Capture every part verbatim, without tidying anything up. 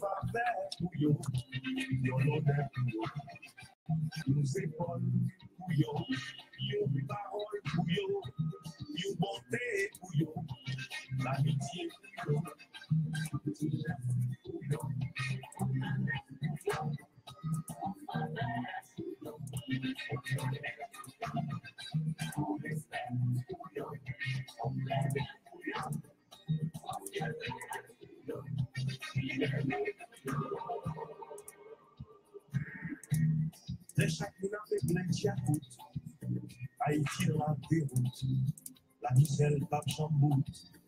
faveur pour yo, yo l'honneur pour yo, nous épaules pour yo, yo parole pour yo, yo bonté pour yo, l'amitié pour yo, pour yo. De chaque monde a fait plein de chiacoutes, Haïti dans la déroute, la misère va chamboute.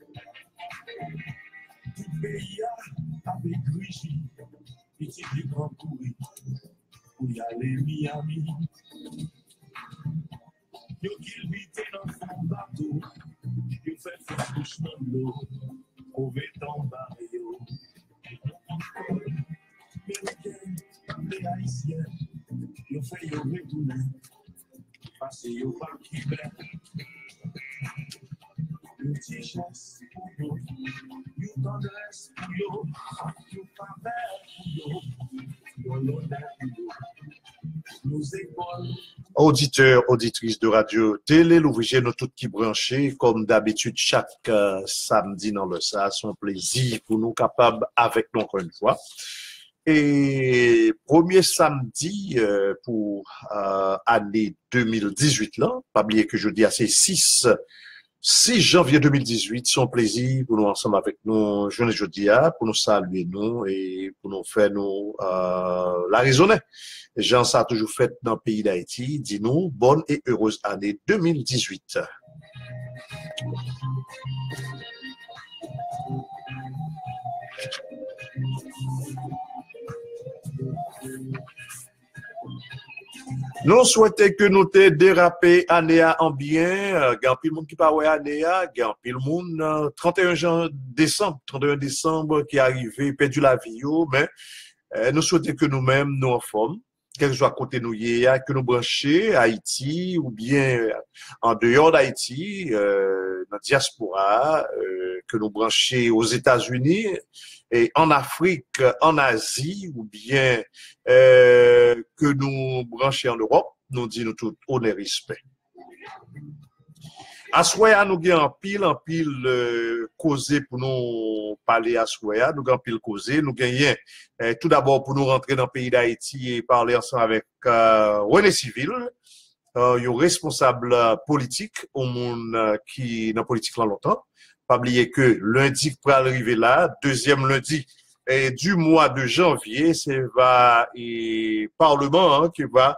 Tout pays a avec Grigi, petit du grand courir, pour y aller Miami. Yo qu'il vite dans son bateau, yo fait fausse couche dans l'eau, trouver ton barrio. Américains, les Haïtiens, yo fait yo retourner, parce yo pas qui fait. Yo petit chasse pour yo, yo tendresse pour yo, yo faveur pour yo, yo l'honneur pour yo, nos épaules. Auditeurs, auditrices de radio, télé, l'ouvrier, nous tous qui branchés, comme d'habitude, chaque euh, samedi dans le S A, c'est un plaisir pour nous capables avec nous encore une fois. Et premier samedi euh, pour euh, année deux mille dix-huit là, pas oublier que je dis à c'est six janvier deux mille dix-huit, c'est un plaisir pour nous ensemble avec nous, jeudi jeudi, pour nous saluer nous et pour nous faire nous euh, la raisonner. Jean, ça a toujours fait dans le pays d'Haïti. Dis-nous, bonne et heureuse année deux mille dix-huit. Nous souhaitons que nous te dérapé année en bien, gain pile monde qui pas ouais année, gain pile monde trente et un décembre, trente et un décembre qui est arrivé perdu la vie mais euh, nous souhaitons que nous-mêmes nous en forme, quel que soit côté nous y est, que nous brancher Haïti ou bien en dehors d'Haïti, euh, dans la diaspora, euh, que nous brancher aux États-Unis et en Afrique, en Asie ou bien euh, que nous brancher en Europe, nous disons tout honneur et respect. À Soya, nous avons en pile, en pile euh, causé pour nous parler à Soya, nous avons en pile causé, nous gagnons euh, tout d'abord pour nous rentrer dans le pays d'Haïti et parler ensemble avec euh, René Civil, euh, un responsable politique au monde euh, qui est dans la politique là longtemps. Pas oublier que lundi pour arriver là, deuxième lundi et du mois de janvier, c'est va et Parlement hein, qui va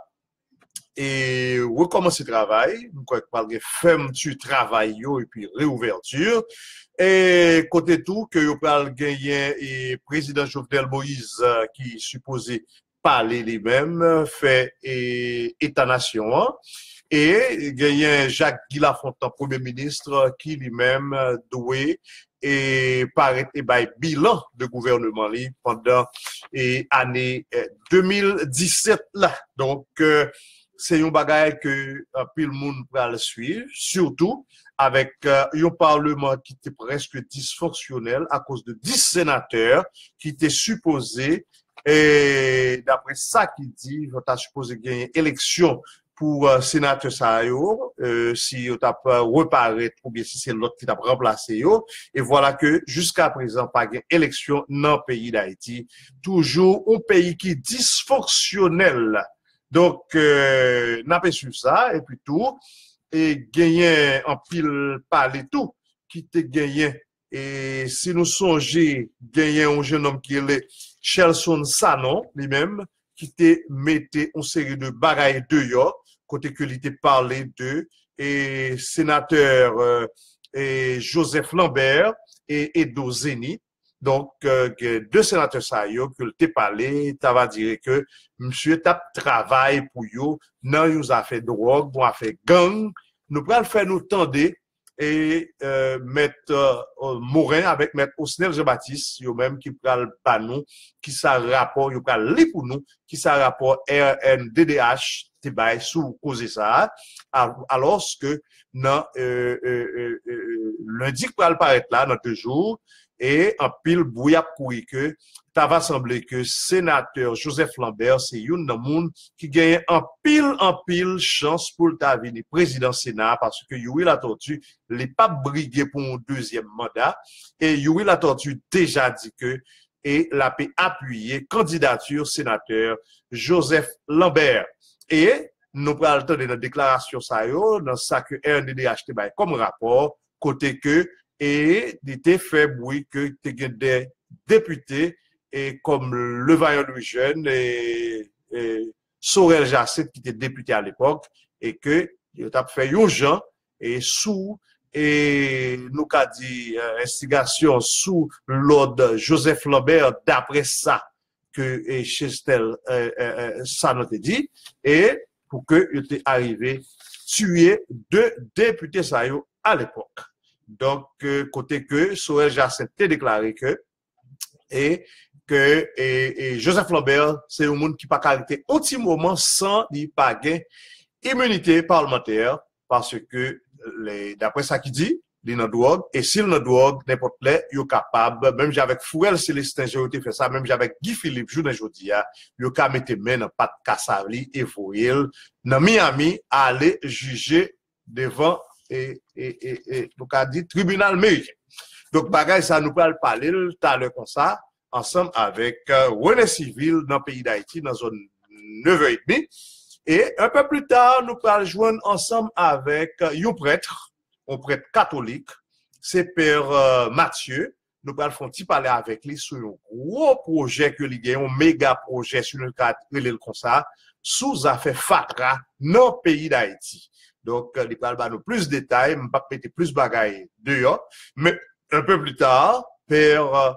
et recommencer le travail, nous croyons parler ferme du travail et puis réouverture et côté tout que vous parlez gagner et président Jovenel Moïse qui supposé parler lui-même fait et état-nation et gagner Jacques Guy Lafontaine premier ministre qui lui-même doué et paraît et by bilan de gouvernement li pendant et année deux mille dix-sept là donc euh, c'est un bagage que uh, pile monde va suivre, surtout avec uh, un parlement qui était presque dysfonctionnel à cause de dix sénateurs qui étaient supposés, et d'après ça qui dit, on t'a supposé gagner élection pour uh, sénateur ça yo, euh, si on t'a pas reparaître ou bien si c'est l'autre qui t'a remplacé yo, et voilà que jusqu'à présent pas gain élection dans le pays d'Haïti, toujours un pays qui est dysfonctionnel. Donc, euh, n'a pas su ça, et puis tout, et gagner en pile parler tout, qui te gagné. Et si nous songeons, gagner un jeune homme qui est Chelson Sanon, lui-même, qui te mettait une série de bagailles de yo, côté que il te parlé de, et sénateur, euh, et Joseph Lambert, et Edo Zeni. Donc, euh, deux sénateurs ça yo, que t'es parlé, t'as va dire que monsieur t'a travail pour yo, non, nous a fait drogue, nous a fait gang, nous pral faire nous tendre et euh, mettre euh, Morin avec mettre Osnel Jean-Baptiste, yo même qui pral pas nous, qui ça rapport, yo pral li pour nous, qui ça rapport R N D D H, t'es bay sous causer ça, alors que non, euh, euh, euh, lundi pral paraître là dans deux jours. et en pile bouillap kouri que ça va sembler que sénateur Joseph Lambert c'est une nan moun qui gagne en pile en pile chance pour ta venir président Sénat parce que Yuri la tortue n'est pas brigué pour un deuxième mandat et Yuri la tortue déjà dit que et la paix appuyer candidature sénateur Joseph Lambert et nous prenons le temps de notre déclaration ça yo dans ça que R N D D H T bail comme rapport côté que et il était fait bruit que des députés et comme le Vaillant Louis Jeune et, et Sorel Jacet qui était député à l'époque et que il a fait un gens et sous et nous qu'a dit euh, instigation sous l'ordre Joseph Lambert d'après ça que et Chestel euh, euh, ça nous a dit et pour que il était arrivé tuer deux députés ça yo à l'époque. Donc euh, côté que Sorel Jacet a déclaré que et que et, et Joseph Lambert c'est un monde qui pas caractère au petit moment sans il pas gain immunité parlementaire parce que les d'après ça qui dit il n'a drogue et s'il n'a drogue n'importe les yo capable même avec Fourel Célestin j'ai été fait ça même avec Guy Philippe journée jodi a yo ka mettre main dans pas de Kassavli et Fourel dans Miami aller juger devant et et et, et donc a dit tribunal américain. Donc bagay ça nous parle parler tout à l'heure comme ça ensemble avec euh, René Civil dans le pays d'Haïti dans zone neuf heures trente et un peu plus tard nous parlons joindre ensemble avec euh, un prêtre un prêtre catholique c'est Père euh, Mathieu nous parlons font petit parler avec lui sur un gros projet que il y a un méga projet sur le cadre comme ça sous affaire Fatra dans le pays d'Haïti. Donc il parle nous plus de détails, on pas mettre plus bagaille dehors mais un peu plus tard Père euh,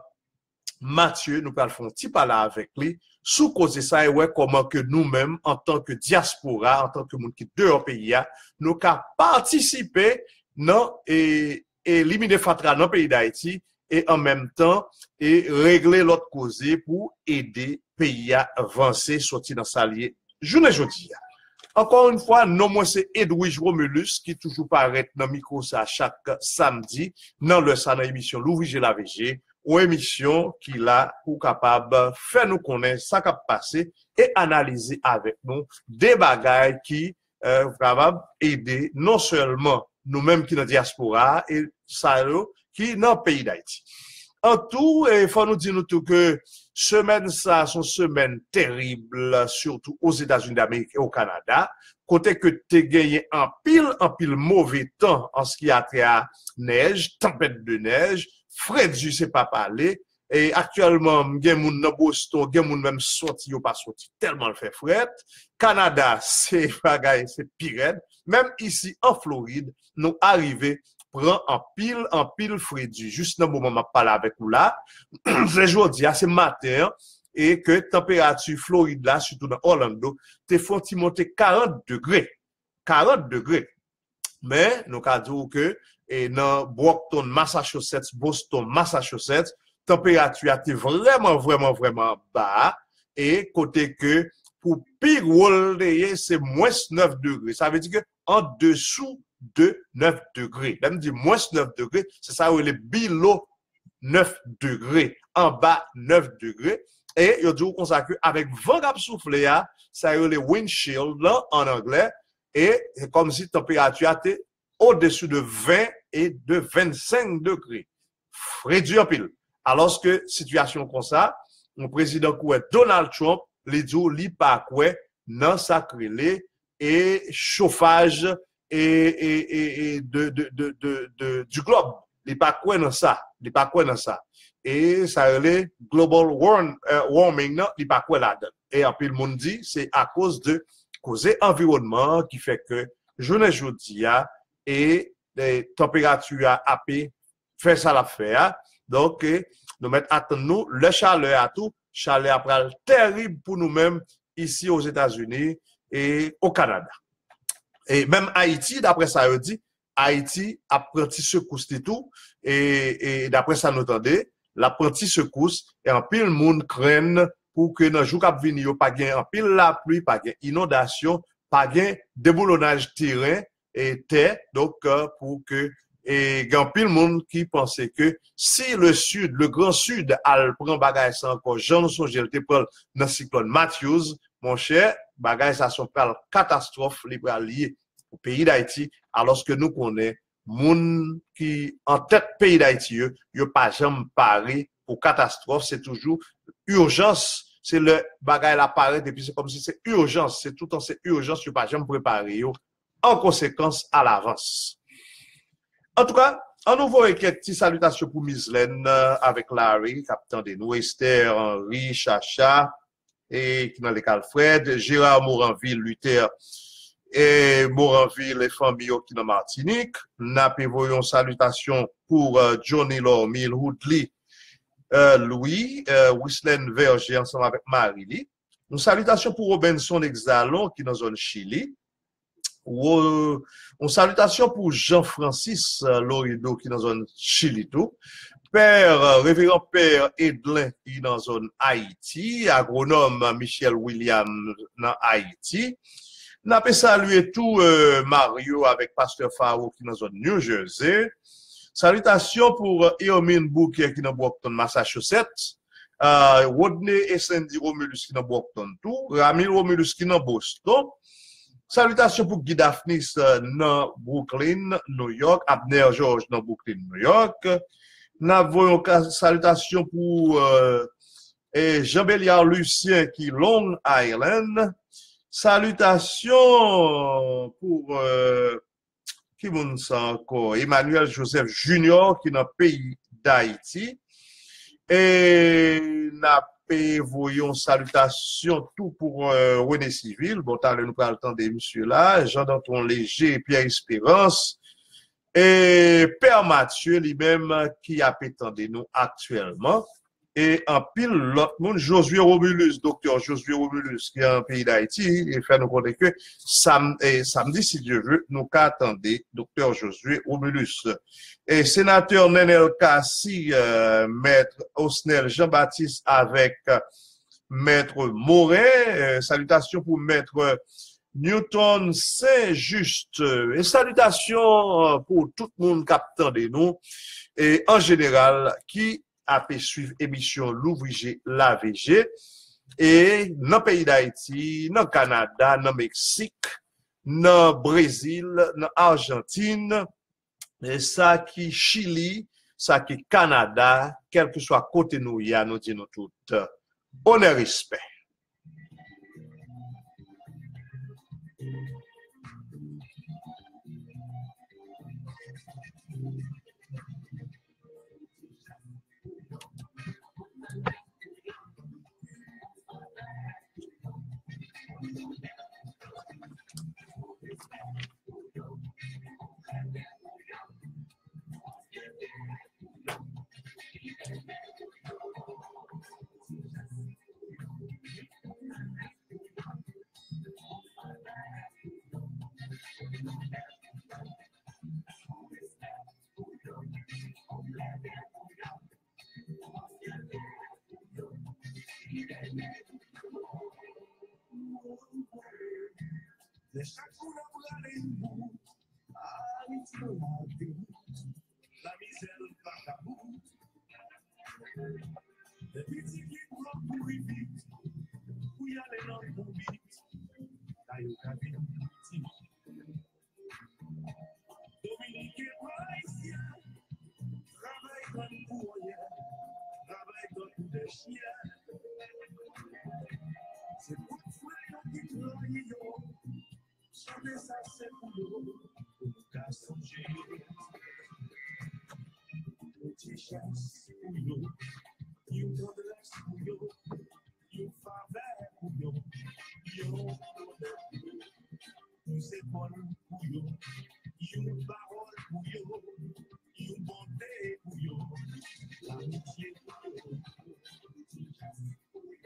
Mathieu nous parlons un petit parler avec lui sous cause ça et ouais comment que nous-mêmes en tant que diaspora en tant que monde qui dehors pays nous ca participer non et éliminer Fatra dans le pays d'Haïti et en même temps et régler l'autre cause pour aider pays à avancer sortir dans salier journée jodi. Encore une fois, non moi c'est Edwige Romulus qui toujours paraît dans micro ça chaque samedi dans le ça dans émission L'Ouvrier et la V G ou émission qui là pour capable faire nous connaître ça qui a passé et analyser avec nous des bagailles qui euh, capable aider non seulement nous-mêmes qui dans diaspora et ça qui dans le pays d'Haïti. En tout, il faut nous dire nous tout que semaine ça sont semaines terribles surtout aux États-Unis d'Amérique et au Canada côté que tu gagné en pile en pile mauvais temps en ce qui a trait à neige, tempête de neige, frais du c'est pas parler et actuellement gen moun dans Boston, gen moun même sorti ou pas sorti tellement le fait fret. Canada, c'est bagaille, c'est pire. Même ici en Floride, nous arrivé prend en pile en pile frédu. Juste dans le moment où je parle avec vous là, c'est aujourd'hui, c'est matin, et que température Floride là, surtout dans Orlando, te font monter quarante degrés. quarante degrés. Mais, nous avons dit que, et dans Brockton, Massachusetts, Boston, Massachusetts, température était vraiment, vraiment, vraiment bas. Et côté que, pour pire, c'est moins neuf degrés. Ça veut dire que, en dessous de neuf degrés. Même dit moins neuf degrés, c'est ça où il est below neuf degrés, en bas neuf degrés. Et il dit qu'on s'accuse avec vent qui souffle, ça y est le windshield là, en anglais, et c'est comme si la température était au-dessus de vingt et de vingt-cinq degrés. Réduit en pile. Alors que situation comme ça, le président Donald Trump, les dit li pas quoi dans sa crélé et chauffage et, et, et, et de, de, de, de, de, du globe. Il pas quoi dans ça. Il pas quoi dans ça. Et ça est global warm, uh, warming, non, il pas quoi là-dedans. Et après le monde dit, c'est à cause de causer environnement qui fait que journée jeudi et les températures à P fait ça l'affaire. Donc, nous mettons à nous le chaleur à tout, chaleur après terrible pour nous-mêmes ici aux États-Unis et au Canada. Et même Haïti, d'après ça, il dit, Haïti apprenti secousse et tout, et, et d'après ça, nous entendons, l'apprenti secousse, et en pile monde craigne pour que dans le jour qui vient, pas gain en pile la pluie, pas gain inondation, pas gain déboulonnage terrain et terre, donc pour que Et il y a pile de monde qui pensait que si le sud, le grand sud, al prend bagay ça encore, j'en son te prend dans le cyclone Matthews, mon cher, bagay ça son pral catastrophe lié au pays d'Haïti, alors que nous connaissons moun qui en tête pays d'Haïti, yo, yo pas jamais paré pour catastrophe, c'est toujours urgence, c'est le bagay la paraît et puis c'est comme si c'est urgence, c'est tout le temps c'est urgence, yo pas jamais préparé yo, en conséquence à l'avance. En tout cas, on nous voit quelques petites salutations pour Mislaine avec Larry, capitaine de nous, Esther, Henri, Chacha, et qui dans les Alfred, Gérard Moranville, Luther, et Moranville, les familles qui dans Martinique. Nous avons salutation pour uh, Johnny Lormil, Woodley, uh, Louis, uh, Wislaine Verger ensemble avec Marie-Lie. Une salutation pour Robinson Exalon qui dans la zone Chili. Ou, une salutation pour Jean-Francis Lorido qui est dans la zone Chili tout. Père, révérend Père Edlin qui est dans la zone Haïti. Agronome Michel William dans Haïti. N'a pas salué tout euh, Mario avec Pasteur Faro qui est dans la zone New Jersey. Salutations pour Eomine Bouquet qui est dans Brockton, Massachusetts. Uh, Rodney et Sandy Romulus qui est dans Brockton tout. Ramil Romulus qui est dans Boston. Salutations pour Guy Daphnis dans Brooklyn, New York, Abner George dans Brooklyn, New York. Nous avons une salutation pour euh, Jean-Béliard Lucien qui est Long Island. Salutations pour euh, qui m'en encore Emmanuel Joseph Junior qui est dans le pays d'Haïti. Et nous voyons salutation tout pour euh, René Civil. Bon, t'as nous parler le temps des messieurs là, Jean-Danton Léger, Pierre Espérance et Père Mathieu lui-même qui a pétendé nous actuellement. Et en pile l'autre monde, Josué Romulus, docteur Josué Romulus qui est en pays d'Haïti, et fait nous connaître que sam, et samedi, si Dieu veut, nous qu'attendez docteur Josué Romulus. Et sénateur Nenel Kassi, euh, maître Osnel Jean-Baptiste avec euh, maître Moret, euh, salutations pour maître Newton Saint-Just, et salutations pour tout le monde qui attend de nous, et en général, qui a pu suivre l'émission L'Ouvrier la V G, et dans le pays d'Haïti, dans le Canada, dans le Mexique, dans le Brésil, dans l'Argentine, et ça qui Chili, ça qui Canada, quel que soit côté nous, il y a, nous disons tout, honneur et respect. De chaque jour, nous la misère vagabond. Les petits qui courent pour vite, pour y aller dans le bon vite. D'ailleurs, Dominique et Maïsia, travaille comme pour rien, travaille comme des chiens. C'est pour frère qui travaille. Chantez ça, c'est pour nous, pour nous qu'à songer. Petit chance pour nous, une tendresse pour nous, une faveur pour nous, une honneur pour nous, une épaules pour nous, une parole pour nous, une bonté pour nous, l'amitié pour nous, petit chance pour nous.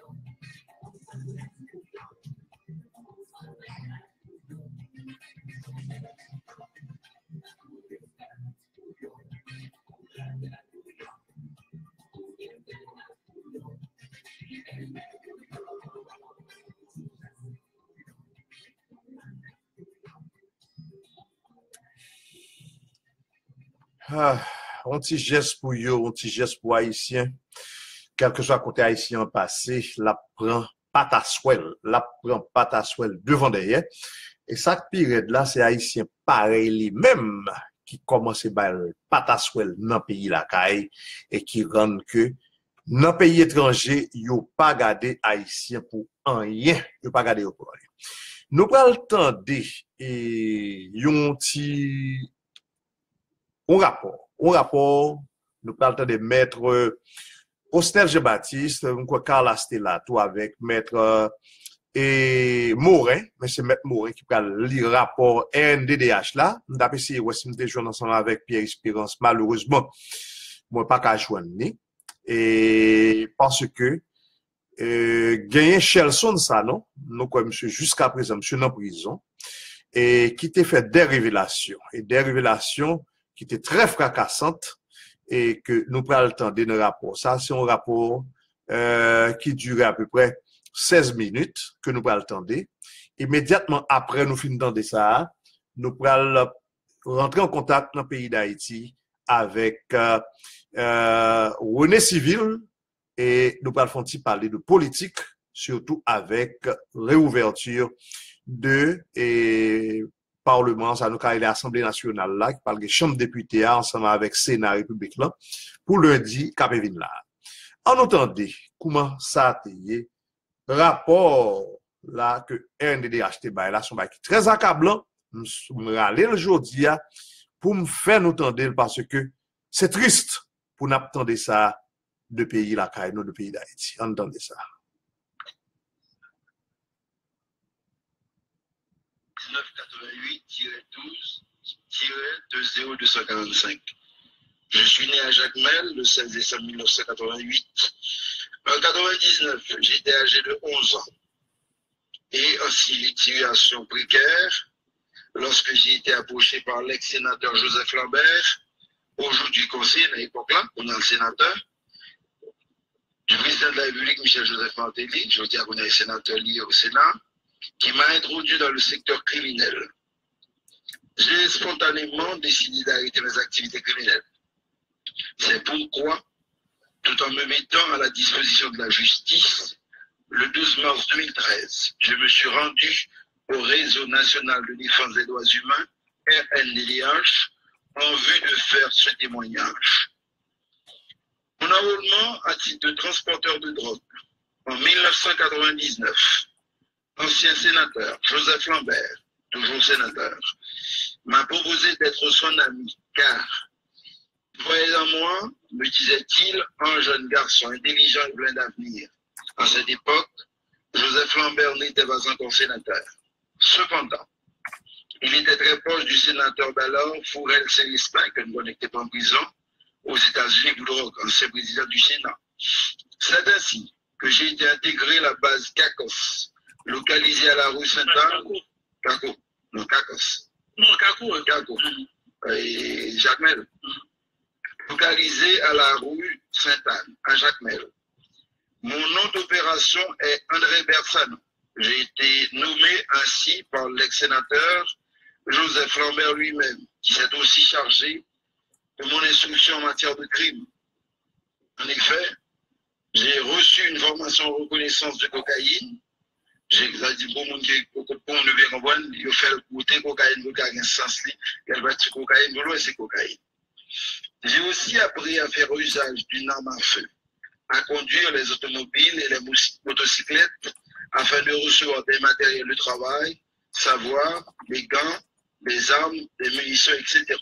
Ah, un petit geste pour eux, un petit geste pour Haïtiens. Quel que soit côté Haïtien passé, la prend pataswell, la prend pataswell devant derrière. Et ça pire là, c'est Haïtien pareil lui-même qui commence à pataswell dans le pays la caille et qui rend que dans le pays étranger, yo pas gardé Haïtien pour rien, yo pas gardé pour rien. Nous prenons le temps de et yon petit un rapport, un rapport, nous prenons le temps de mettre Ostel G. Baptiste, Carla Stella, tout avec maître et Morin, mais c'est maître Morin qui prend le rapport N D D H là. Nous avons essayé de jouer ensemble avec Pierre Espérance, malheureusement, moi pas qu'à joindre. Et parce que euh, gagné Chelson ça non, nous quoi monsieur jusqu'à présent monsieur dans prison et qui t'a fait des révélations et des révélations qui étaient très fracassantes et que nous prenons le temps de nos rapports. Ça c'est un rapport euh, qui durait à peu près seize minutes que nous prenons le temps de. Immédiatement après nous finissons de ça, nous prenons rentrer en contact dans le pays d'Haïti avec euh, euh, René Civil et nous allons parler de politique, surtout avec réouverture de et Parlement, ça nous a l'Assemblée nationale là, qui parle de Chambre des députés ensemble avec Sénat République là, pour lundi, Capévin là. En entendant comment ça a été, rapport là que R N D D H T là, son bail très accablant, me râler le jeudi pour me faire nous entendre parce que c'est triste pour nous attendre ça de pays la caille, de pays d'Haïti. Entendez ça. dix-neuf quatre-vingt-huit douze deux zéro deux cent quarante-cinq. Je suis né à Jacmel le seize décembre mille neuf cent quatre-vingt-huit. En quatre-vingt-dix-neuf, j'étais âgé de onze ans. Et en situation précaire, lorsque j'ai été approché par l'ex-sénateur Joseph Lambert, aujourd'hui conseiller à l'époque-là, on a le sénateur, du président de la République, Michel Joseph Martelly, je dis qu'on est sénateur lié au Sénat, qui m'a introduit dans le secteur criminel. J'ai spontanément décidé d'arrêter mes activités criminelles. C'est pourquoi, tout en me mettant à la disposition de la justice, le douze mars deux mille treize, je me suis rendu au Réseau national de défense des droits humains, R N D D H, en vue de faire ce témoignage. Mon enrôlement à titre de transporteur de drogue en mille neuf cent quatre-vingt-dix-neuf, ancien sénateur Joseph Lambert, toujours sénateur, m'a proposé d'être son ami, car, voyez en moi, me disait-il, un jeune garçon intelligent et plein d'avenir. À cette époque, Joseph Lambert n'était pas encore sénateur. Cependant, il était très proche du sénateur d'alors, Fourel Célestin, que nous n'était pas en prison, aux États-Unis pour drogue, ancien président du Sénat. C'est ainsi que j'ai été intégré à la base CACOS, localisée à la rue Sainte-Anne. Caco. Non, CACOS. Non, Caco. Caco. Et Jacmel. Localisée à la rue Sainte-Anne, à Jacmel. Mon nom d'opération est André Bersano. J'ai été nommé ainsi par l'ex-sénateur Joseph Lambert lui-même, qui s'est aussi chargé de mon instruction en matière de crime. En effet, j'ai reçu une formation en reconnaissance de cocaïne. J'ai dit pour monde qui pour ne bien comprendre, il fait le côté cocaïne pour gagner un sens, qu'elle va être cocaïne, pour l'eau c'est cocaïne. J'ai aussi appris à faire usage d'une arme à feu, à conduire les automobiles et les motocyclettes afin de recevoir des matériels de travail, savoir, les gants, les armes, les munitions, et cetera.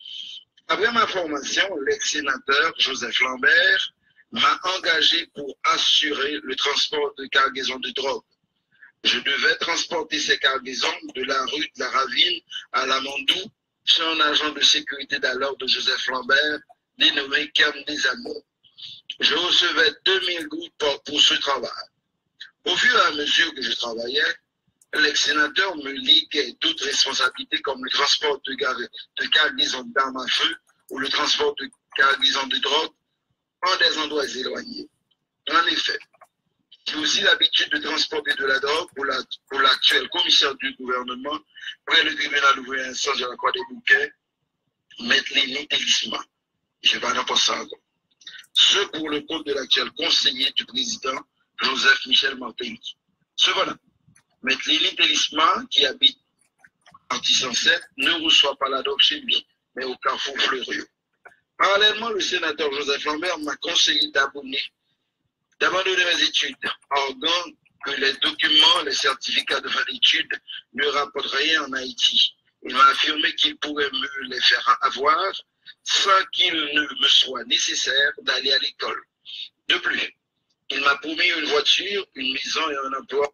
Après ma formation, l'ex-sénateur Joseph Lambert m'a engagé pour assurer le transport de cargaisons de drogue. Je devais transporter ces cargaisons de la rue de la Ravine à la Mandou chez un agent de sécurité d'alors de Joseph Lambert, dénommé Cam Desamours. Je recevais deux mille gouttes pour, pour ce travail. Au fur et à mesure que je travaillais, l'ex-sénateur me liguait d'autres responsabilités comme le transport de, de cargaisons d'armes à feu ou le transport de cargaisons de drogue en des endroits éloignés. En effet, j'ai aussi l'habitude de transporter de la drogue pour l'actuel la, pour commissaire du gouvernement près du tribunal ouvrier instance de la Croix des Bouquets, Maître Lénie Télisma. Je ne vais pas n'importe ça encore. Ce pour le compte de l'actuel conseiller du président Joseph Michel Martelly. Cependant, Maître Lénie Télisma, qui habite en cent sept, ne reçoit pas la doc chez lui, mais au Carrefour Fleuriot. Parallèlement, le sénateur Joseph Lambert m'a conseillé d'abonner, d'abandonner mes études, arguant que les documents, les certificats de fin d'études ne rapportent rien en Haïti. Il m'a affirmé qu'il pourrait me les faire avoir sans qu'il ne me soit nécessaire d'aller à l'école. De plus, il m'a promis une voiture, une maison et un emploi.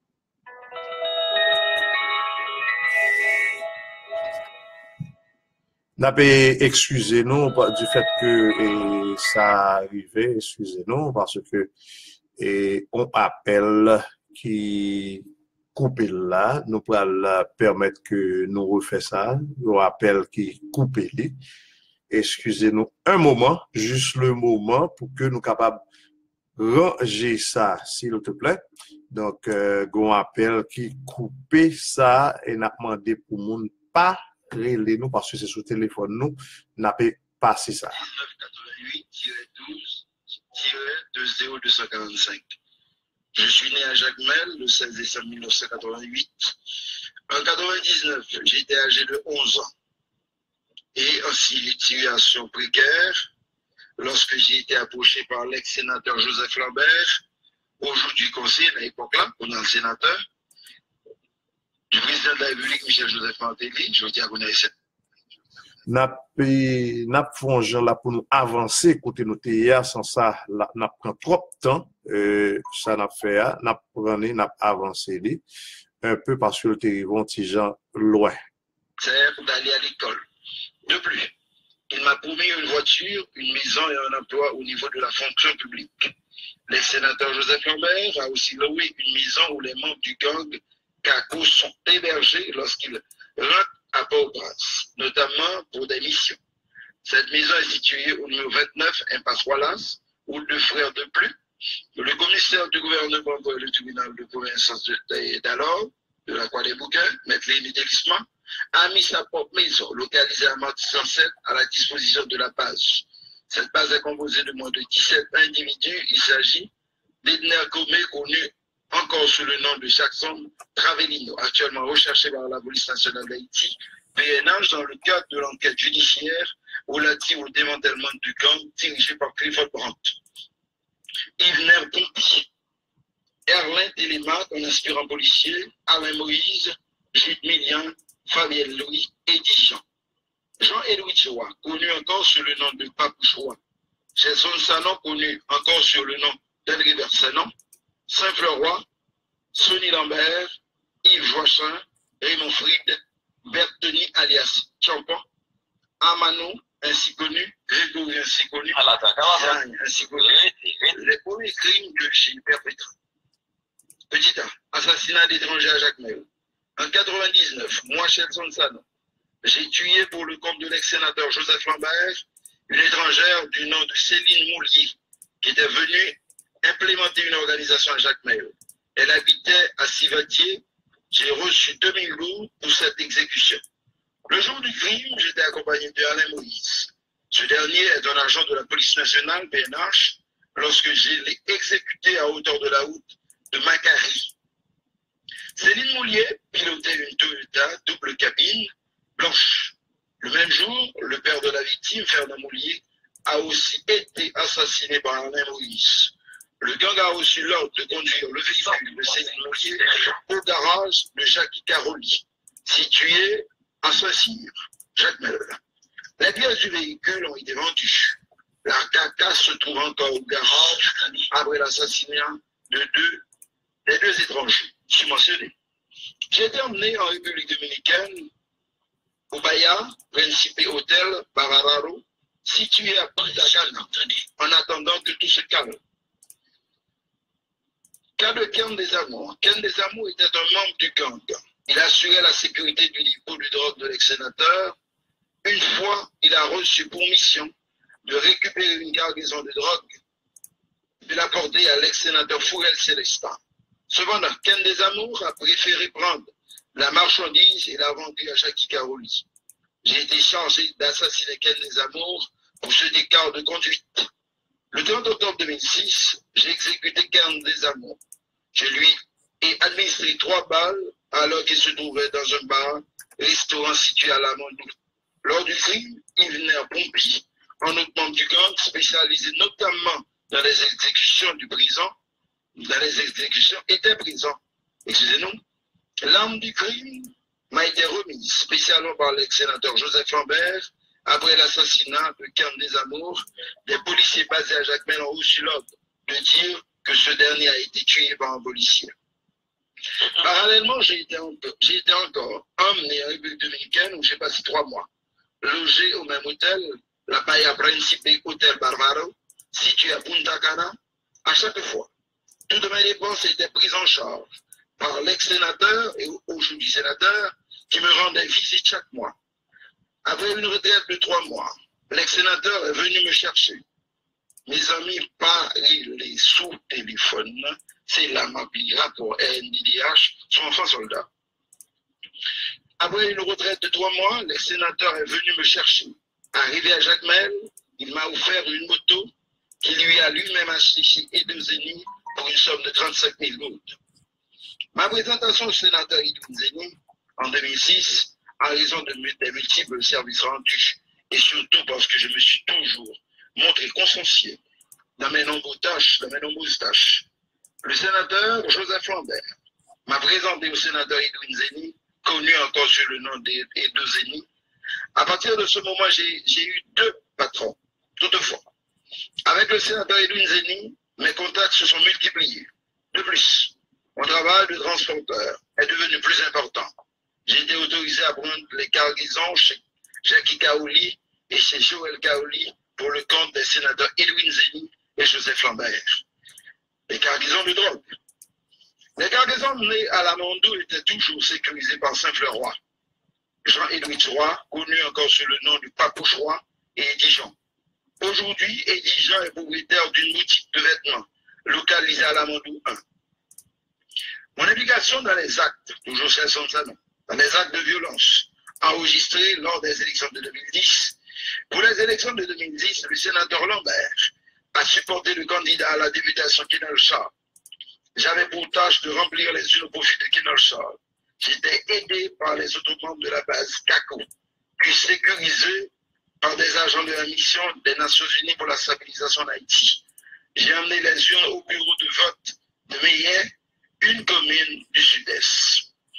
N'avez excusez-nous du fait que et, ça arrivait, excusez-nous, parce que et, on appelle qui coupe là, nous pourrons permettre que nous refait ça, on appelle qui coupe là. Excusez-nous un moment, juste le moment pour que nous capables ranger ça, s'il te plaît. Donc, euh, on appelle qui coupe ça et n'a demandé pour moun pas relais nous parce que c'est sur téléphone nous n'a pas passé ça. dix-neuf quatre-vingt-huit douze deux zéro deux cent quarante-cinq. Je suis né à Jacmel le seize décembre mille neuf cent quatre-vingt-huit. En quatre-vingt-dix-neuf, j'étais âgé de onze ans. Et en situation précaire, lorsque j'ai été approché par l'ex-sénateur Joseph Lambert, aujourd'hui conseiller à l'époque-là, pendant le sénateur, du président de la République, Michel Joseph Martelly, je dis à vous connaissez. N'a n'a fongé là pour nous avancer côté nous hier sans ça n'a prend trop de temps euh, ça n'a fait n'a prendre n'a avancé un peu parce que le territoire petit gens loin. C'est d'aller à l'école. De plus, il m'a promis une voiture, une maison et un emploi au niveau de la fonction publique. Le sénateur Joseph Lambert a aussi loué une maison où les membres du gang Caco sont hébergés lorsqu'ils rentrent à Port-au-Prince, notamment pour des missions. Cette maison est située au numéro vingt-neuf, impasse Wallace, où deux frères de plus, le commissaire du gouvernement pour le tribunal de province d'alors, de la Croix des Bouquins, Maître Lénie Télisma, a mis sa propre maison, localisée à Marty cent sept, à la disposition de la base. Cette base est composée de moins de dix-sept individus. Il s'agit d'Edner Comé, connu encore sous le nom de Jackson Travellino, actuellement recherché par la police nationale d'Haïti, P N H, dans le cadre de l'enquête judiciaire relative au démantèlement du gang dirigé par Clifford Brandt. Yves Pompier, Erlin Télémac, un aspirant policier, Alain Moïse, Jude Millian, Fabien Louis et Dijon. Jean-Élouis Choua, connu encore sous le nom de Papou Choua. Jason Sanon, connu encore sous le nom d'Henri Versanon. Saint-Fleuroy, Sonny Lambert, Yves Joachim, Raymond Fried, Bertoni alias Champon, Amano, ainsi connu, Grégory ainsi connu, Zagne ainsi connu, les premiers crimes que j'ai perpétrés. Petit A, assassinat d'étrangers à Jacmel. En quatre-vingt-dix-neuf, moi, Chelson Sanon, j'ai tué pour le compte de l'ex-sénateur Joseph Lambert une étrangère du nom de Céline Moulier, qui était venue implémenter une organisation à Jacmel. Elle habitait à Sivatier. J'ai reçu deux mille loups pour cette exécution. Le jour du crime, j'étais accompagné de Alain Moïse. Ce dernier est un agent de la police nationale, P N H, lorsque je l'ai exécuté à hauteur de la route de Macari. Céline Moulier pilotait une Toyota double cabine blanche. Le même jour, le père de la victime, Fernand Moulier, a aussi été assassiné par Alain Moïse. Le gang a reçu l'ordre de conduire le véhicule de Céline Moulier au garage de Jacques Caroli, situé à Saint-Cyr, Jacmel. Les pièces du véhicule ont été vendues. La carcasse se trouve encore au garage après l'assassinat de deux, des deux étrangers subventionnés. J'ai été emmené en République dominicaine, au Bahia, Principe Hotel Barararo, situé à Punta Cana, en attendant que tout se calme. Cas de Ken Desamours. Ken Desamours était un membre du gang. Il assurait la sécurité du dépôt de drogue de l'ex-sénateur. Une fois, il a reçu pour mission de récupérer une cargaison de drogue et de l'apporter à l'ex-sénateur Fourel Célestin. Cependant, Ken Desamours a préféré prendre la marchandise et l'a vendue à Jackie Caroli. j'ai été chargé d'assassiner Ken des Amours pour ce écart de conduite. Le trente octobre deux mille six, j'ai exécuté Ken des Amours. Je lui ai administré trois balles alors qu'il se trouvait dans un bar, restaurant situé à la Mondou. Lors du crime, il venait à Pompier, un autre membre du gang spécialisé notamment dans les exécutions du prison, dans les exécutions était prison. Excusez-nous. L'arme du crime m'a été remise spécialement par l'ex-sénateur Joseph Lambert après l'assassinat de Ken des Amours. Des policiers basés à Jacmel ont reçu l'ordre de dire que ce dernier a été tué par un policier. Parallèlement, j'ai été, j'ai été encore emmené en République dominicaine où j'ai passé trois mois, logé au même hôtel, la Bahia Principe Hotel Barbaro, situé à Punta Cana. À chaque fois, toutes mes dépenses étaient prises en charge par l'ex-sénateur et aujourd'hui sénateur qui me rendait visite chaque mois. Après une retraite de trois mois, l'ex-sénateur est venu me chercher. Mes amis parlent sous téléphone, c'est là ma rapport N D D H, son enfant soldat. Après une retraite de trois mois, l'ex-sénateur est venu me chercher. Arrivé à Jacmel, il m'a offert une moto qu'il lui a lui-même acheté chez Edozeni pour une somme de trente-cinq mille gouttes. Ma présentation au sénateur Edwin Zeni en deux mille six, en raison de mes, des multiples services rendus, et surtout parce que je me suis toujours montré consciencieux dans mes nombreuses tâches, dans mes nombreuses tâches. Le sénateur Joseph Lambert m'a présenté au sénateur Edwin Zeni, connu encore sous le nom d'Edozeni. À partir de ce moment, j'ai eu deux patrons. Toutefois, avec le sénateur Edwin Zeni, mes contacts se sont multipliés. De plus, mon travail de transporteur est devenu plus important. J'ai été autorisé à prendre les cargaisons chez Jackie Kaouli et chez Joël Kaouli pour le compte des sénateurs Edwin Zeni et Joseph Lambert. Les cargaisons de drogue. Les cargaisons menées à la Mondou étaient toujours sécurisées par Saint-Fleur-Roi. Jean-Edouard Roy, connu encore sous le nom du Papouche Roy, et Eddie Jean. Aujourd'hui, Eddie Jean est propriétaire d'une boutique de vêtements localisée à la Mondou un. Mon implication dans les actes, toujours chez son salon, dans les actes de violence enregistrés lors des élections de deux mille dix. Pour les élections de deux mille dix, le sénateur Lambert a supporté le candidat à la députation Kinol Charles. J'avais pour tâche de remplir les urnes au profit de Kinol Charles. J'étais aidé par les autres membres de la base C A C O, puis sécurisé par des agents de la mission des Nations Unies pour la stabilisation d'Haïti. J'ai amené les urnes au bureau de vote de Meillet, une commune du Sud-Est.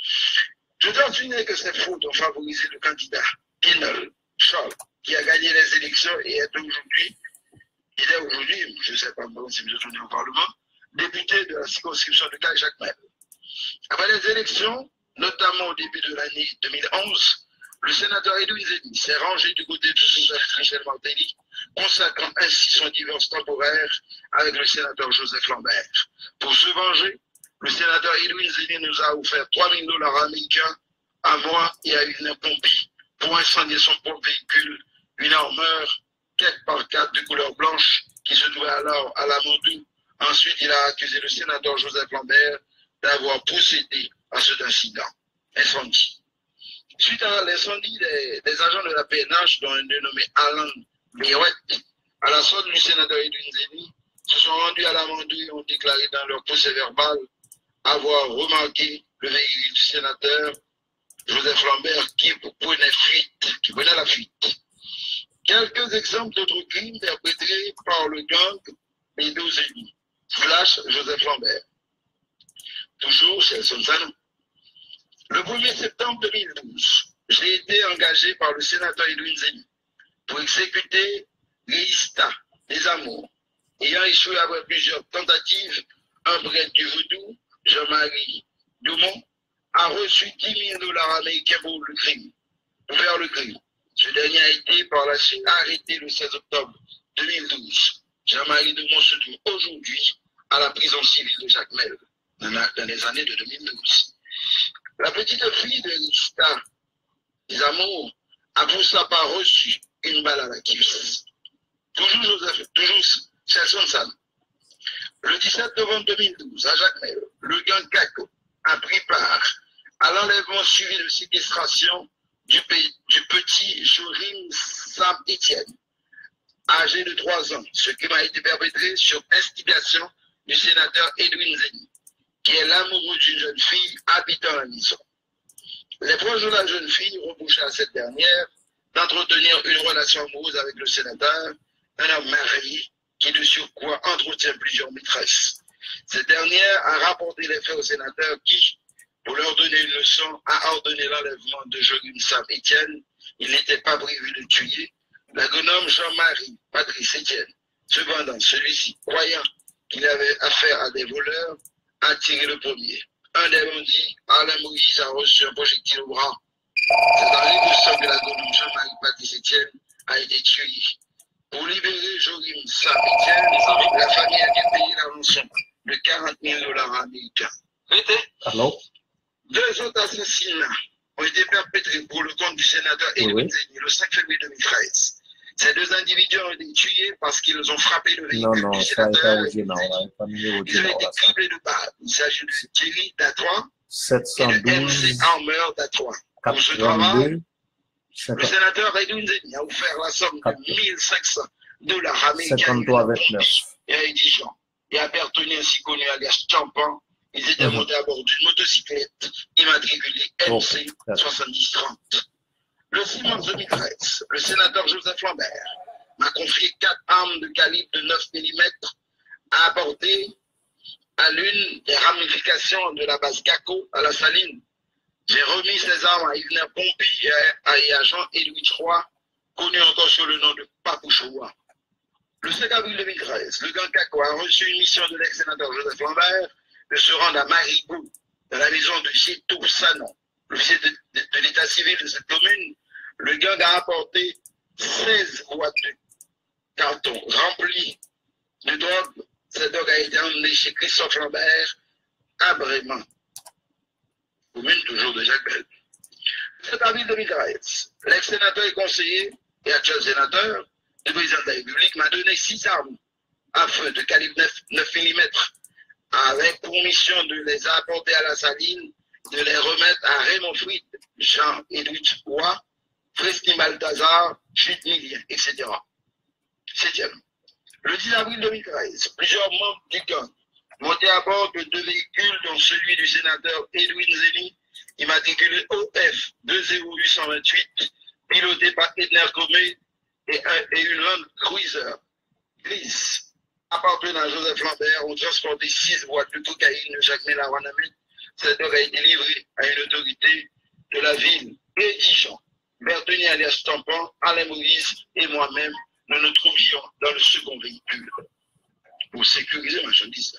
Je dois souligner que ces fautes ont favorisé le candidat Kinol Charles, qui a gagné les élections et est aujourd'hui, il est aujourd'hui, je ne sais pas si vous êtes au Parlement, député de la circonscription de Caille-Jacmel. Après les élections, notamment au début de l'année deux mille onze, le sénateur Edwin Zeni s'est rangé du côté de Joseph Michel Martelly, consacrant ainsi son divorce temporaire avec le sénateur Joseph Lambert. Pour se venger, le sénateur Edwin Zeni nous a offert trois mille dollars américains à moi et à une pompier pour incendier son propre véhicule, une armeur quatre par quatre de couleur blanche qui se trouvait alors à la Mondou. Ensuite, il a accusé le sénateur Joseph Lambert d'avoir procédé à cet incident, incendie. Suite à l'incendie, des, des agents de la P N H, dont un dénommé Alan Mirouette, à la sorte du sénateur Edwin Zeni, se sont rendus à la Mondou et ont déclaré dans leur procès verbal avoir remarqué le véhicule du sénateur Joseph Lambert qui prenait fuite, qui prenait la fuite. Quelques exemples d'autres crimes perpétrés par le gang Edozeni, slash Joseph Lambert. Toujours chez Sonsano. Le premier septembre deux mille douze, j'ai été engagé par le sénateur Edwin Zeni pour exécuter Réista des Amours. Ayant échoué après plusieurs tentatives, un prêtre du Voodoo, Jean-Marie Dumont, a reçu dix mille dollars américains pour le crime, pour faire le crime. Ce dernier a été par la suite arrêté le seize octobre deux mille douze. Jean-Marie Dumont se trouve aujourd'hui à la prison civile de Jacmel, dans, dans les années de deux mille douze. La petite fille de Réista des Amours a pour sa part reçu une balle à la cuisse. Toujours Joseph, toujours Chelson Sam. Le dix-sept novembre deux mille douze, à Jacmel, le gang C A C O a pris part à l'enlèvement suivi de séquestration du, du petit Jorim Sam Etienne, âgé de trois ans, ce qui m'a été perpétré sur instigation du sénateur Edwin Zeni, qui est l'amoureux d'une jeune fille habitant la maison. Les proches de la jeune fille reprochaient à cette dernière d'entretenir une relation amoureuse avec le sénateur, un homme marié qui de surcroît entretient plusieurs maîtresses. Cette dernière a rapporté les faits au sénateur qui, pour leur donner une leçon, a ordonné l'enlèvement de Jorim Sam Etienne. Il n'était pas prévu de tuer l'agronome Jean-Marie Patrice Etienne. Cependant, celui-ci, croyant qu'il avait affaire à des voleurs, a tiré le premier. Un des bandits, Alain Moïse, a reçu un projectile au bras. C'est dans les deux sangs que l'agronome Jean-Marie Patrice Etienne a été tué. Pour libérer Jorim Sam Etienne, la famille a dû payer la rançon de quarante mille dollars américains. Alors? Deux autres assassinats ont été perpétrés pour le compte du sénateur Edwin Zeni le cinq février deux mille treize. Ces deux individus ont été tués parce qu'ils ont frappé le véhicule non, non, du sénateur. Ils ont été criblés de balles. Il s'agit de Thierry Datois sept cent douze, et de M C Armer Datois. Pour ce travail, le sénateur Edwin Zeni a offert la somme de mille cinq cents dollars américains et à Edijan et à Bertoni ainsi connu alias Champan. Ils étaient montés à bord d'une motocyclette immatriculée M C soixante-dix trente. Le six mars deux mille treize, le sénateur Joseph Lambert m'a confié quatre armes de calibre de neuf millimètres à apporter à l'une des ramifications de la base Caco à la Saline. J'ai remis ces armes à Yvner Pompi et à Jean-Élouis trois, connu encore sous le nom de Papouchoua. Le cinq avril deux mille treize, le gang Caco a reçu une mission de l'ex-sénateur Joseph Lambert de se rendre à Marigou, dans la maison de Chétou Sanon, l'officier de, de, de l'état civil de cette commune. Le gang a apporté seize boîtes de carton remplies de drogue. Cette drogue a été emmenée chez Christophe Lambert à Brément, commune toujours de Jacques Bel. Le sept avril deux mille treize, l'ex-sénateur et conseiller et actuel sénateur du président de la République m'a donné six armes à feu de calibre neuf millimètres avec pour mission de les apporter à la Saline, de les remettre à Raymond Fruit, Jean-Édouard Roy, Fresny Balthazar, Chute Millien, et cetera. Septième. Le dix avril deux mille treize, plusieurs membres du gang montés à bord de deux véhicules, dont celui du sénateur Edwin Zeni, immatriculé O F deux zéro huit cent vingt-huit, piloté par Edner Comé, et, et une Land Cruiser grise appartenant à Joseph Lambert, ont transporté six boîtes de cocaïne de Jacques Melawanamit. Cette drogue a été livrée à une autorité de la ville et Dijon. Bertoni alias Tampon, Alain Moïse et moi-même, nous nous trouvions dans le second véhicule pour sécuriser ma marchandise.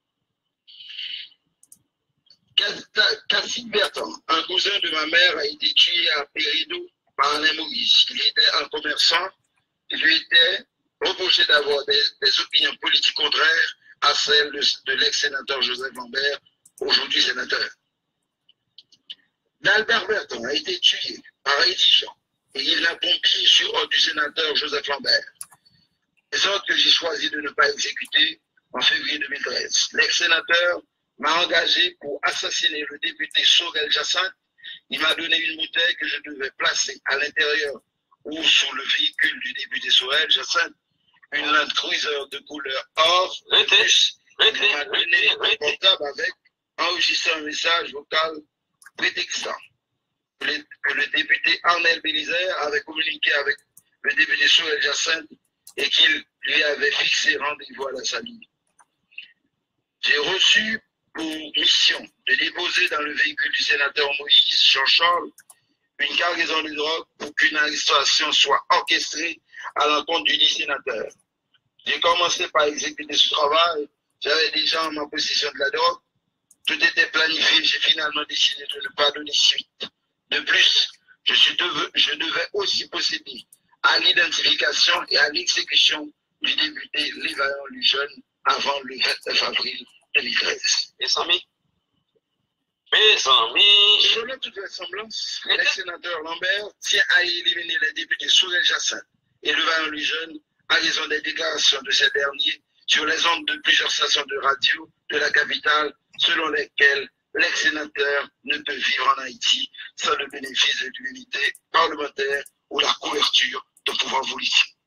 Cassim Bertrand, un cousin de ma mère, a été tué à Péridou par Alain Moïse. Il était un commerçant, il lui était reproché d'avoir des, des opinions politiques contraires à celles de, de l'ex-sénateur Joseph Lambert, aujourd'hui sénateur. D'Albert Bertrand a été tué par Edijan et il l'a pompier sur ordre du sénateur Joseph Lambert. Les ordres que j'ai choisi de ne pas exécuter en février deux mille treize. L'ex-sénateur m'a engagé pour assassiner le député Sorel Jacinthe. Il m'a donné une bouteille que je devais placer à l'intérieur ou sur le véhicule du député Sorel Jacinthe, une Land Cruiser de couleur or, plus, il m'a donné un portable avec enregistré un message vocal prétextant que le, que le député Arnel Bélizaire avait communiqué avec le député Sorel Jacinthe et qu'il lui avait fixé rendez-vous à la Saline. J'ai reçu pour mission de déposer dans le véhicule du sénateur Moïse Jean-Charles une cargaison de drogue pour qu'une arrestation soit orchestrée à l'encontre du dit sénateur. J'ai commencé par exécuter ce travail. J'avais déjà en ma possession de la drogue. Tout était planifié. J'ai finalement décidé de ne pas donner suite. De plus, je, suis devenu, je devais aussi posséder à l'identification et à l'exécution du député Lévaillon Lujeune avant le vingt-neuf avril deux mille treize. Mes amis, mes amis, selon toute vraisemblance, le sénateur Lambert tient à éliminer les députés Sorel Jacinthe et Lévaillon Lujeune à raison des déclarations de ces derniers sur les ondes de plusieurs stations de radio de la capitale, selon lesquelles l'ex-sénateur ne peut vivre en Haïti sans le bénéfice de l'unité parlementaire ou la couverture de pouvoir politique.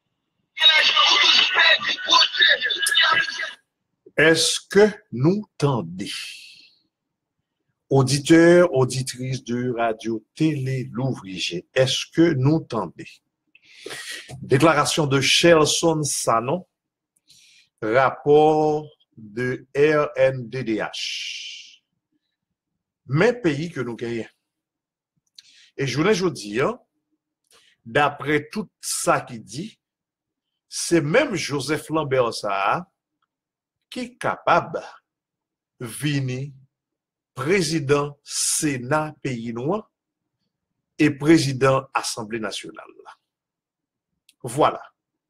Est-ce que nous tendez, auditeurs, auditrices de Radio Télé Louvrier, est-ce que nous tendez? Déclaration de Shelson Sanon, rapport de R N D D H. Même pays que nous gagnons. Et je voulais vous dire, d'après tout ça qui dit, c'est même Joseph Lambert ça qui est capable de venir président Sénat pays noir et président Assemblée nationale. Voilà.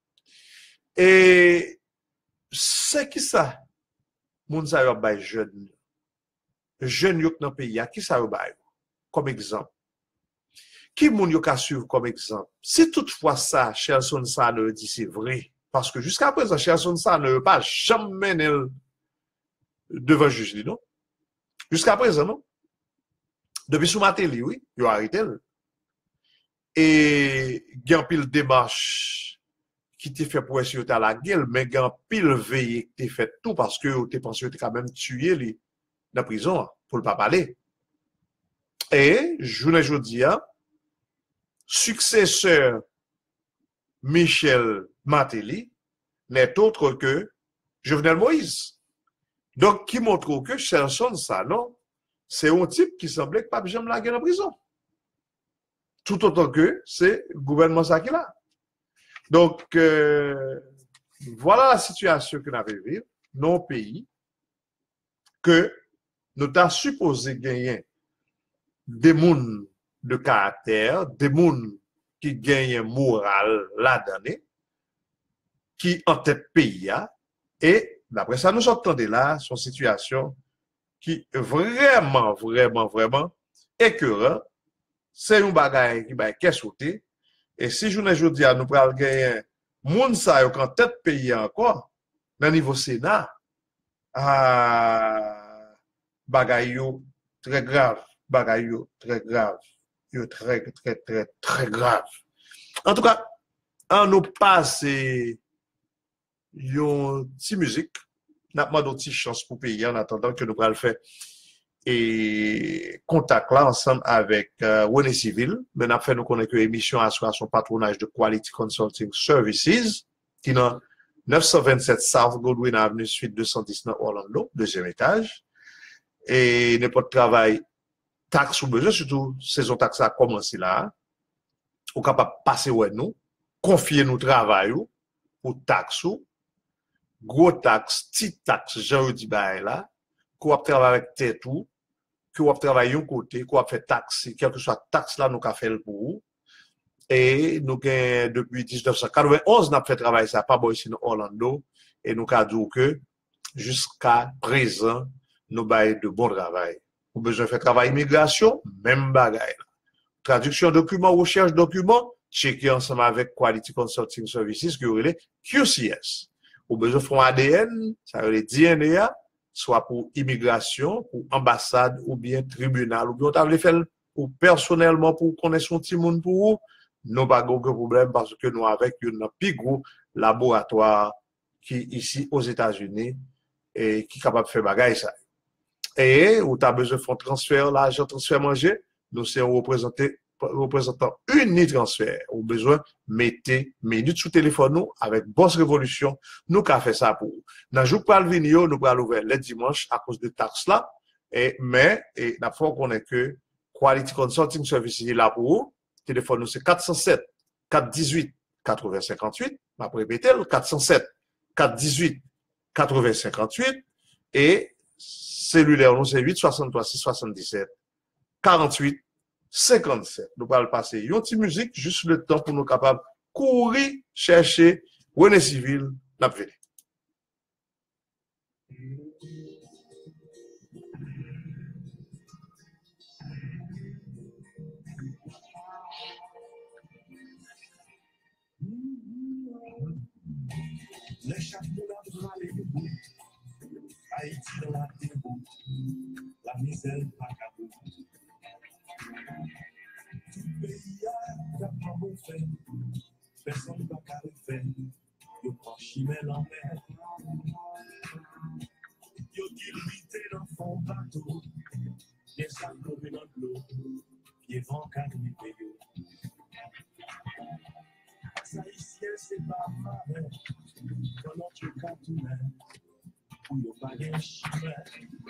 Et c'est qui ça? Moun sa yo bay jeune. Jeune yo dans pays, qui ça yo bay? Comme exemple. Qui moun yo ka suivre comme exemple? Si toutefois ça, Shelson ça ne dit c'est vrai, parce que jusqu'à présent, Shelson ça ne veut pas jamais mené devant le juge, non? Jusqu'à présent, non? Depuis sous Matéli, oui, il a arrêté. Et il y a un pile démarche qui t'est fait pour essayer de la gueule, mais il y a un pile veillé qui t'est fait tout parce que tu pensé que tu quand même tué lui dans la prison pour ne pas parler. Et, je ne dis pas, successeur Michel Matéli n'est autre que Jovenel Moïse. Donc, qui montre que Shelson, ça, non, c'est un type qui semblait que pas jamais la guerre en prison. Tout autant que c'est le gouvernement ça qui là. Donc, euh, voilà la situation que nous avons vécue dans le pays que nous avons supposé gagner des gens de caractère, des gens qui gagnent moral là-dedans, qui en tête pays, et d'après ça, nous entendons là, son situation qui est vraiment, vraiment, vraiment écœurant. C'est un bagage qui va être sauté. Et si je ne dis pas, nous prenons gagner moun sa yo en tête pays encore, dans niveau Sénat, ah, bagay yo très grave, bagay yo très grave, yo très, très, très, très grave. En tout cas, on nous passe une petite musique, n'a pas de petite chance pour payer en attendant que nous pourrons le faire. Et contact là ensemble avec euh, René Civil, mais nous avons fait nous connaître que l'émission a son patronage de Quality Consulting Services, qui est dans neuf cent vingt-sept South Godwin Avenue, suite deux cent dix-neuf Orlando, deuxième étage. Et n'importe travail, taxe ou besoin, surtout saison taxe a commencé là, ou capable de passer ouais nous, confier nous travail pour taxe ou, gros taxe, petite taxe, j'en dis bah là, qu'on va travailler avec tête ou, qu'on va travailler un côté, qu'on va faire taxe, quelle que soit taxe là, nous avons fait pour vous. Et nous avons, depuis dix-neuf cent quatre-vingt-onze, nous avons fait travail ça, pas bon ici dans Orlando, et nous avons dit que, jusqu'à présent, nous avons de bon travail. Nous avons besoin de faire travail immigration, même bagaille. Traduction documents, recherche documents, checker ensemble avec Quality Consulting Services, qui est Q C S. Nous avons besoin de faire un A D N, ça veut dire D N A, soit pour immigration, pour ambassade, ou bien tribunal, ou bien on t'a fait pour personnellement, pour connaître son petit monde pour vous, nous pas de problème parce que nous avec un plus gros laboratoire qui ici aux États-Unis et qui est capable de faire bagaille ça. Et où tu as besoin de faire transfert, l'argent transfert manger, nous sommes représentés représentant Unitransfert. Ou besoin de mettre minutes sous téléphone nous avec Boss Révolution, nous qu'a fait ça pour vous. Dans le jour pour le venir, nous allons ouvrir les dimanches à cause de taxes là. Et, mais, et, la fois qu'on est que Quality Consulting Services est là pour vous. Téléphone nous c'est quatre cent sept, quatre cent dix-huit, quatre-vingts cinquante-huit. Je vais répéter, quatre cent sept, quatre cent dix-huit, quatre-vingts cinquante-huit. Et cellulaire nous c'est huit soixante-trois, six soixante-dix-sept, quarante-huit, cinquante-sept. Nous allons passer une petite musique, juste le temps pour nous capables de courir, chercher René Civil, n'a pas Les chapeaux là, vous allez debout. Haïti dans la débout. La misère pas capable. Tout pays a capable de faire. Personne ne va pas le faire. Yo prend chimel en mer. Yo dilité dans fond bateau. Des sacs tombés dans l'eau. Pieds vent calme yo. Ça ici c'est pas vrai. Dans notre cas tout même. Pour yo pas de chimel.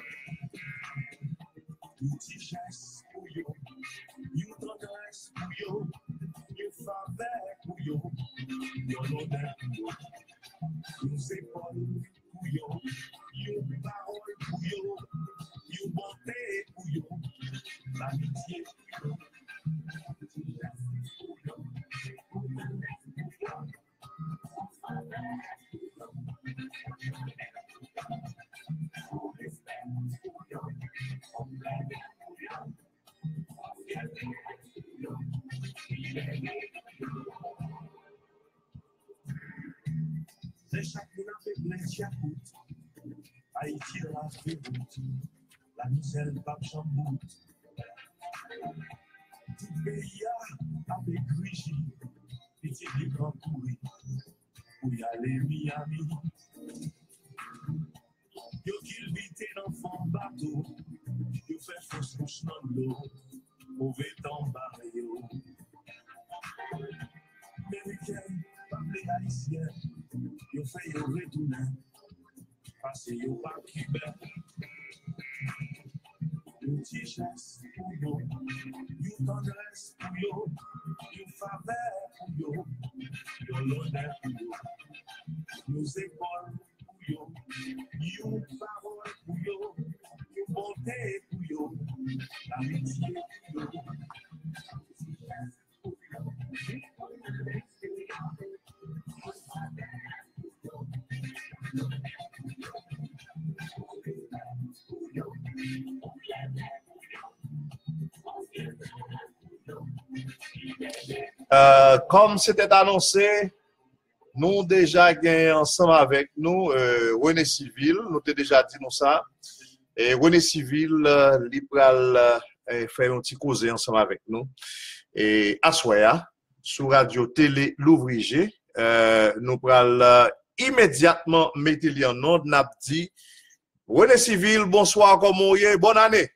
You tichesse pour yo. You tendresse pour yo. You faveur pour yo. Yo l'honneur pour yo. You épaules pour yo. You parole pour yo. You bonté pour yo. L'amitié pour yo. C'est chacun avec les chiapoutes. Haïti la féroute. La misère pas chamboute. Tout pays a avec Grigi. Petit des grands pourris. Pour y aller Miami. Yo qu'il vite l'enfant bateau. Yo fait fausse couche dans l'eau. Mauvais temps barré yo. Américain, pas les haïtiens. Yo fait yo retourner. Parce que yo pas cubain. Yo tichesse pour yo. Yo tendresse pour yo. Yo faveur pour yo. Yo l'honneur pour yo. Yo épaules pour yo. Yo parole pour yo. Yo bonté pour yo. L'amitié pour yo. Euh, comme c'était annoncé, nous déjà gagné ensemble avec nous euh, René Civil, nous t'ai déjà dit nous ça. Et René Civil, euh, libéral, euh, fait un petit causé ensemble avec nous. Et Assoya, sur Radio Télé Louvriger, euh, nous prenons euh, immédiatement mettre en onde, n'a dit René Civil, bonsoir, comment vous êtes? Bonne année.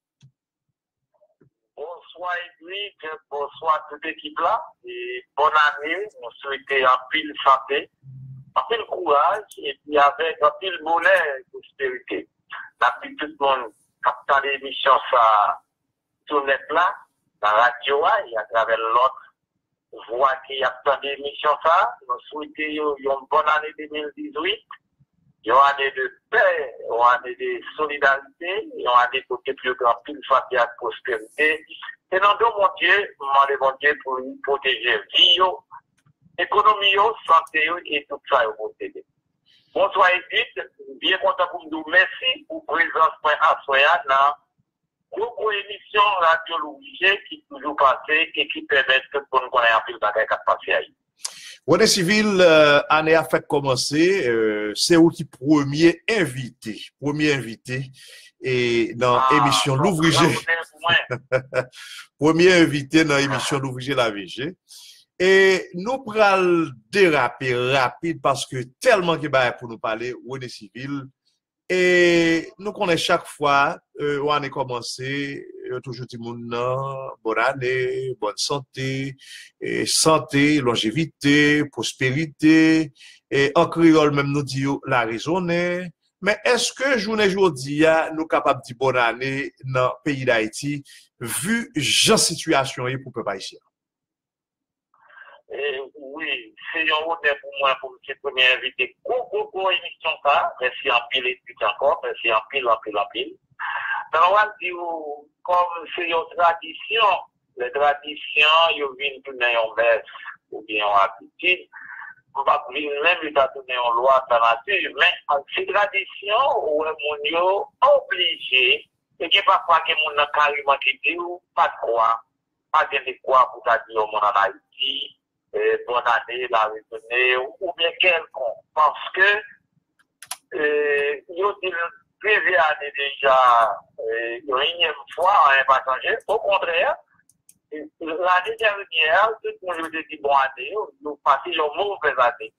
Bonsoir Edwige, bonsoir toute l'équipe là, et bonne année, nous souhaitons un pile santé, un pile courage, et puis avec un pile bonheur et prospérité. Depuis tout le monde capte l'émission ça sur le net là, la radio et à travers l'autre voix qui a capté l'émission ça, nous souhaitons une bonne année deux mille dix-huit. Il y a une année de paix, il y a une année de solidarité, il y a une année de plus grand pile santé et prospérité. Et dans deux mon Dieu, demandez mon Dieu pour nous protéger vie, économie, santé et tout ça au côté. Bonsoir Edith, bien content pour nous. Merci pour présence à Soya dans beaucoup d'émissions Radio Louvriger qui toujours passé et qui permettent que nous connaissions un peu de bagages qui passent ailleurs. René Civil, euh, année a fait commencer, euh, c'est où qui premier invité, premier invité et dans Ah, l'émission donc, Louvriger. là, Premier invité dans l'émission Louvriger la V G. Et nous prenons déraper rapide parce que tellement qu'il y a pour nous parler, René Civil. Et nous connaissons chaque fois, euh, on a commencé, euh, toujours dit mon nom, bonne année, bonne santé, et santé, longévité, prospérité, et en créole même nous dit la raisonnée. Mais est-ce que journée aujourd'hui, nous sommes capables de dire bonne année dans le pays d'Haïti, vu la situation pour le peuple haïtien? Et oui, c'est un honneur pour moi pour me premier invité. Beaucoup, beaucoup émission ça. Merci en pile et puis encore. Merci en pile, en pile, en pile. Mais on va dire, comme c'est une tradition, les traditions, ils viennent tourner en baisse ou bien en habitude. On va venir même l'état tourner en loi par nature. Mais ces traditions, où on est obligé, et qu'il n'y a pas quoi que mon a carrément qui dit, pas de quoi, pas de quoi pour dire au monde en Haïti. Euh, bonne année, la raisonnée, ou bien quelconque. Parce que, euh, yo dit plusieurs années déjà, euh, une énième fois, on n'a pas changé. Au contraire, l'année dernière, tout le monde a dit bon année, nous passons une mauvaise année.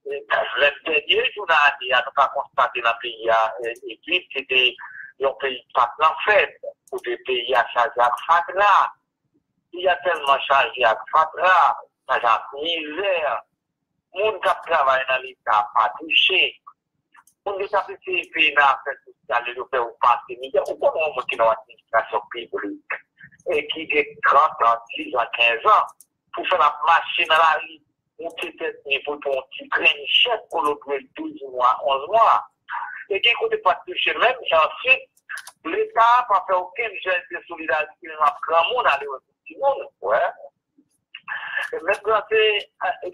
Le dernier jour de l'année, nous avons constaté dans le pays, l'Égypte, c'était un pays pas en fait, pour des pays à charger à Fatra. Il y a tellement chargé à Fatra, ça a misère. Les gens qui travaillent dans l'État pas touché. Les gens qui ont fait des pays dans l'affaire sociale, ils ont fait passer misère. Ou comment on qui dans l'administration publique et qui a trente ans, dix ans, quinze ans, pour faire la machine à la rue, ou peut-être pour ton petit train chef pour le douze mois, onze mois. Et qui ne pas toucher même, et ensuite, l'État n'a pas fait aucun geste de solidarité, il n'a pas grand monde à aller au petit monde. Ouais. Maintenant, c'est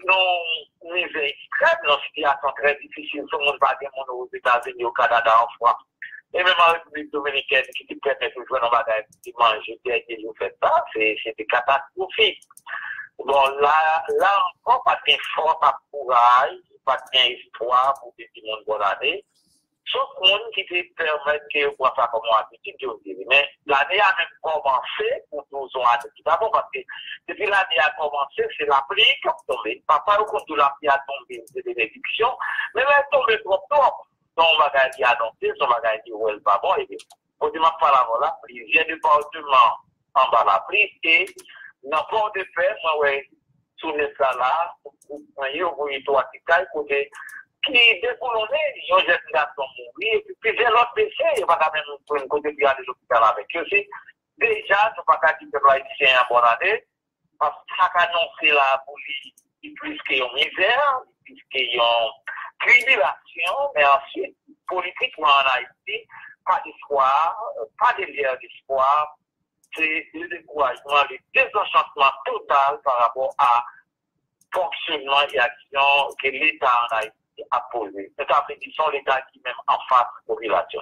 une misère extrême, une situation très difficile. Tout le monde va dire aux États-Unis, au Canada, en France. Et même en République dominicaine, qui te permet de jouer dans le bagage, qui mange, qui vous fait ça, c'est catastrophique. Bon, là, là encore, pas de force à courage, pas d'histoire pour que tout le monde bonne année. Sauf monde qui te permet que vous faire comme habitude, je dis. Mais l'année a même commencé pour nous autres. D'abord, parce que depuis l'année a commencé, c'est la pluie qui a tombé. Papa, au compte de la pluie a tombé, c'est des bénédictions. Mais elle est tombée trop tôt. Donc, on va gagner annoncé, on va gagner où elle va bon. Et bien, on dit, ma parole, la pluie vient du département en bas la pluie et n'importe de paix, moi, ouais, sous les salades, vous voyez, vous voyez, toi, qui caille, côté, qui déboulonné, ils ont jeté la tombe mourir, et puis, j'ai l'autre péché, il va quand même pour une côté de aller à l'hôpital avec eux. C'est déjà, je ne pas dire que l'haïtien en bonne année, parce que chaque annoncé là, pour lui, plus qu'il y a misère, plus qu'il y a tribulation, mais ensuite, politiquement en Haïti, pas d'espoir, pas de lien d'espoir, c'est le découragement, le désenchantement total par rapport à fonctionnement et action que l'État en Haïti a posé. C'est-à-dire sont l'État qui même en face de la population.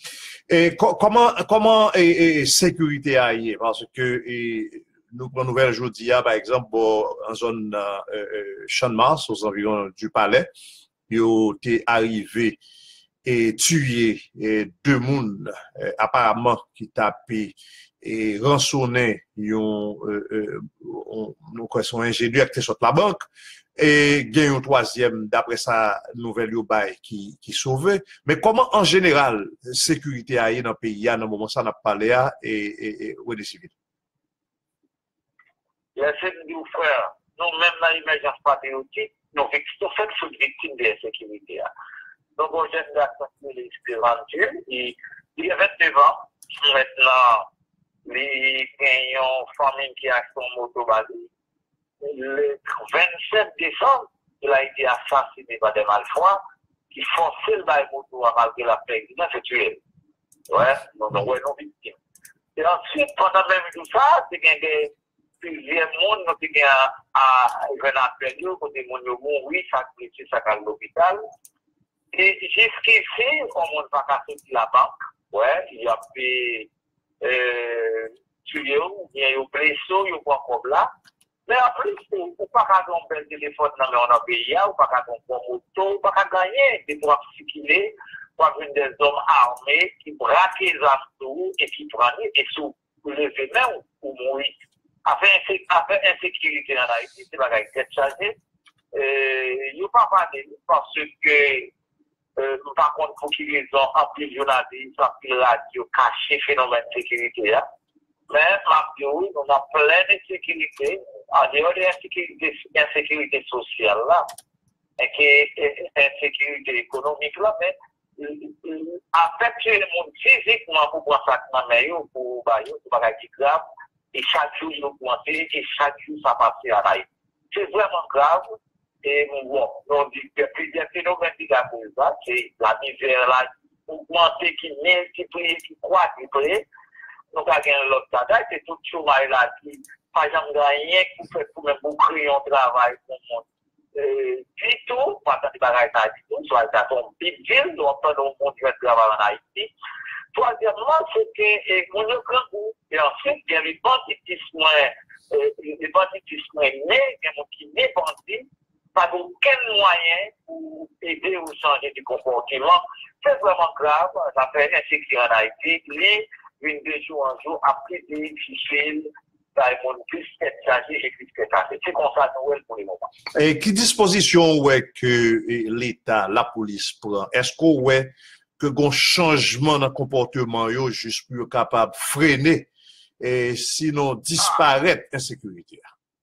Et co comment, comment et, et sécurité aille? Parce que et, nous prenons nouvelle aujourd'hui, par exemple, bon, en zone euh, euh, Champ-de-Mars, aux environs du Palais, il est arrivé et tué et deux personnes euh, apparemment qui tapaient et rançonné yon euh, euh, nous son ingénieur qui sur la banque et gagne un troisième d'après sa nouvelle yo bay qui qui sauvé. Mais comment en général sécurité a dans le pays dans le moment ça n'a parlé à et et ouais des civils. Laissez nous frère, nous même dans l'émergence patriotique, nous sommes fait sous victime de la sécurité. Donc on jeune garçon qui est Espérance et il y a vingt-neuf ans maintenant. Les gagnants famille qui a son moto basé. Le vingt-sept décembre, il a été assassiné par des malfroids qui forçaient le moto à malgré la paix. Il a fait tuer. Ouais, donc on est non victime. Et ensuite, pendant même tout ça, c'est qu'il y a plusieurs mondes qui ont un appel, côté mon mourir, ça blessé, ça à l'hôpital. Et jusqu'ici, on ne va pas sortir la banque. Ouais, il y a fait Euh, tué ou bien au blessé ou pas comme là. Mais en plus, ou pas qu'à un bel téléphone dans le pays, ou pas qu'à un bon moto, ou pas qu'à gagner, des droits circuler, pour des hommes armés qui braquent les armes et qui prennent et sous lever main ou mourir. Afin insécurité en Haïti, c'est pas être chargé. Il n'y a pas parlé parce que Euh, par contre, pour qu'ils aient en plus journalistes, en plus radio, caché phénomène de sécurité. Hein. Mais, Marco, on a plein de sécurité, en dehors de l'insécurité sociale, là, et qui insécurité économique, là, mais affecter le monde physiquement pour voir ça dans le ou pour bailler, pour pas être grave, et chaque jour, nous augmenter, et chaque jour, ça passe à l'aide. C'est vraiment grave. Et bon, on dit que plusieurs phénomènes qui ont ça, c'est la misère là, augmentée, qui multiplie, qui quadruple. Donc, à gagner l'autre bagaille, c'est tout le chômage là, qui, par exemple, rien qui fait pour même pour créer un travail pour le monde. Euh, du tout, pas tant de bagaille ça du tout, soit ça tombe big deal, nous on peut nous continuer de travailler en Haïti. Troisièmement, c'est que, mon grand goût, et ensuite, il y a les banditismes, les banditismes nés, mais qui n'est bandit, pas aucun moyen pour aider ou changer du comportement. C'est vraiment grave. Ça fait insécurité en Haïti. Les, une de jour en jour, après des difficiles, ça est plus chargé et plus chargé. C'est comme ça, Noël, pour les moments. Et qui disposition ouais que l'État, la police prend? Est-ce qu'on ouais que un changement dans le comportement yo juste pour capable de freiner et sinon disparaître l'insécurité?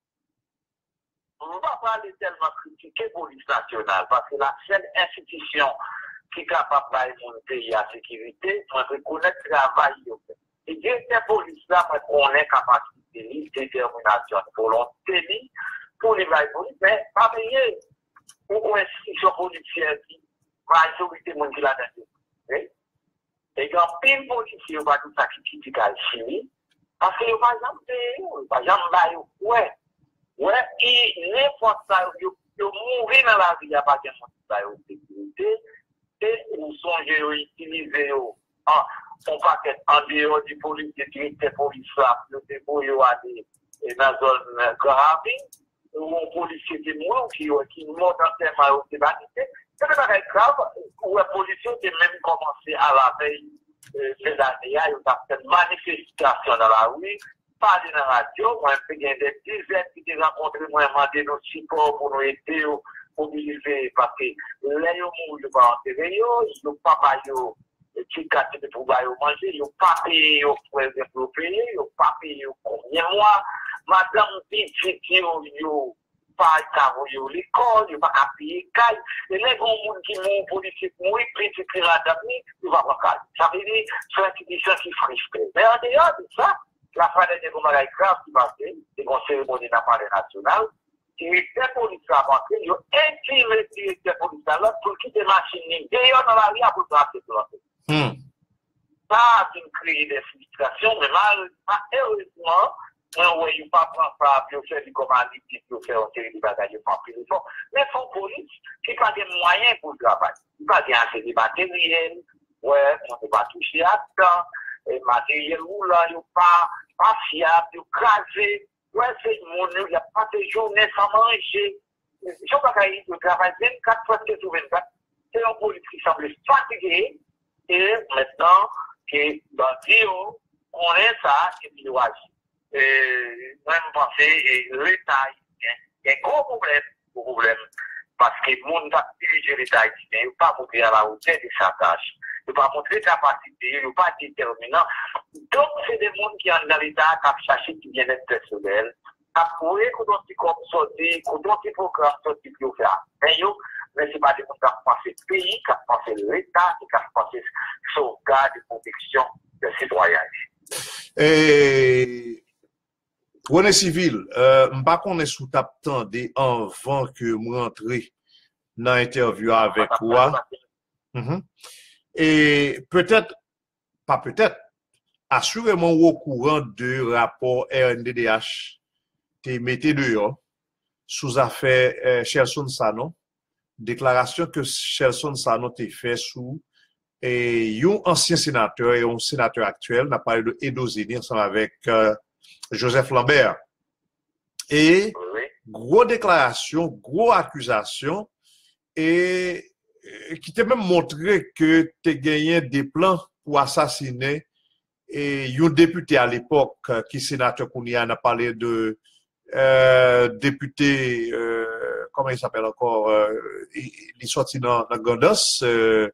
On ne va pas aller tellement critiquer la police nationale parce que la seule institution qui est capable de mon pays à sécurité, on reconnaître le travail. Et bien, cette police-là, on est capable de détermination, volonté, pour les police, mais pas payer pour une institution policière qui, majorité de monde qui l'a dedans. Et quand pile policier, on va tout ça qui critique à chimie, parce qu'il n'y a pas jamais, pas jamais, ouais. Ouais, et n'importe ça, ils mourir dans la vie, il n'y a pas de monde de sécurité, et ils sont utilisés on va être en dehors du police, du directeur police là, le débrouille aller dans la zone grave, où un policier est mort, qui monte en termes de vanité. C'est pas grave, où un policier est même commencé à la veille de l'année, il y a une manifestation dans la rue, parler dans la radio, moi, je fais des dizaines qui ont rencontré, moi, demandé nos supports pour nous aider, mobiliser, parce que les gens ne vont pas enterrer, ils n'ont pas maillot. Qui casse de pour manger, ils n'ont pas payé pour les payer, ils n'ont pas payé combien de mois. Madame dit, c'est qu'ils n'ont pas à l'école, ils n'ont pas à payer caille. Et les gens qui sont politiques, oui, petit qui radamé, ils vont pas caille. Ça veut dire, c'est l'institution qui friche. Mais en dehors de ça, la fin des négociations grave qui passait, des cérémonies d'appareil national, qui était police à rentrer, ils ont intimé le directeur police là pour quitter la machine, d'ailleurs dans la rue, pour tracer tout le Hmm. Ça, c'est une crise de frustration, mais malheureusement, on ne peut pas prendre ça, puis on fait du commandité, puis on fait une série de bagages, mais il faut police qui n'a pas de moyens pour le travail. Il n'y a pas assez de matériel, ouais, on ne peut pas toucher à ça, et matériel roulant, il n'y a pas, pas fiable, il y a crasé, ouais, c'est mon, il n'y a pas de journée sans manger. Je ne sais pas qu'il travaille vingt-quatre fois sur vingt-quatre, c'est un police qui semble fatigué. Et maintenant, que dans Dio, on est ça, et puis on agit. Et moi, je pense que l'État, il y a un gros problème, gros problème, parce que le monde a dirigé l'État haïtien, il ne peut pas montrer à la hauteur de sa tâche, il ne peut pas montrer sa capacité, il ne peut pas déterminant. Donc, c'est des gens qui sont dans l'État, qui ont cherché du bien-être personnel, après, quand on dit qu'on sortit, quand on dit programme sorti, puis on fait mais ce n'est pas des gens qui ont pensé le pays, qui ont pensé l'État, qui ont pensé sauvegarde et protection des citoyens. Et, René Civil, euh, je ne sais pas qu'on est sous tap tendé avant que je rentre dans l'interview avec toi. Mm-hmm. Et peut-être, pas peut-être, assurément au courant de rapport R N D D H qui mettez dehors sous affaire euh, Chelson Sano, déclaration que Chelson Sano t'a fait sous et un ancien sénateur et un sénateur actuel, n'a parlé de Edozini ensemble avec euh, Joseph Lambert. Et Oui. gros déclaration, gros accusation, et, et qui t'a même montré que tu gagné des plans pour assassiner et un député à l'époque qui sénateur qu'on y a, a parlé de euh, député, euh, comment il s'appelle encore, euh, il, il est sorti dans, dans Gondos, euh,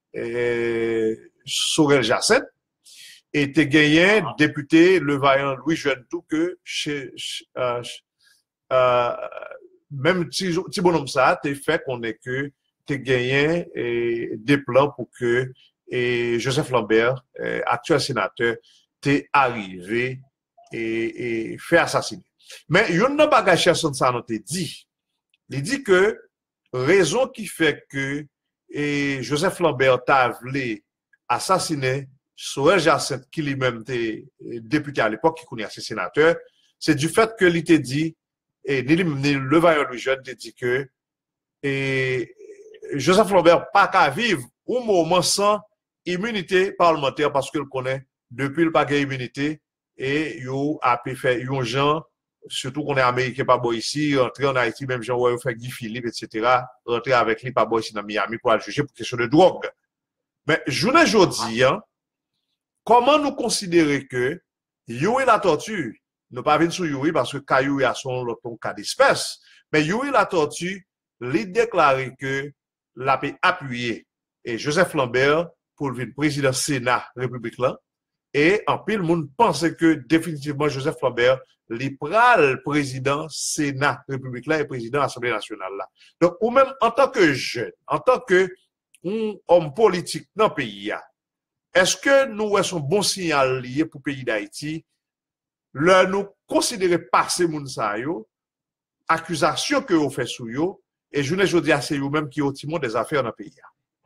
Sorel Jacette, et tu gagné député le vaillant Louis Jeune-Tout que chez, euh, euh, même si petit bonhomme ça, tu fait qu'on est que tu gagné et, des plans pour que et Joseph Lambert, euh, actuel sénateur, t'est arrivé et, et fait assassiner. Mais il y a un bagage Chelson Sano te dit. Il dit que raison qui fait que et Joseph Lambert t'a voulu assassiner Sorel Jacette, qui lui-même était député à l'époque, qui connaît ses sénateurs, c'est du fait que il t'a dit, et le vaillant Louis Jeune t'a dit que et Joseph Lambert pas qu'à vivre au moment sans immunité parlementaire parce qu'il connaît depuis le paquet immunité et il a pu faire un gens surtout qu'on est américain pas bon ici, rentrer en Haïti, même Jean Roy fait Guy Philippe, et cetera, rentrer avec lui pas bon ici dans Miami pour aller juger pour question de drogue. Mais journée aujourd'hui, hein, comment nous considérer que Yuri la tortue, nous pas venir sur Yuri parce que Kayuri a son ton cas d'espèce, mais Yuri la tortue, lui déclaré que l'a appuyé et Joseph Lambert pour le président Sénat République là. Et en pile, le monde pensait que définitivement Joseph Lambert, les pral président Sénat République là et président Assemblée nationale là. Donc, ou même en tant que jeune, en tant que un homme politique dans le pays, est-ce que nous avons un bon signal lié pour le pays d'Haïti, là nous considérer passer moun sa yo, accusation que vous fait sous yo, et je ne dis à c'est vous même qui au timon des affaires dans le pays.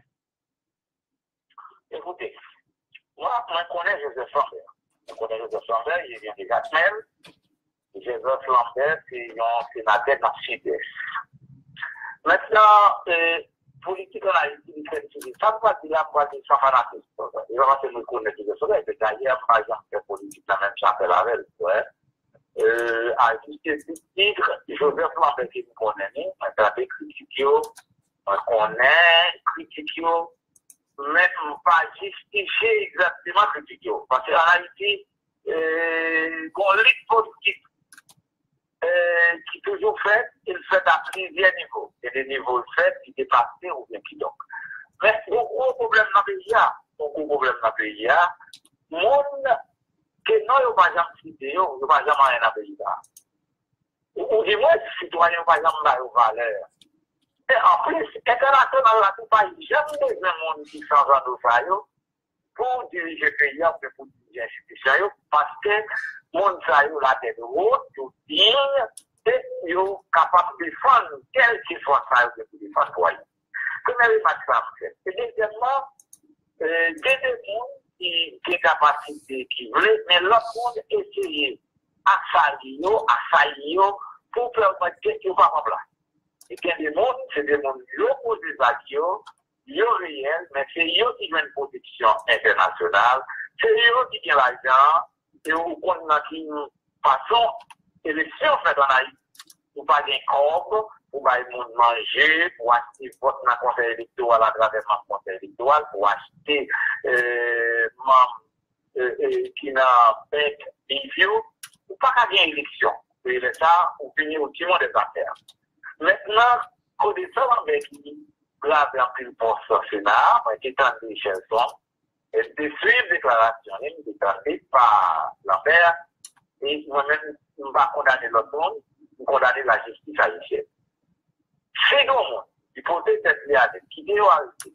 Écoutez, moi, je connais Joseph Lambert. Je connais Joseph Lambert, il vient de Gatmel. Joseph Lambert, c'est un sénateur dans le sud-est. Maintenant, euh, politique en Haïti, ça ne va pas dire la voix de son fanatisme. Il va pas se reconnaître de cela. Et d'ailleurs, par exemple, la politique, la même chose, la même chose. Euh, à juste titre, Joseph Lambert, qui nous connaît, on a fait critiquer, on connaît, critiquer, mais on ne peut pas justifier exactement critiquer. Parce qu'en Haïti, euh, qu'on lit politique, Euh, qui toujours fait, il fait à plusieurs niveaux. Il y a des niveaux faits qui dépassent ou bien qui donc. Mais le gros problème dans le pays, le gros problème dans le pays, le monde que nous n'avons pas jamais cité, nous n'avons pas jamais rien dans le pays. Ou du moins, les citoyens n'ont pas jamais de valeur. Et en plus, international, là, tout pays, jamais des gens qui sont en nos pour diriger le pays, pour diriger l'institution, parce que le monde a la tête haute, tout digne, et ils sont capables de défendre quel qu'il soit ça, de défendre pour eux. Première remarque, ça fait. Et deuxièmement, il y a des gens qui ont des capacités, qui veulent, mais l'autre monde essaye d'assaillir, assaillir, pour permettre que ce soit en place. Et qu'il y a des gens, c'est des gens qui ont des actions, ils ont réel, mais c'est eux qui ont une protection internationale, c'est eux qui ont l'argent, et où on a une façon, élection faite en Haïti, pour pas de corps, pour pas de monde manger, pour acheter vote dans le conseil électoral à travers le conseil électoral, pour acheter euh, membres euh, qui n'a pas de pour pas qu'il y ait une élection. Et ça, on finit au timon des affaires. Maintenant, quand des gens qui grave en pile poste au Sénat, qui est en Chelson, et de suivre déclaration, déclarée par Lambert, et moi-même, je ne vais pas condamner l'autre monde, je condamner la justice haïtienne. Second, il faut être lié qui dénoncé,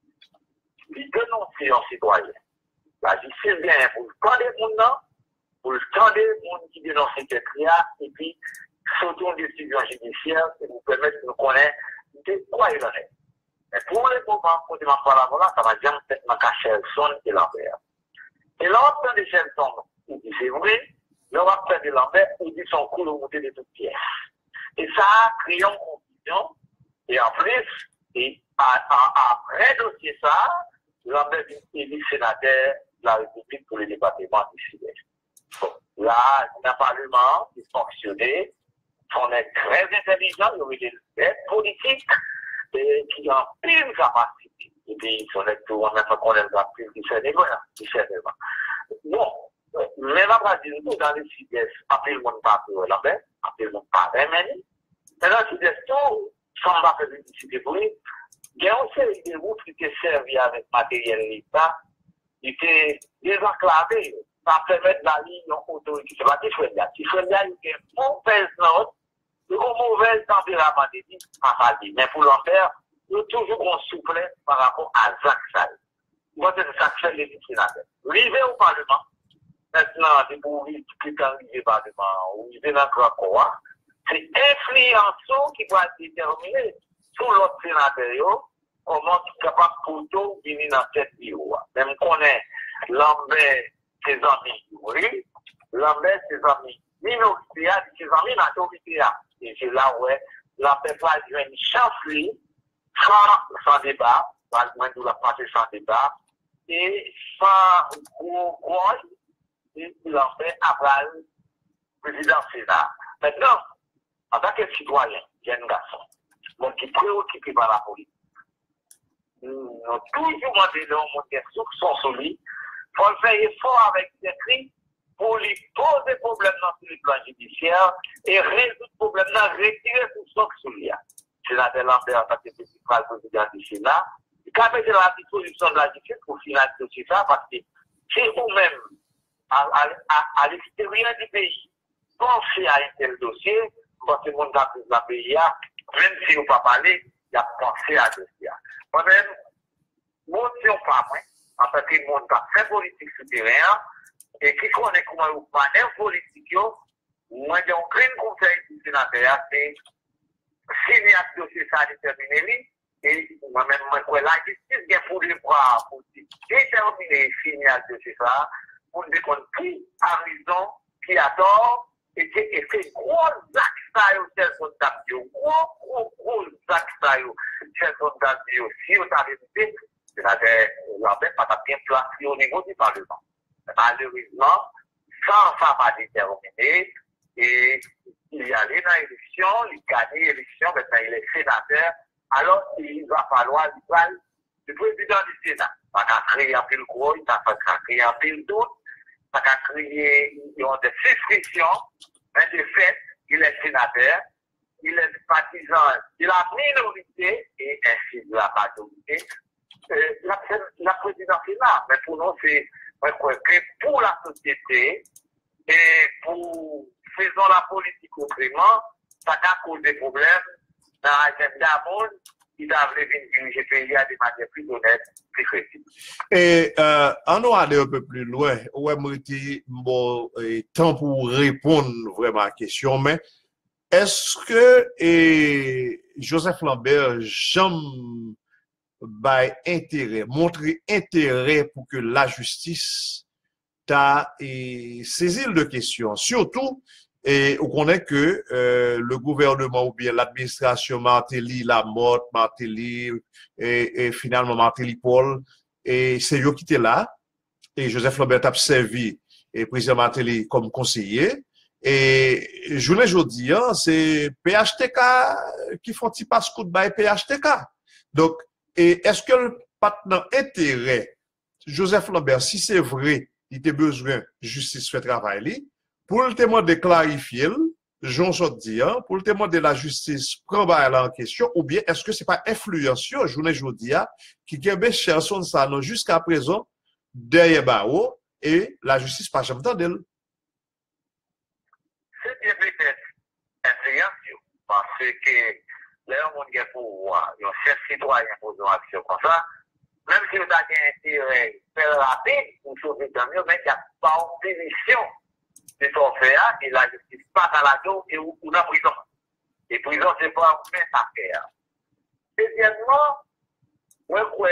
il dénoncer un citoyen. La justice vient pour le temps des gens, pour le temps des gens qui dénoncent cette cria, et puis, surtout une décision judiciaire qui nous permet de nous connaître de quoi il en est. Mais pour le moment, quand je m'en parle là, ça va jamais être ma Chelson et Lambert. Et l'autre de Chelson, il dit c'est vrai, l'autre de Lambert, il dit son coup de monter de toutes pièces. Et ça a créé une confusion. Et en plus, et après dossier ça, Lambert est élu sénateur de la République pour le département du Sud-Est. Là, il y a un parlement qui fonctionnait, on est très intelligent, il y a des politiques qui ont pile capacité. Et puis, on est tout, on a qu'on les a pris discernement, discernement. Bon, mais là, on dit, dans le Sud-Est, après le monde pas pour Lambert, après le monde pas Remeni. Mais dans le Sud-Est, tout, sans la publicité pour lui, il y a aussi des routes qui étaient servies avec matériel l'État, qui étaient désenclavées. Ça permet la ligne autorité. C'est pas Tifredia. Tifredia, il y a une mauvaise note, une mauvaise température de vie, pas dit. Mais pour l'en faire, il y a toujours un souplesse par rapport à Zach Sall. Moi, c'est ça que fait les sénateurs. Rivé au Parlement, maintenant, c'est pour plus qu'un rivé au Parlement, ou rivé dans le Krakow, c'est influençant qui va déterminer sur l'autre sénateur, comment il est capable de venir dans cette bureau. Même qu'on est Lambert, ses amis oui, Lambert, ses amis minoritaires, ses amis majoritaires. Et c'est là où Lambert va jouer une chance, sans, sans débat, pas loin de la passer sans débat, et sans gros gros, et Lambert aval président Sénat. Maintenant, en tant que citoyen, jeune garçon, mon qui est préoccupé par la politique, nous avons toujours demandé dans le monde des soupçons sur lui, il faut faire effort avec ses cris pour lui poser problème sur le plan judiciaire et résoudre le problème, retirer tout ce sur lui. Sénateur Lambert, en tant que principal président du Sénat, il a mis la disposition de la justice pour financer ça parce que c'est vous-même, à, à, à, à l'extérieur du pays, pensez à un tel dossier, parce que le monde a pris la pays, même si vous ne pas parler, il a pensé à ce dossier. Moi-même, moi, si on pas moi, en tant que monde qui fait politique souterrain, et qui connaît comment vous manœuvre politique, moi, j'ai un grand conseil du sénateur, c'est signer ce dossier, ça a déterminé, et moi-même, moi, la justice vient pour le bras, pour déterminer, signer ce dossier, ça, pour décompter qui a raison, qui a tort, et qui fait gros actes, tel son tabio, gros, gros, gros actes, tel son tabio, si on a révisé, c'est-à-dire, on n'a pas bien placé au niveau du Parlement. Malheureusement, sans ça pas déterminé, et il y a les élections, il gagne l'élection, maintenant il est sénateur, alors il va falloir le président du Sénat. Ça a créé un peu le gros, ça a créé un peu le doute, ça a créé des suspicions, mais de fait, il est sénateur, il est partisan de la minorité et ainsi de la majorité. Euh, la, la présidence est là, mais pour nous, c'est que pour la société et pour faisons la politique autrement, ça a causé des problèmes dans l'agenda monde qui devrait venir diriger le pays à des manières plus honnêtes, plus crédibles. Et euh, en nous aller un peu plus loin, ouais, moi, bon, temps pour répondre vraiment à la question, mais est-ce que et Joseph Lambert j'aime by intérêt, montrer intérêt pour que la justice t'a saisi de question, surtout et on connaît que euh, le gouvernement ou bien l'administration Martelly, Lamotte, Martelly et, et finalement Martelly Paul et c'est eux qui étaient là et Joseph Lambert a servi et président Martelly comme conseiller et je voulais je dire c'est P H T K qui font petit passe coup de bail P H T K donc et est-ce que le partenaire intérêt, Joseph Lambert, si c'est vrai, il a besoin de justice fait travail, pour le témoin de clarifier, j'en sais dire, pour le témoin de la justice, prendre en question, ou bien est-ce que c'est pas influencieux, je ne dis pas, qui a cherché ça jusqu'à présent, derrière Bao, et la justice pas jamais d'elle. C'est bien peut-être influencieux, parce que là, on a pour un chef citoyen pour une action comme ça, même si vous avez un intérêt faire rapide pour sauver le mieux, mais il n'y a pas en punition de son fait, et la justice passe à la dos et ou dans la prison. Et prison, c'est pas un fait à faire. Deuxièmement, je crois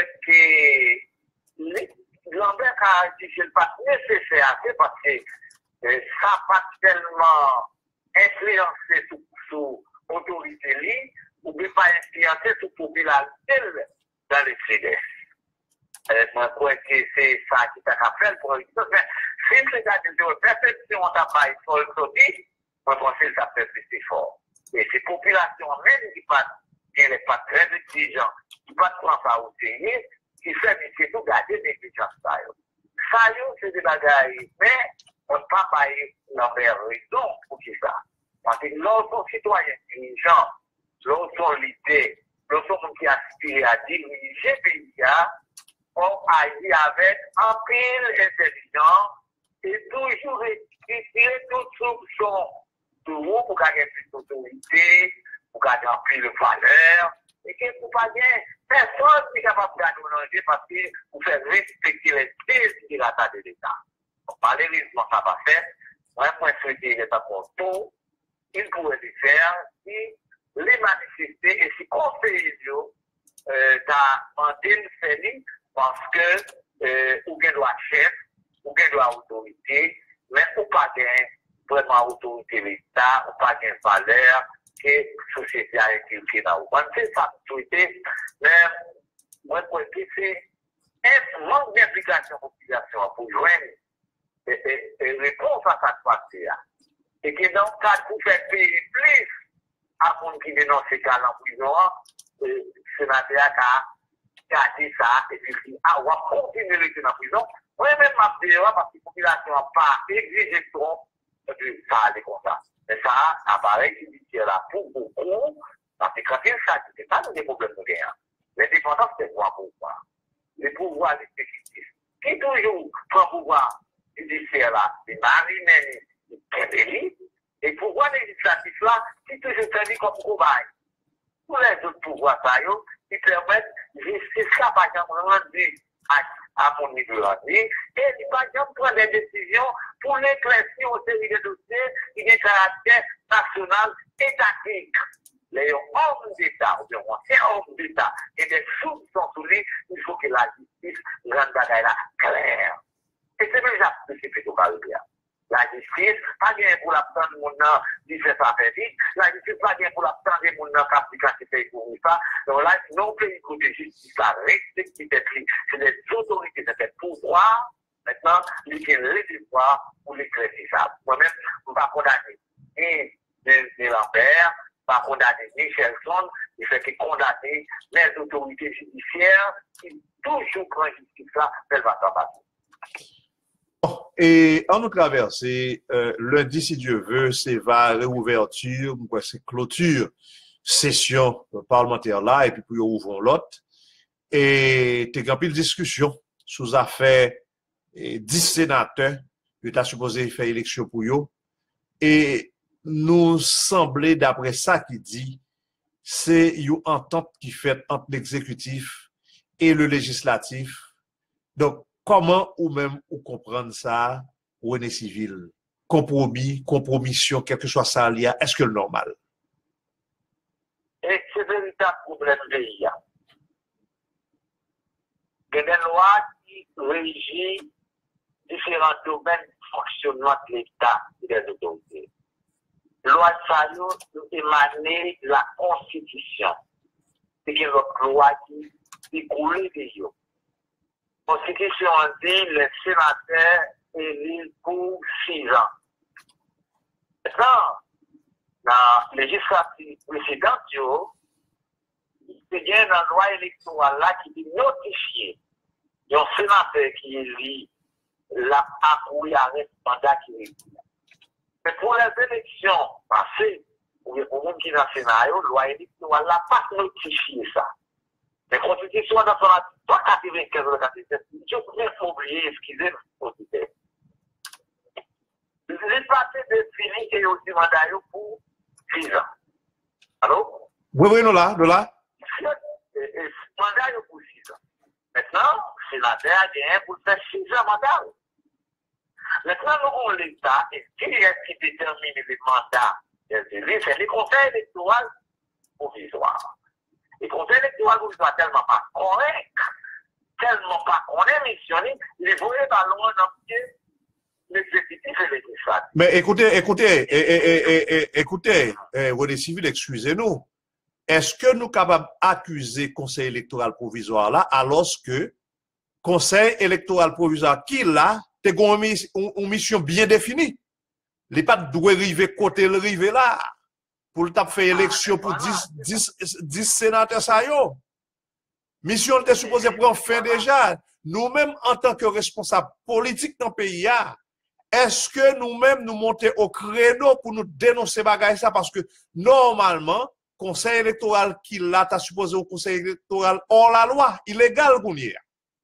que Lambert a dit que ce n'est pas nécessaire parce que ça n'a pas tellement influencé sur l'autorité, ou bien pas influencer sur la population dans les C D S. Euh, je crois que c'est ça qui t'a fait pour l'existence. Mais si le gars de perfection n'a pas été sur le côté, je pense que ça fait plus fort. Et ces populations même qui ne sont pas très exigeantes, qui ne sont pas très outillées, qui fait c'est tout garder des exigences. Ça, c'est des bagailles, mais on ne peut pas parler l'envers raison pour ça. Parce que lorsqu'on citoyen dirigeant, lorsqu'on l'idée, lorsqu'on qui aspire à diriger le pays, on agit avec un pile intelligent et toujours retirer tout soupçon de vous pour gagner plus d'autorité, pour gagner un pile de valeur, et que pour pas gagner, personne n'est capable de gagner parce que vous faites respecter les désirata de l'État. Malheureusement, ça va faire. Moi, je souhaite l'État pour tout. Il pourrait le faire si les manifester et si conseiller euh, t'as demandé le faire parce que euh, ou bien doit chef, ou bien doit autorité, mais ou pas bien vraiment autorité l'État, ou pas bien valeur que la société a inculqué dans le monde. C'est ça que je souhaite, mais moi je crois que c'est un manque d'implication de la population pour joindre et, et, et répondre à cette partie-là. et que dans le cas pour faire payer plus à mon qui dénonce ces cas en prison, le sénateur a gardé ça et puis ah, on va continuer de rester en prison. Moi-même, je dis, parce que la population n'a pas exigé trop de ça aller comme ça. Mais ça, appareil judiciaire là, pour beaucoup, parce que quand il s'agit, c'est pas des problèmes de guerre. L'indépendance, c'est quoi pouvoir? Le pouvoir exécutif. Qui toujours prend pouvoir judiciaire là, c'est marine, c'est et le pouvoir législatif là, qui toujours tenu comme cobaye. Tous les autres pouvoirs, ça, qui permettent, c'est ça, par exemple, rendu à mon niveau là. Et, par exemple, prendre des décisions pour l'éclaircir au série de dossiers qui ont un caractère national étatique. Les hommes d'État, ou bien anciens hommes d'État, et des soupes sont sous lui, il faut que la justice rende bagaille là claire. Et c'est déjà ce qui fait au Caribéen. La justice, pas bien pour la prendre mon nom, dit c'est ça fait vite. La justice, pas bien pour la prendre mon nom, qui fait pour ça. Donc là, non pays de justice, la respecte pris. C'est les autorités, c'est le pouvoir. Maintenant, il y a le devoir pour l'éclaircir ça. Moi-même, je ne vais pas condamner ni Lambert, pas condamner ni Chelson, il fait que condamner les autorités judiciaires qui toujours prennent justice là, elle va s'en passer. Et en nous traverser, euh, lundi, si Dieu veut, c'est va réouverture, c'est clôture, session parlementaire là, et puis pour ouvrir l'autre. Et t'es grand pile discussion sous affaire dix sénateurs qui étaient supposés faire élection pour eux. Et nous semblait, d'après ça qui dit, c'est une entente qui fait entre l'exécutif et le législatif. Donc, comment ou même ou comprendre ça, René Civil, compromis, compromission, quel que soit ça, est-ce que c'est normal? Et c'est un véritable problème de pays. Il y a des lois qui régissent différents domaines de fonctionnement de l'État et des autorités. Loi de émaner de la Constitution. C'est une loi qui découle de eux. La Constitution dit les sénateurs élus pour six ans. Maintenant, dans la législative précédente, il y a une loi électorale là qui dit notifier un sénateur qui élit la approuvé arrêt mandat qui est. Mais pour les élections passées, pour les monde qui est dans le Sénat, la loi électorale n'a pas notifié ça. La Constitution dans son article quatre-vingt-quinze ou quatre-vingt-sept, je peux oublier, excusez-moi, il passé défini et aussi mandat pour six ans. Allô? Oui, oui, nous là, nous là. Mandat pour six ans. Maintenant, c'est la dernière pour faire six ans mandat. Maintenant, nous avons l'État, et qui est-ce qui détermine les mandats des élus? C'est les conseils électoraux provisoires. Les conseils électoraux provisoires tellement pas corrects, tellement pas qu'on est missionné, les voyaient dans loin dans l'exécutif et législatif. Mais écoutez, écoutez, é, é, é, écoutez, René Civil, excusez-nous. Est-ce que nous sommes capables d'accuser le conseil électoral provisoire là, alors que conseil électoral provisoire qui là, c'est une mission bien définie. Les pas doivent arriver côté le rive là pour le faire élection pour dix sénateurs ça yo. Mission était supposée prendre fin déjà. Nous-mêmes en tant que responsables politiques dans le pays, est-ce que nous-mêmes nous montons au créneau pour nous dénoncer bagaille ça parce que normalement conseil électoral qui là t'a supposé au conseil électoral hors la loi, illégal qu'on y est.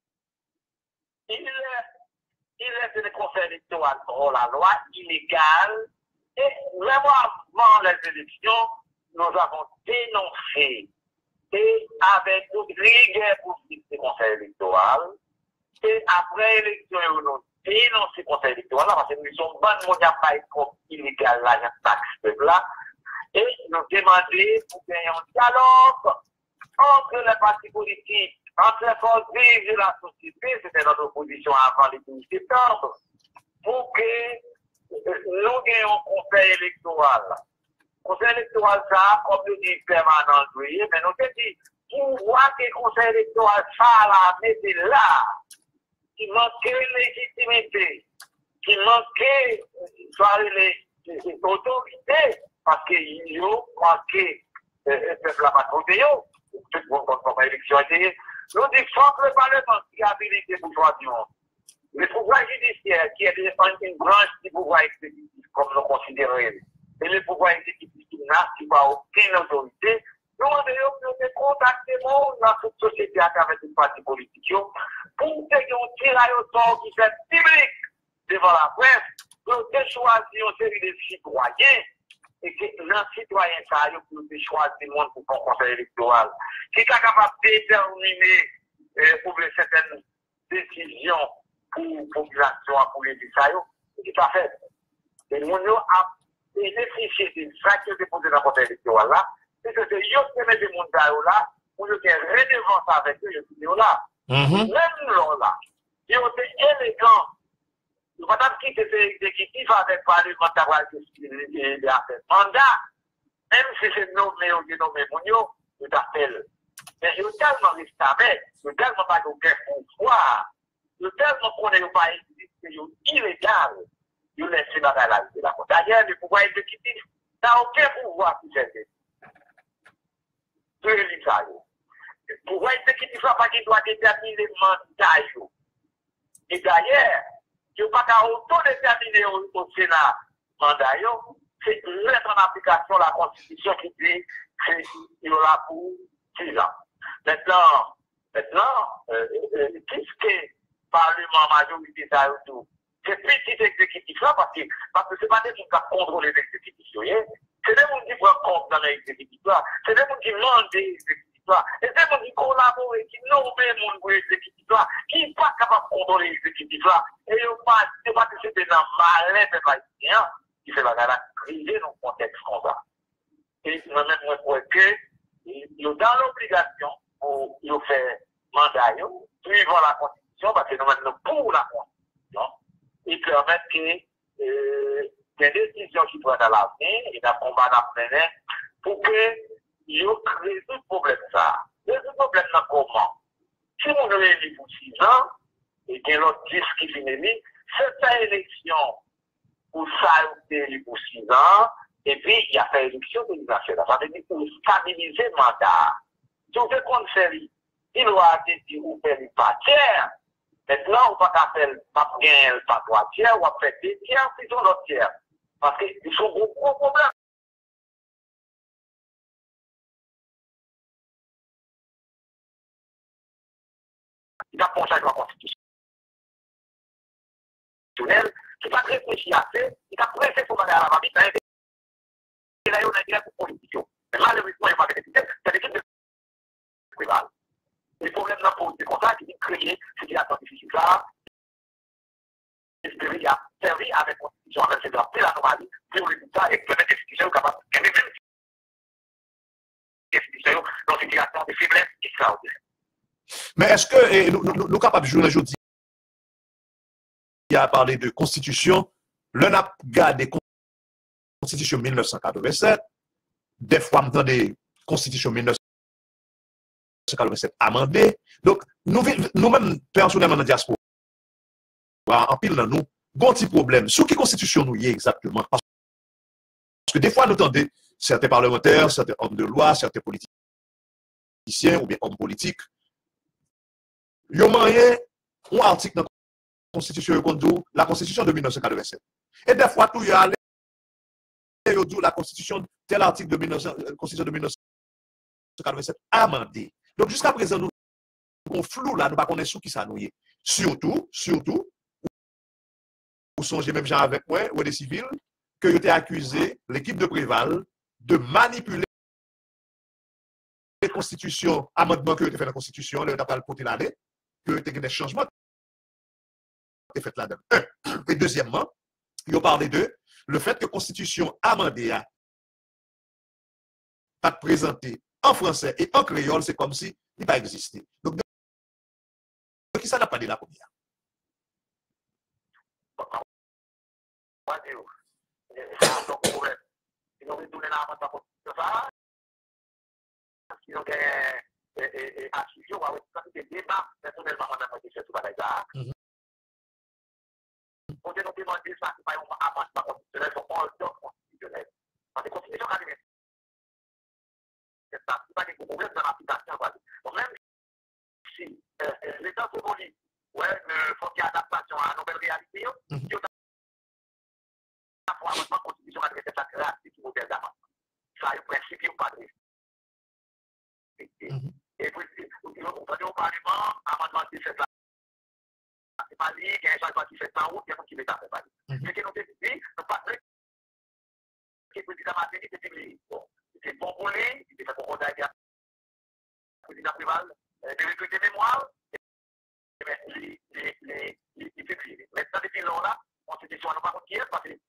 Il est le conseil électoral hors la loi, illégal, et même avant les élections, nous avons dénoncé, et avec toute rigueur pour le conseil électoral, et après l'élection, nous avons dénoncé le conseil électoral, parce que nous sommes bonnes, nous n'avons pas été comme illégal là, il y a taxe là, et nous demandons pour gagner un dialogue entre les partis politiques, entre les forces vives de la société, c'était notre position avant les douze septembre, pour que nous ayons un conseil électoral. Le conseil électoral, ça, comme nous dit permanent, mais nous avons dit, pour voir que le conseil électoral, ça, là, mettez là, qui manquait légitimité, qui manquait, soit les autorité, parce qu'ils ont manqué le peuple à patrouiller, tout le monde comme élection été. Nous disons que le Parlement qui a habilité pour choisir le pouvoir judiciaire qui est une branche du pouvoir exécutif, comme nous considérons, et le pouvoir exécutif qui n'a pas aucune autorité, nous devons contacter dans toute société à travers une partie politique pour que nous tiraillons au sort qui fait public devant la presse, pour choisir une série de citoyens et que les citoyens, ça pour choisir le monde pour un conseil électoral, qui est capable de déterminer pour certaines décisions pour la population, pour les décisions, c'est tout à fait. Et nous avons bénéficié des actes déposés dans le conseil électoral là, c'est que c'est eux qui mettent des gens là, pour nous faire redevance avec eux, les gens là. Même là, ils ont été élégants. Nous ne pouvons pas quitter l'exécutif avec le Parlement de affaires mandat, même si c'est nommé ou dénommé Mounio, nous appelle. Mais ils ont tellement resté avec, ils ont tellement pas aucun pouvoir, ils ont tellement qu'on n'est pas illégal, ils ont laissé la réalité là. D'ailleurs, le pouvoir exécutif n'a aucun pouvoir pour faire ça. Le pouvoir exécutif n'a pas qui doit déterminer le mandat. Et d'ailleurs, il n'y a pas qu'à autodéterminer au, au Sénat mandat, c'est mettre en application la Constitution qui dit qu'il y aura pour six ans. Maintenant, maintenant euh, euh, puisque le Parlement majorité ça tout, c'est petit exécutif là, parce que parce que c'est pas des gens qui contrôlent les exécutifs, c'est des gens qui prennent compte dans les exécutifs là, c'est des gens qui mandent des exécutifs là, et c'est des gens qui collaborent, qui nomment les gens pour les exécutifs là, qui ne sont pas capables de contrôler les exécutifs là, et ils ne sont pas participer dans le malin de l'haïtien, qui fait la crise dans le contexte comme ça. Et moi-même, je crois que ils sont dans l'obligation pour faire mandat, suivant la Constitution, parce que nous sommes pour la Constitution, et permettre que euh, des décisions qui soient dans l'avenir et dans le combat d'après pour que ils créent tout problème ça. Le problème là comment? Si on est élu pour six ans, et qu'il y a l'autre dix qui finit, c'est sa élection pour ça, élu pour six ans, et puis il y a fait élection présidentielle. Ça veut dire pour stabiliser le mandat. Tout ce qu'on fait, il doit dire ou faire une partière. Maintenant, on ne peut pas faire pas bien, pas trois tiers, ou après deux tiers, puis sur l'autre tiers. Parce qu'ils sont beaucoup de problèmes. Il a pas un changement constitutionnel. Il n'a pas réfléchi à ça. Il a pressé pour aller à la mamie. Il a eu une idée pour politique. Mais malheureusement, il n'y a pas de député. C'est l'équipe de Préval. Les problèmes de la politique, comme ça, qui créent cette situation difficile là. Espérer a servi avec la constitution, avec ses droits, la normalité, pour les résultats et que les institutions capables de gagner même institutions dans une situation de faiblesse extraordinaire. Mais est-ce que eh, nous, nous, nous capables de jouer aujourd'hui à parler de constitution, le N A P garde des constitutions mille neuf cent quatre-vingt-sept, des fois, on des constitutions mille neuf cent quatre-vingt-sept amendées. Donc, nous-mêmes, nous personnellement, dans la diaspora, en pile dans nous, bon petit problème. Sur quelle constitution nous y est exactement? Parce que des fois, nous entendons certains parlementaires, certains hommes de loi, certains politiciens ou bien hommes politiques, ils ont marié un article dans la Constitution, la Constitution de mille neuf cent quatre-vingt-sept. Et des fois, tout y a la Constitution, tel article de mille neuf cents, Constitution de mille neuf cent quatre-vingt-sept amendé. Donc, jusqu'à présent, nous avons flou là, nous ne connaissons pas qui ça nous y est. Surtout, surtout, ou songez même gens avec moi, ou des civils, que vous avez accusé l'équipe de Préval de manipuler les constitutions, amendements que vous avez fait dans la Constitution, le tapal côté l'année, que vous avez des changements qui fait là-dedans. Un. Et deuxièmement, ils ont parlé de le fait que la Constitution amendée a pas présenté en français et en créole, c'est comme si il n'a pas existé. Donc, qui ça n'a pas dit la première? Ils ont retourné la Constitution. Ils ont gagné à Chilio, on a eu des débats, personnellement, on a fait tout ça. On a demandé ça, c'est pas un amendement constitutionnel, c'est un pas de problème dans l'application. Donc, même si euh, l'État se mobilise, ouais, il faut qu'il y ait adaptation à la nouvelle réalité, il y a un amendement constitutionnel qui est créatif qui modèle d'avant. Ça, le principe, il n'y a pas de et puis, on parle au Parlement, amendement dix-sept là. C'est pas lui, il y a un changement qui fait en route, il y a un qui met ça, c'est pas lui. Ce que nous dit, nous pas que le président Martini, c'est publié. Bon, c'est bon pour lui, il fait pour qu'on aille à le président Prival, de recruter mémoire, il publie. Maintenant, depuis là, la Constitution n'a pas compris, parce que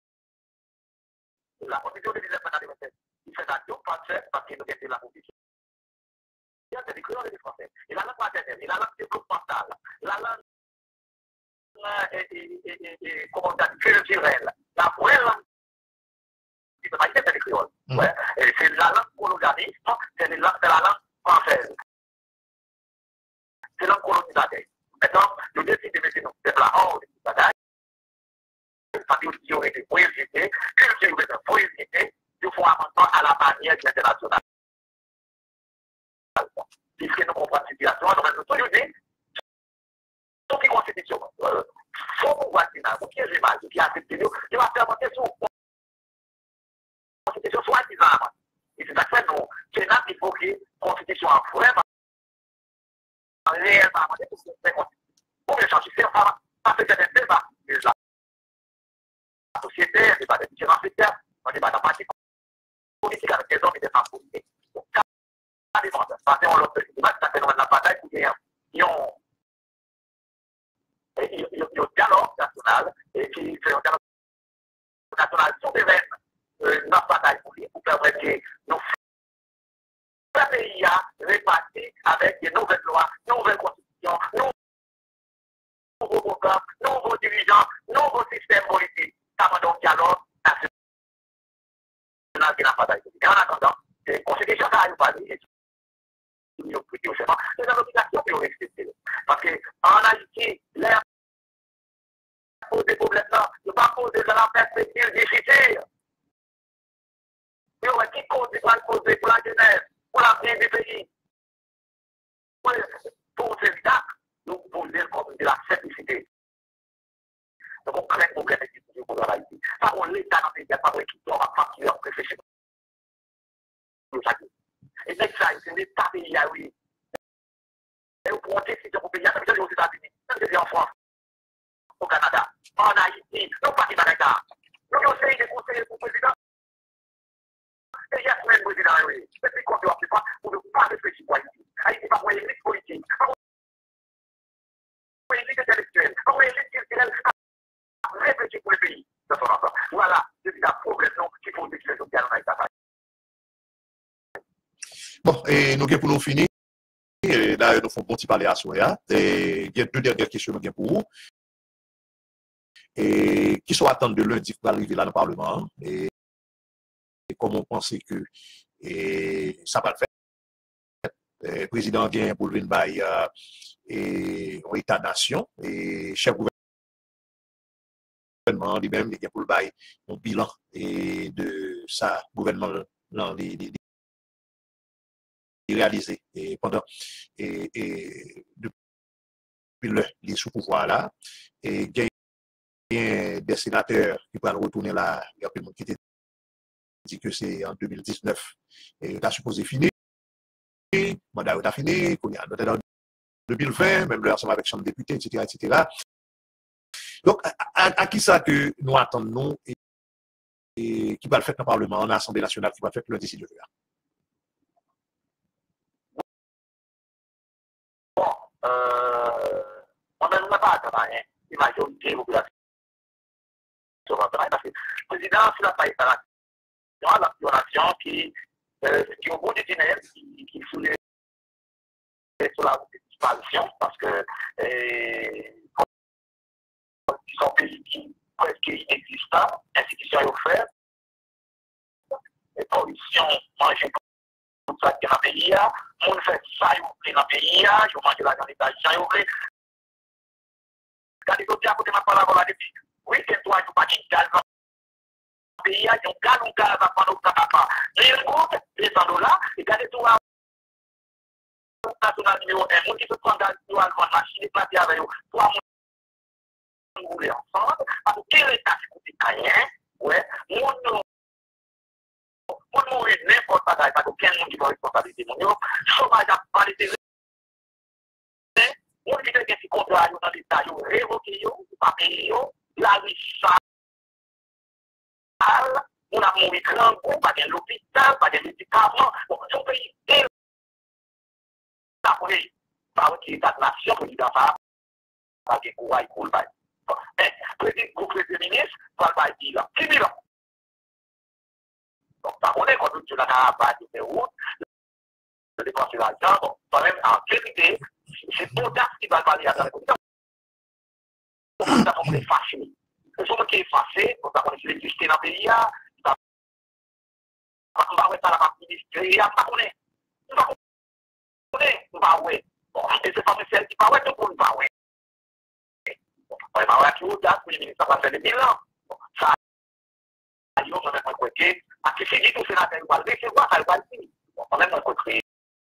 la Constitution de dix-neuf cent quatre-vingt-sept, il fait ça, pas fait, parce qu'il nous a la Constitution. Il y a des créoles et des français. Et la langue maternelle, et la langue développementale, la langue comment dire, culturelle, la vraie langue, c'est des créoles. Ouais. Et c'est la langue colonialiste, c'est la langue française. C'est la langue colonisatrice. Maintenant, nous décidons de mettre nos peuples à hors de cette bataille. Parce qu'ils ont été présentés, culture ont été présentés, ils font amendement à la manière internationale. Puisque nous comprenons la situation, nous avons toujours dit, toute constitution, il faut pouvoir dire, vous qui avez mal, vous qui avez accepté, il va faire monter sur la constitution soi-disant. Et c'est ça que nous, c'est là qu'il faut que la constitution soit vraiment réellement amendée pour faire constitution. Pour bien changer, c'est pas parce que c'est un débat de la société, un débat de différents secteurs, un débat de parti politique avec des hommes et des femmes politiques. Parce qu'on l'autre débat, ça fait la bataille pour gagner. Ils ont un dialogue national et qui fait un dialogue national souverain dans la bataille pour permettre que nos pays répartis avec des nouvelles lois, nouvelles constitutions, nouveaux programmes, nouveaux dirigeants, nouveaux systèmes politiques. Ça va donc dialogue national qui n'a pas bataille. Et en attendant, les constitutions ça arrive pas. C'est une obligation qui est respectée. Parce qu'en Haïti, l'air pose des problèmes là, ne pas poser dans la perspective difficile. Mais on va qui cause des plans posés pour la jeunesse, pour l'avenir du pays. Pour ces cas, nous poser comme de la simplicité. Donc on crée un problème de pour l'Haïti. Ça, on l'État dans les pays, pas qui doit facturer en réfléchir. Et c'est ça, c'est l'État pays, oui. Et vous pouvez décider pour payer, même si aux États-Unis, même si en France, au Canada, en Haïti, nous pas qui Canada. Nous avons essayé de conseiller pour le président. Et il y a le président, oui. C'est ce qu'on doit faire pour ne pas réfléchir pour Haïti. Haïti n'est pas pour une élite politique, pas pour une élite intellectuelle, pas pour une élite culturelle, réfléchir pour le pays. Voilà, c'est la progression qu'il faut décider de faire dans Haïti. Bon, et nous avons pour nous finir. D'ailleurs, nous faisons un petit parler à Soya. Il y a deux dernières questions pour vous. Et qui sont attendues de lundi pour arriver là dans le Parlement. Et, et comment on pense que et, ça va le faire. Le président vient pour le bail et au État-nation. Et chef gouvernement lui-même, il vient pour le bail un bilan et de sa gouvernement dans les réalisé et pendant et, et depuis le les sous pouvoir là et il y a des sénateurs qui vont retourner là, il y a quelqu'un qui dit que c'est en deux mille dix-neuf et il a supposé finir mandat est fini qu'on y a dans deux mille vingt même le ensemble avec chambre député etc etc donc à, à, à qui ça que nous attendons et, et qui va le faire dans le Parlement en Assemblée nationale qui va le faire le décider là. Euh, moi-même, je n'ai pas travaillé. La majorité de la population parce que le président, s'il n'a pas été à la violation qui est au bout du tunnel, qui soulève sur la disparition, parce que c'est un pays qui presque inexistant, institutions offertes, les conditions mangées comme ça dans le pays, on fait ça dans le pays, je mange la viande d'État, quand les autres à côté de ma parole depuis, oui, c'est toi, je ne pas pays, il y a un cas, un cas, va prendre au papa. Mais le compte, deux cents dollars, et regardez tout à national numéro un, mon qui se prend dans le allemand, machine, et placer avec eux, trois mots rouler ensemble, parce que quel état c'est rien, ouais, mon nom, mon nom est n'importe quoi, parce que aucun monde qui va responsabilité, mon nom, chômage à parler de mon qui fait des contrats dans l'État, révoqué, pas payé, la richesse, on a mouru grand coup, pas de l'hôpital, pas de médicaments, bon, son pays est là pour les, par l'État de nation, pour l'État pas, pas de courage, pour le bail. Mais, le groupe de ministre, va le dire là, six mille ans. Donc, par contre, quand tu l'as pas de faire route, de dépenser l'argent, donc, quand même, en vérité, c'est Bodas qui va parler à la commission. Donc, ça, on est fâché. Le jour qui est fâché, on va connaître l'électricité dans le pays, on va voir ça la partie ministérielle, on va connaître. On va connaître, on va voir. Bon, et c'est pas celle qui va voir, tout le monde va voir. On va voir qui est Bodas, pour le ministre, ça va faire des bilans. Ça, il y a un côté, à qui c'est dit tout sénateur, il va le recevoir, ça va le dire. Bon, quand même, on va créer.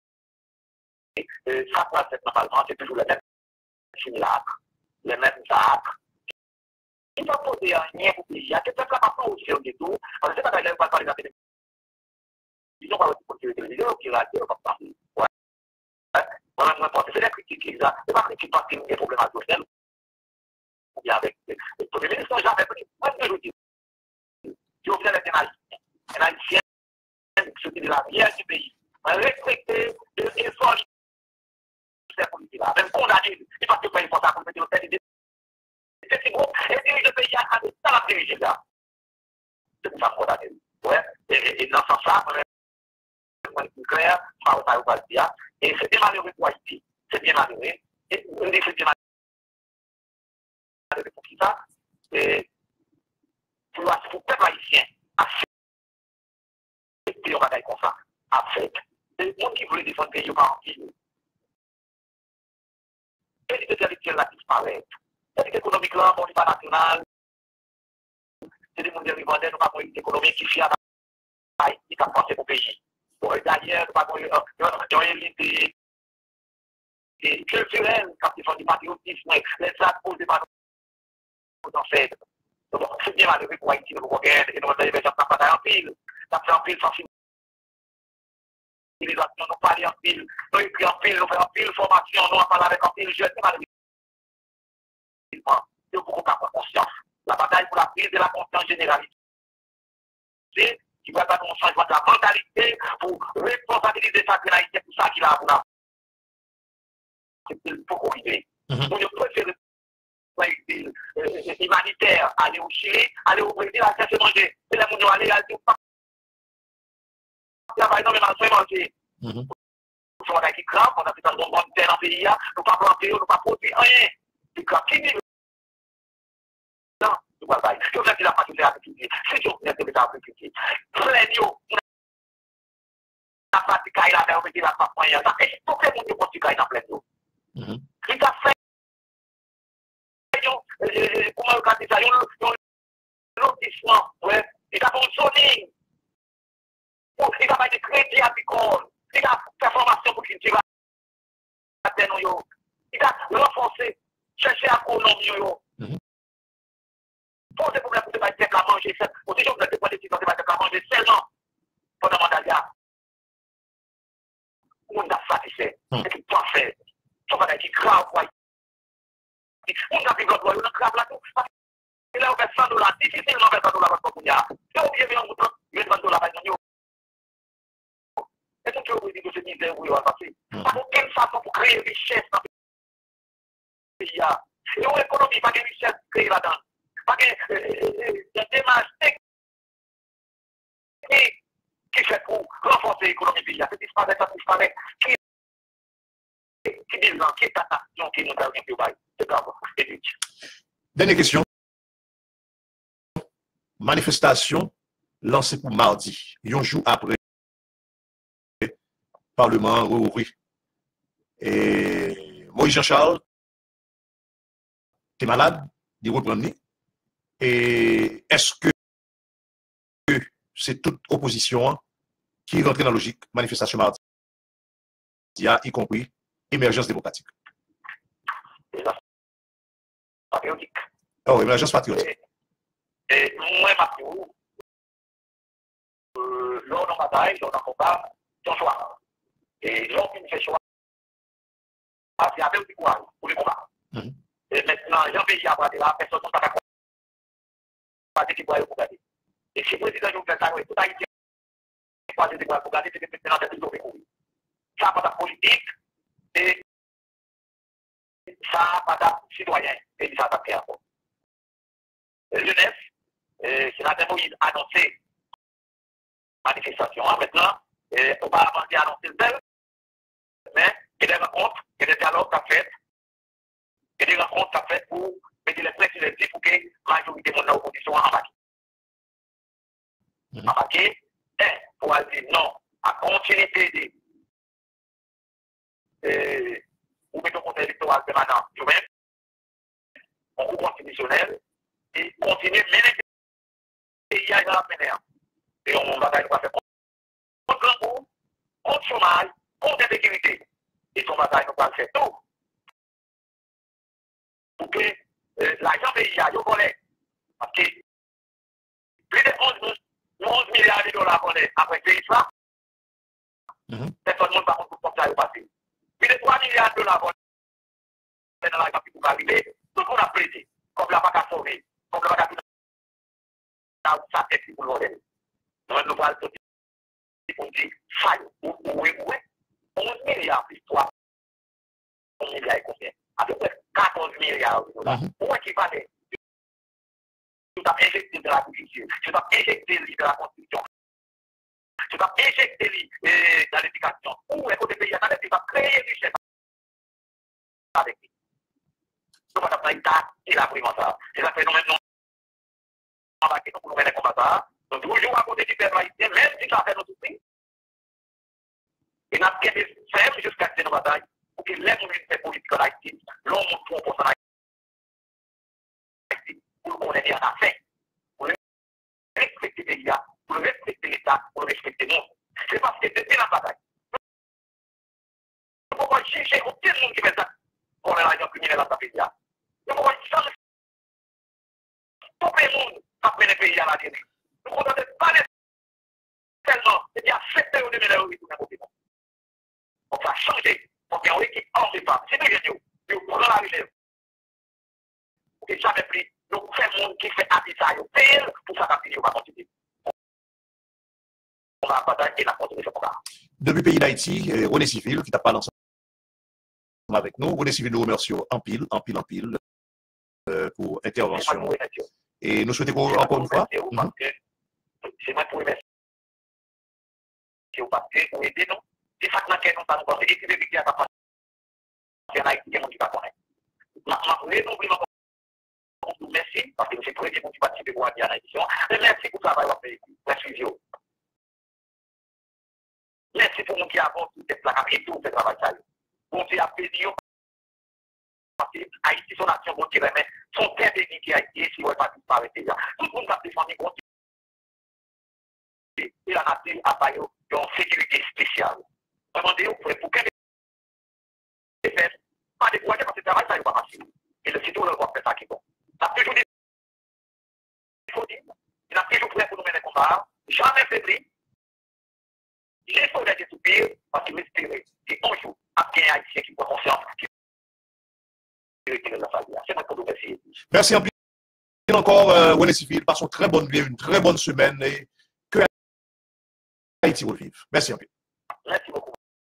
Ça, normalement, c'est toujours les mêmes simulacres, les mêmes actes. Il va poser rien pour payer. Il y a quelqu'un qui va pas aussi au détour. Parce que c'est pas d'ailleurs pas parler de la télévision. Ils ont pas aussi de la télévision, qui va dire, comme ça. Ouais. Voilà, moi, c'est la critique qui est là. C'est pas critique parce qu'il y a des problèmes à social. Ou bien avec. Les premiers ministres sont jamais pris. Moi, je veux dire. Si on vient d'être un haïtien, un haïtien, ce qui est la vierge du pays, respecter les efforts. Même condamné, il parce que pas il faut ça pour mettre le tête de ces groupes et diriger le pays à des ça la diriger là. C'est pour ça condamné. Ouais, et dans ce sens-là, c'est clair, ça va le dire, et c'est bien malheureux pour Haïti, c'est bien malheureux, et on dit c'est bien malheureux pour qui ça, et pour le peuple haïtien, accepter un bagaille comme ça, avec les gens qui voulaient défendre le pays par en pays. L'équité intellectuelle là disparaît. L'équité économique là, on n'est pas national. C'est des gens qui vendent, nous pas une économie qui fait à Haïti, qui a pensé pour le pays. D'ailleurs, nous pas une élite culturelle, quand ils font du patriotisme, les actes posés par nos ancêtres. Donc, c'est bien malheureux pour Haïti, nous regardons, et nous regardons les gens qui pas en pile. Ça fait en pile sans civilisation, nous parlons en pile, nous écrivons en pile, nous faisons en pile formation, nous parlons avec en pile jeune, c'est malheureux. Il faut qu'on prenne conscience. La bataille pour la prise de la conscience généralisée, qui va faire un changement de la mentalité pour responsabiliser sa pénalité pour ça qu'il a à c'est pour corriger. Donc, je préfère humanitaire, aller au Chili, aller au Brésil, aller chercher manger. C'est là où nous allons aller au travail énormément de manger. Nous sommes qui grave, on a fait un bon bon terre dans le pays, nous ne pas planter, nous ne pas produire rien. C'est grave. Qui dit non, nous ne pouvons pas. Je veux dire la partie de l'agriculture. Si je veux dire de l'agriculture, plaignons. La pratique est là, on veut dire la pratique. Ça fait tout le monde qui pratique dans plaignons. Il a fait. Comment on dit ça? Un lotissement. Il a fait un zoning. Il a fait des crédits agricoles. Il a fait formation pour qu'il tire la terre. Il a renforcé, cherché à l'économie. Pour ces problèmes, pour ne pas être à manger, pour ces gens qui ne peuvent pas être à manger seulement pendant le mandat. On a satisfait. C'est tout pas fait. On va être grave. On a fait grave. On a grave là-tout. Il a ouvert cent dollars. Difficilement ouvert cent dollars pour Kounia. Si on vient bien, on va cent dollars par an. Est-ce que vous dites que c'est misère où il va passer? Parce qu'aucune façon pour créer richesse dans le pays. Et une économie, pas de richesse créée là-dedans. Pas de démarche technique qui fait pour renforcer l'économie du pays. C'est disparaître, ça disparaît. Qui dit là, qui est ta nation qui nous a dit que c'est grave. Dernière question. Manifestation lancée pour mardi, un jour après le Parlement rouvri. Et Moïse Jean-Charles, tu es malade, il reprend. Et est-ce que c'est toute opposition hein, qui rentre dans la logique manifestation mardi, y compris émergence démocratique. Patriotique. Oh, émergence patriotique. Et moi, Mathieu, euh, lors de la bataille, lors de la combat, ton choix. Et lors qu'il fait choix, c'est avec le courage pour le combat. Mm-hmm. Et maintenant, Jean-Pierre Diabrade, la personne ne peut pas croiser des bois pour garder. Et si le président Jovenel ça, tout Haïti croiser des bois pour garder, c'est maintenant c'est toujours recouru. Ça pas de politique et ça pas de citoyen. Et ça va faire encore. Jeunesse, c'est la Moïse annoncé manifestation. Maintenant, on va avancer à annoncer le tel, mais il y a des rencontres, il y a des dialogues à faire, il y a des rencontres à faire pour mettre les présidents pour que la majorité de l'opposition embarque. Embarquer, pour dire non à continuité de ou mettre au conseil électoral permanent, nous-mêmes, en cours constitutionnel, et continuer à mener le pays à la pénère. Et on va faire contre l'impôt, contre le chômage, contre l'insécurité. Et son bataille, nous allons faire tout pour que euh, l'argent pays a, je connais, parce que plus de onze milliards de dollars après ce pays-là, personne ne va pas comme ça passer. Plus de trois milliards de dollars dans la capitale pour arriver, tout le monde a prêté, comme la vague à sauver, comme la vague à ça est pour l'ordre. Nous allons voir tout pour dire, faille, ou oui, oui, onze milliards plus trois, onze milliards et combien? À peu près quatorze milliards de dollars. Où est-ce qu'il va aller? Tu vas injecter de la culture, tu vas injecter de la construction, tu vas injecter de l'éducation. Où est-ce que le pays a tu vas créer du chef avec lui? Tu vas t'appeler l'État et la prime ça. C'est un phénomène non embarqué pour nous mener comme ça. Donc, toujours à côté du peuple haïtien, même si ça fait notre pays. Et nous avons fait jusqu'à cette bataille pour que les communautés politiques en Haïti, l'on montre pour son Haïti, pour qu'on ait bien affaire, pour respecter les pays, pour respecter l'État, pour respecter nous. C'est parce que depuis la bataille, nous pouvons chercher aucun monde qui fait ça pour l'argent criminel à sa pays. Nous pouvons chercher tout le monde qui fait les pays à la télé. Nous ne pouvons pas tellement, c'est bien accepter au numéro de tout. On va changer. On va équipe hors de femmes. C'est bien génial. Nous prenons la relève. Pour que jamais plus, nous faisons monde qui fait habitat, nous payons pour ça qu'on va continuer. On va batailler la continuer ce programme. Depuis le pays d'Haïti, René Civil, qui t'a parlé ensemble avec nous. René Civil nous remercie en pile, en pile, en pile euh, pour intervention. Et nous souhaitons encore une fois. C'est moi pour remercier. Parce que vous aidez nous. C'est ça que nous avons pas encore. Et c'est depuis qu'il y a pas de Haïti, il y a qui ne connaît. Merci, parce que nous sommes très bien pour participer pour la édition. Merci pour le travail que vous avez fait. Merci pour nous qui avons tout cette plaque et tout ce travail. Bon Dieu a béni. Parce que Haïti, son nation, bon Dieu, mais son terre béni qui a été, si on ne va pas disparaître déjà. Tout le monde a défendu contre et la nature a pas une sécurité spéciale. Demandez-vous pour quelle raison pas décourager parce que le travail, ça n'est pas facile. Et le citoyen va faire ça qui est bon. Il a toujours dit, il faut dire, il a toujours prêt pour nous mener le combat, jamais faibli. Il est fort d'être soupir parce qu'il espère qu'un jour, après un haïtien qui prend confiance, qui retire la famille. C'est moi pour nous remercier. Merci en plus encore, euh, René Civil. Passons une très bonne, une très bonne semaine et que Haïti revive. Merci un peu. Merci beaucoup.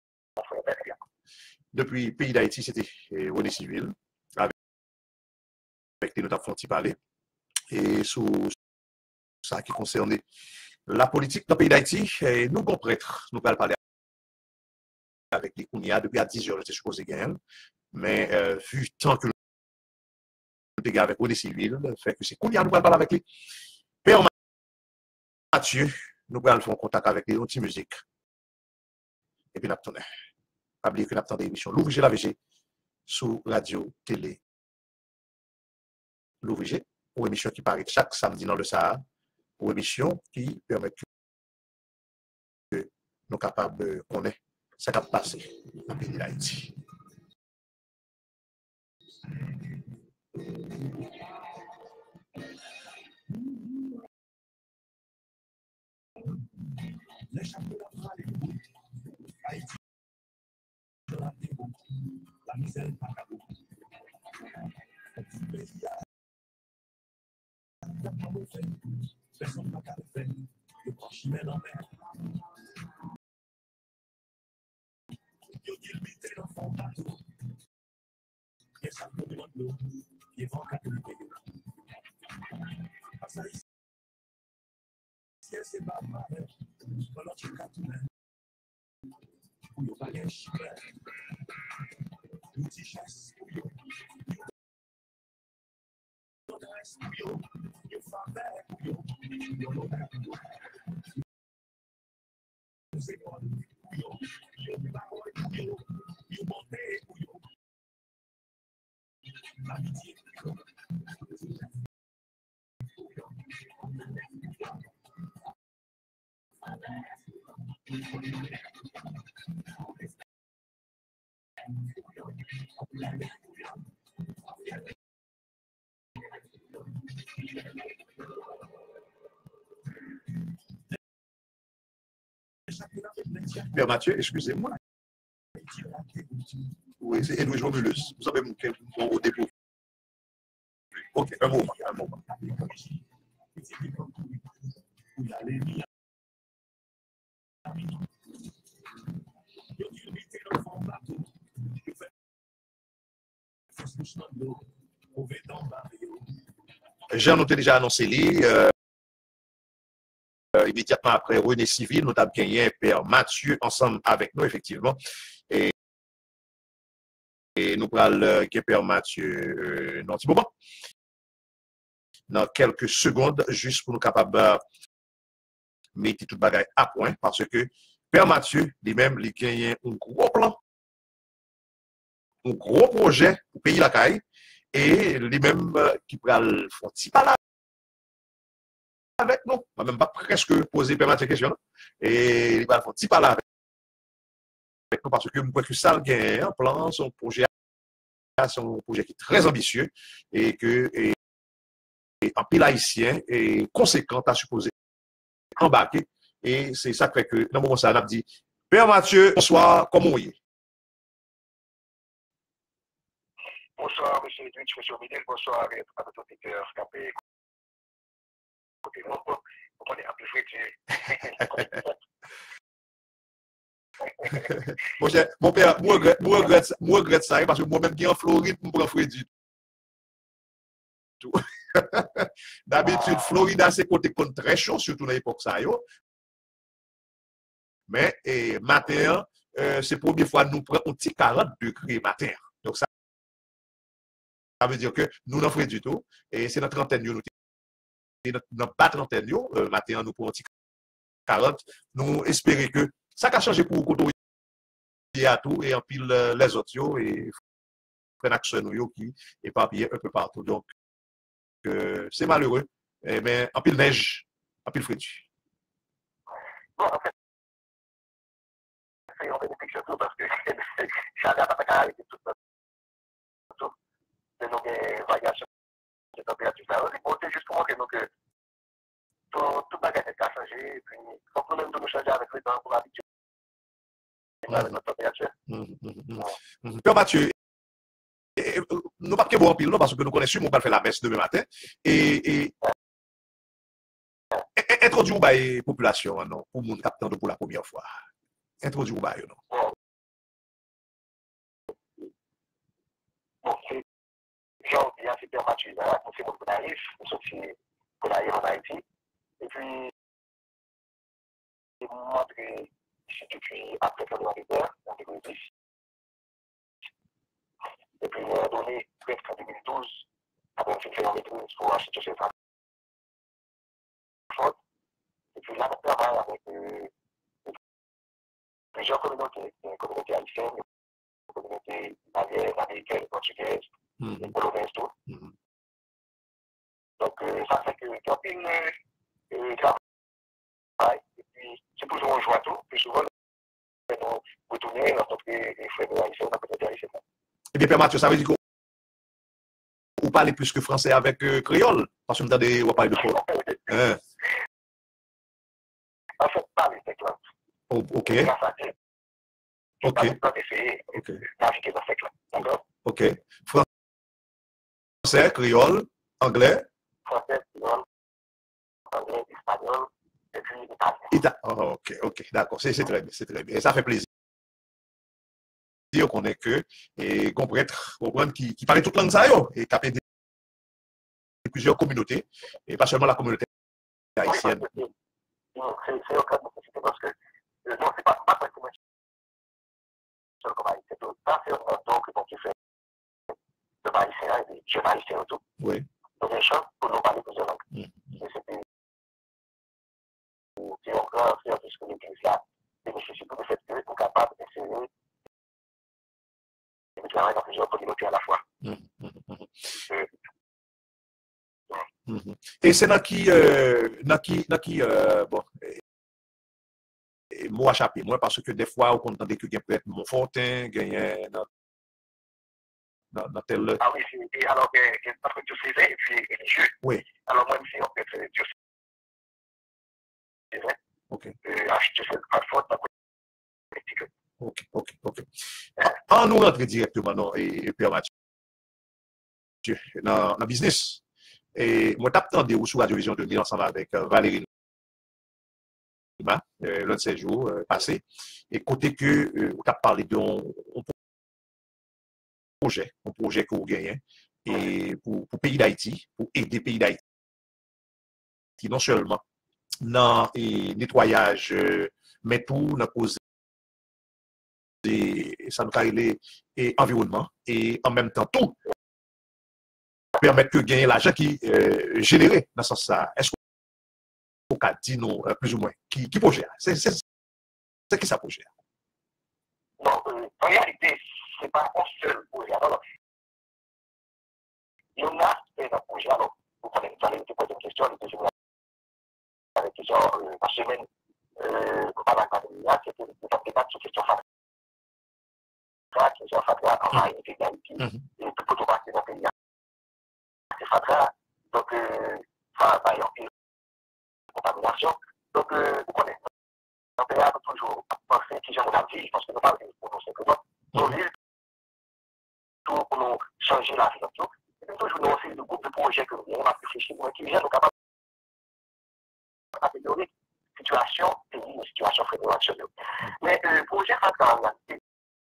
Depuis le pays d'Haïti, c'était René Civil, avec, avec nous avons parler. Et sur ça qui concernait la politique dans le pays d'Haïti, nous avons prêtre, nous allons parler avec les Kounia depuis à dix heures, j'étais supposé gagner. Mais euh, vu tant que nous sommes avec René Civil, fait que c'est Kounia, nous allons parler avec lui. Père Mathieu, nous allons faire contact avec les autres musiques. Et puis nous allons pas oublier que nous avons des émissions L'Ouvrier la V G sur radio, télé. L'Ouvrier, une émission qui paraît chaque samedi dans le Sahara, une émission qui permet nous capables de connaître ce qui a passé dans le pays d'Haïti. Les championnats râlent Haïti, la misère n'est pas cadeau. Personne n'a qu'à le faire. Le prochain en mer. Yo dit limité dans fond bateau. Et ça peut demander l'eau. Et vent catholique. Parce que ici, c'est pas mal. Pendant que tu as pour ne pas les chiffres. Nous t'y chasse pour yo. Nous t'adresse pour yo. Nous faveur pour yo. Nous l'honneur pour yo. Nous écoles pour yo. Nous paroles pour yo. Nous bonté pour yo. L'amitié pour yo. Père Mathieu, excusez-moi. Oui, c'est Edouard Romulus. Vous savez mon au dépôt. Ok, un moment, un moment. Jean nous a déjà annoncé lui, euh, euh, immédiatement après René Civil, nous avons gagné Père Mathieu ensemble avec nous, effectivement. Et, et nous parlons euh, Père Mathieu euh, dans un petit moment. Dans quelques secondes, juste pour nous capables de mettre tout le bagage à point, parce que Père Mathieu, lui-même, il a gagné un gros plan, un gros projet pour payer la caille, et lui-même euh, qui prend le fond petit pas là avec nous. On va même pas presque poser Père Mathieu question, et il va le fond petit pas là avec nous, parce que je crois que ça, il a un plan, son projet, son projet qui est très ambitieux, et que et, et en pile haïtien est conséquent à supposer embarquer. Et c'est ça qui fait que, dans le moment où ça, on a dit, Père Mathieu, bonsoir, comment est-ce? Bonsoir, M. Edwidge, M. Midel, bonsoir à votre auditeur capé. On est un peu fréquent. Mon père, moi, je regrette ça, parce que moi-même, qui est en Floride, je prends Freddy. D'habitude, Floride, c'est côté très chaud, surtout dans l'époque ça. Mais et, matin, euh, c'est la première fois que nous prenons un petit quarante degrés matin. Donc ça, ça veut dire que nous n'en faisons du tout. Et c'est notre trentaine, nous n'avons pas trentaine, euh, matin, nous prenons un petit quarante. Nous espérons que ça a changé pour côté à tout et en pile les autres et frères action qui est éparpillés un peu partout. Donc, euh, c'est malheureux. Eh bien, en pile neige, en pile frétu. Bon, en fait, c'est un bénéfice surtout parce que j'allais à Patacari et tout ça. C'est donc des variations de température. C'est juste pour montrer que tout bagage a changé. Et puis, il faut même nous changer avec le temps pour l'habitude. Avec notre température. Père Mathieu, nous ne pouvons pas boire en pile, non, parce que nous connaissons, on va faire la messe demain matin. Et, et introduire la population, non, pour mon capteur pour la première fois. Introduire la non. Bon, c'est Jean, il y a Père Mathieu, là, c'est mon naïf, nous sommes pour aller en Haïti. Et puis, il m'a montré, depuis après le militaire, en deux mille dix. Et puis, il m'a donné presque en deux mille douze, après une fait en maîtrise pour acheter ces femmes. Et puis, là, on travaille avec euh, plusieurs communautés, une communauté haïtienne, une communauté malienne, américaine, portugaise, mm-hmm. polonaises, tout. Mm-hmm. Donc, euh, ça fait que quand il y a un travail, et puis c'est toujours un joie tout, plus souvent, nous retourner, rencontrer les frères haïtiens, dans le haïtien. Eh bien, Père Mathieu, ça veut dire que vous parlez plus que français avec euh, créole, parce que vous avez parlé de quoi? Hein? En fait, parler cette langue. Oh, ok. Ok. Ok. Naviguer dans cette langue. D'accord? Ok. Français, créole, anglais. Français, créole, anglais, espagnol, et puis italien. Ita oh, ok, ok, d'accord. C'est très bien, c'est très bien. Et ça fait plaisir qu'on ait que et qu'on prêtre qui, qui parle toute langue ça yo, et qui a aidé plusieurs communautés, et pas seulement la communauté haïtienne. C'est un cas de nécessité parce que non, c'est pas pas comme seul comme haïtien. Ça, c'est un don que tu fais de haïtien et de jeunes haïtiens autour. Oui. Donc, un champ pour nous parler plusieurs langues. Et c'était c'est un grand service que l'Église a et nécessite le fait que nous sommes capables d'essayer de travailler dans plusieurs communautés à la fois. Et c'est dans qui, euh, dans qui, dans qui, euh, bon, moi échappé, moi, parce que des fois, on entendait que quelqu'un peut être Montfortin, gagner dans, dans, dans tel. Ah oui, c'est, alors, parce que Dieu faisait, et puis religieux. Oui. Alors, moi, c'est en fait, Dieu faisait. Ok. Acheter cette plateforme, ok, ok, ok. En nous rentrer directement dans et Père Mathieu, dans le business. Et moi, t'attendais ou sous Radio Vision deux mille ensemble avec euh, Valérie Lima, euh, l'un de ces jours euh, passés. Et côté que euh, tu as parlé d'un projet, un projet que vous gagnez, et pour le pays d'Haïti, pour aider le pays d'Haïti, non seulement dans le nettoyage, euh, mais tout dans la cause ça nous carré l'environnement et en même temps tout permettre que gagner l'argent qui est euh, généré dans ce sens ça. Est-ce qu'on peut dire nous euh, plus ou moins qui, qui projet? C'est qui ça projet? Non, euh, en réalité, ce n'est pas un seul projet. Alors, il y en a un projet. Alors, vous connaissez, vous allez me poser une question, une question avec question euh, par semaine, euh, pour parler avec la c'est que vous avez débattre sur question fatwa. Question fatwa en réalité d'Haïti. Et tout peut passer dans le pays. C'est fatwa. Donc, euh, ça va y avoir une contamination. Donc, euh, vous connaissez. Donc, il y a toujours penser qui j'aime la vie, parce que nous parlons pour nous simplement. Nous vivons tout pour nous changer la vie. Et puis, toujours, nous aussi, le groupe de projets que nous avons réfléchi, qui viennent nous capables d'améliorer la situation pays, la situation fédérale. Mais le euh, projet Fatwa, c'est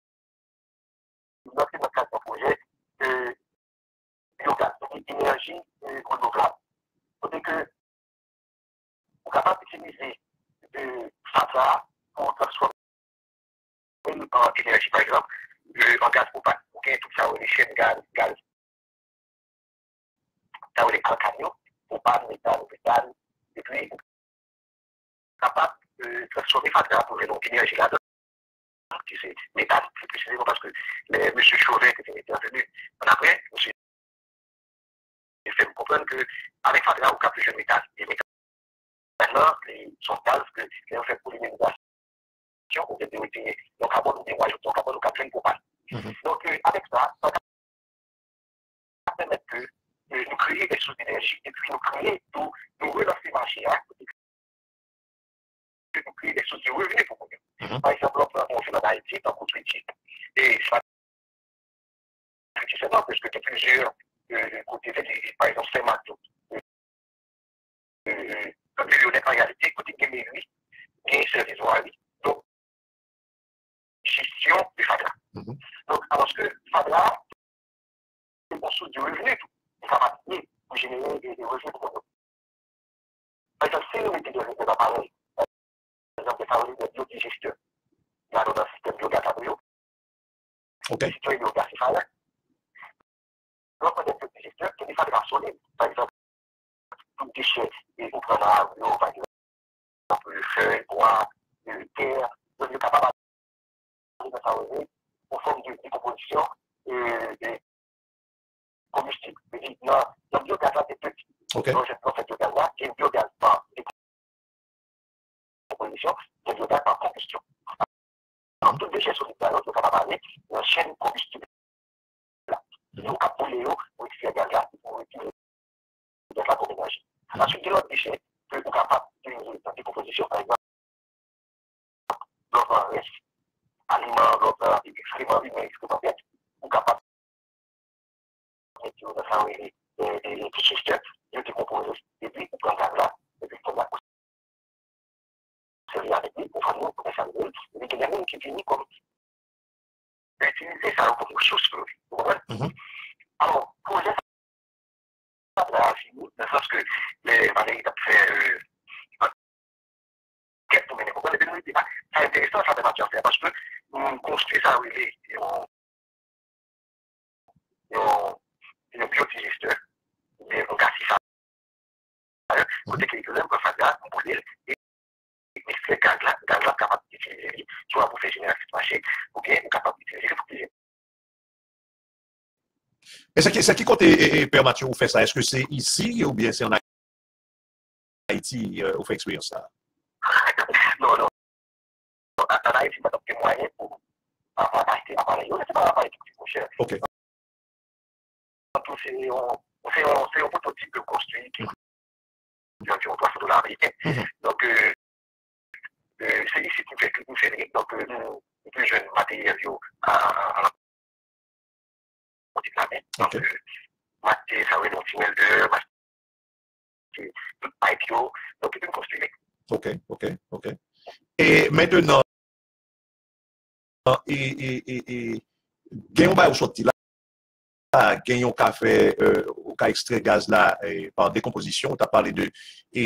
dans le cadre d'un projet de biogaz, d'énergie renouvelable. C'est que nous sommes capables d'utiliser de Fatwa pour transformer en énergie, par exemple, euh, en gaz propane. Ok, tout ça, les chaînes gaz, gaz. Ça, les calcagnos, propane, méthane, méthane, et puis, capable de transformer Fatwa pour une énergie là-dedans. Qui c'est méthane, plus précisément parce que M. Chauvet, qui était intervenu après, M. il fait me comprendre qu'avec Fatwa, on capte le méthane. Et maintenant, son gaz que l'on fait pour l'immunisation, on peut dérouler le carbone ou des moyens, donc carbone ou capture une propane. Donc, euh, avec ça, ça va permettre que euh, nous créer des sources d'énergie et puis nous créer, nous, nous relancer le marché, hein, nous créer des sources de revenus pour nous. Par exemple, on fait dans Haïti, dans le critique, et ça seulement parce que tu as plusieurs euh, côtés, par exemple, Saint-Martin, euh, comme je l'ai en réalité, côté de lui, il y a un service à lui. Donc, gestion du Fatwa. Mm-hmm. Donc, alors que Fatwa, c'est une source de revenus, il va maintenir pour générer des, des revenus pour nous. Par exemple, si nous mettons des appareils, par exemple, des appareils de biodigestion, il y a dans le système biogaz à bio. Ok. Si tu as un biogaz, c'est ça, donc, on a des biodigestions qui sont des Fatwa solides. Par exemple, tout déchet, et on prend la bio, par exemple, le feuille, bois, le terre, donc, il est capable de en forme de décomposition et de combustible. Non, le biogaz là, c'est petit. Okay. Donc, je prends ce biogaz là, qui est un biogaz par décomposition, c'est un biogaz par combustion. que vous êtes capable d'utiliser dans des compositions, par exemple, l'autre reste aliment, l'autre excrément humain, excrément bête, vous êtes capable de mettre dans ça des petits systèmes, de décomposer, et puis vous prenez là, et puis vous prenez c'est avec lui, pour faire nous, pour faire nous, et puis il y a des gens qui finissent comme utiliser ça comme ressource pour lui. Vous comprenez? Alors, pour les ça a fini, dans le sens que les Valérie a fait quelques domaines. Vous comprenez? C'est intéressant ça de matière faire parce que on construit ça, oui, et on on biodigeste, mais on casse ça. Côté que les gens peuvent faire ça, on peut dire, et c'est gaz là, gaz là capable d'utiliser, soit pour faire générer ce marché, ou bien capable d'utiliser pour que et c'est qui, c'est qui côté Père Mathieu vous fait ça? Est-ce que c'est ici ou bien c'est en Haïti euh, vous fait expérience ça? Non, non. En Haïti, il n'y a pas de moyen pour acheter l'appareil. C'est pas l'appareil qui coûte cher. Ok. C'est un prototype construit qui coûte environ trois cents dollars américains. Donc, euh, euh, c'est ici qu'on fait nous faire. Donc, euh, nous, nous jeunes matériels à la petite la main. Donc, euh, maté, ça va être un petit welder, maté, tout pipe, donc, nous construisons. Ok, ok, ok. Et maintenant, et, et, et, et, gagnons pas au sorti là, gagnons café, euh, au cas extrait gaz là, et, par décomposition, tu as parlé de et,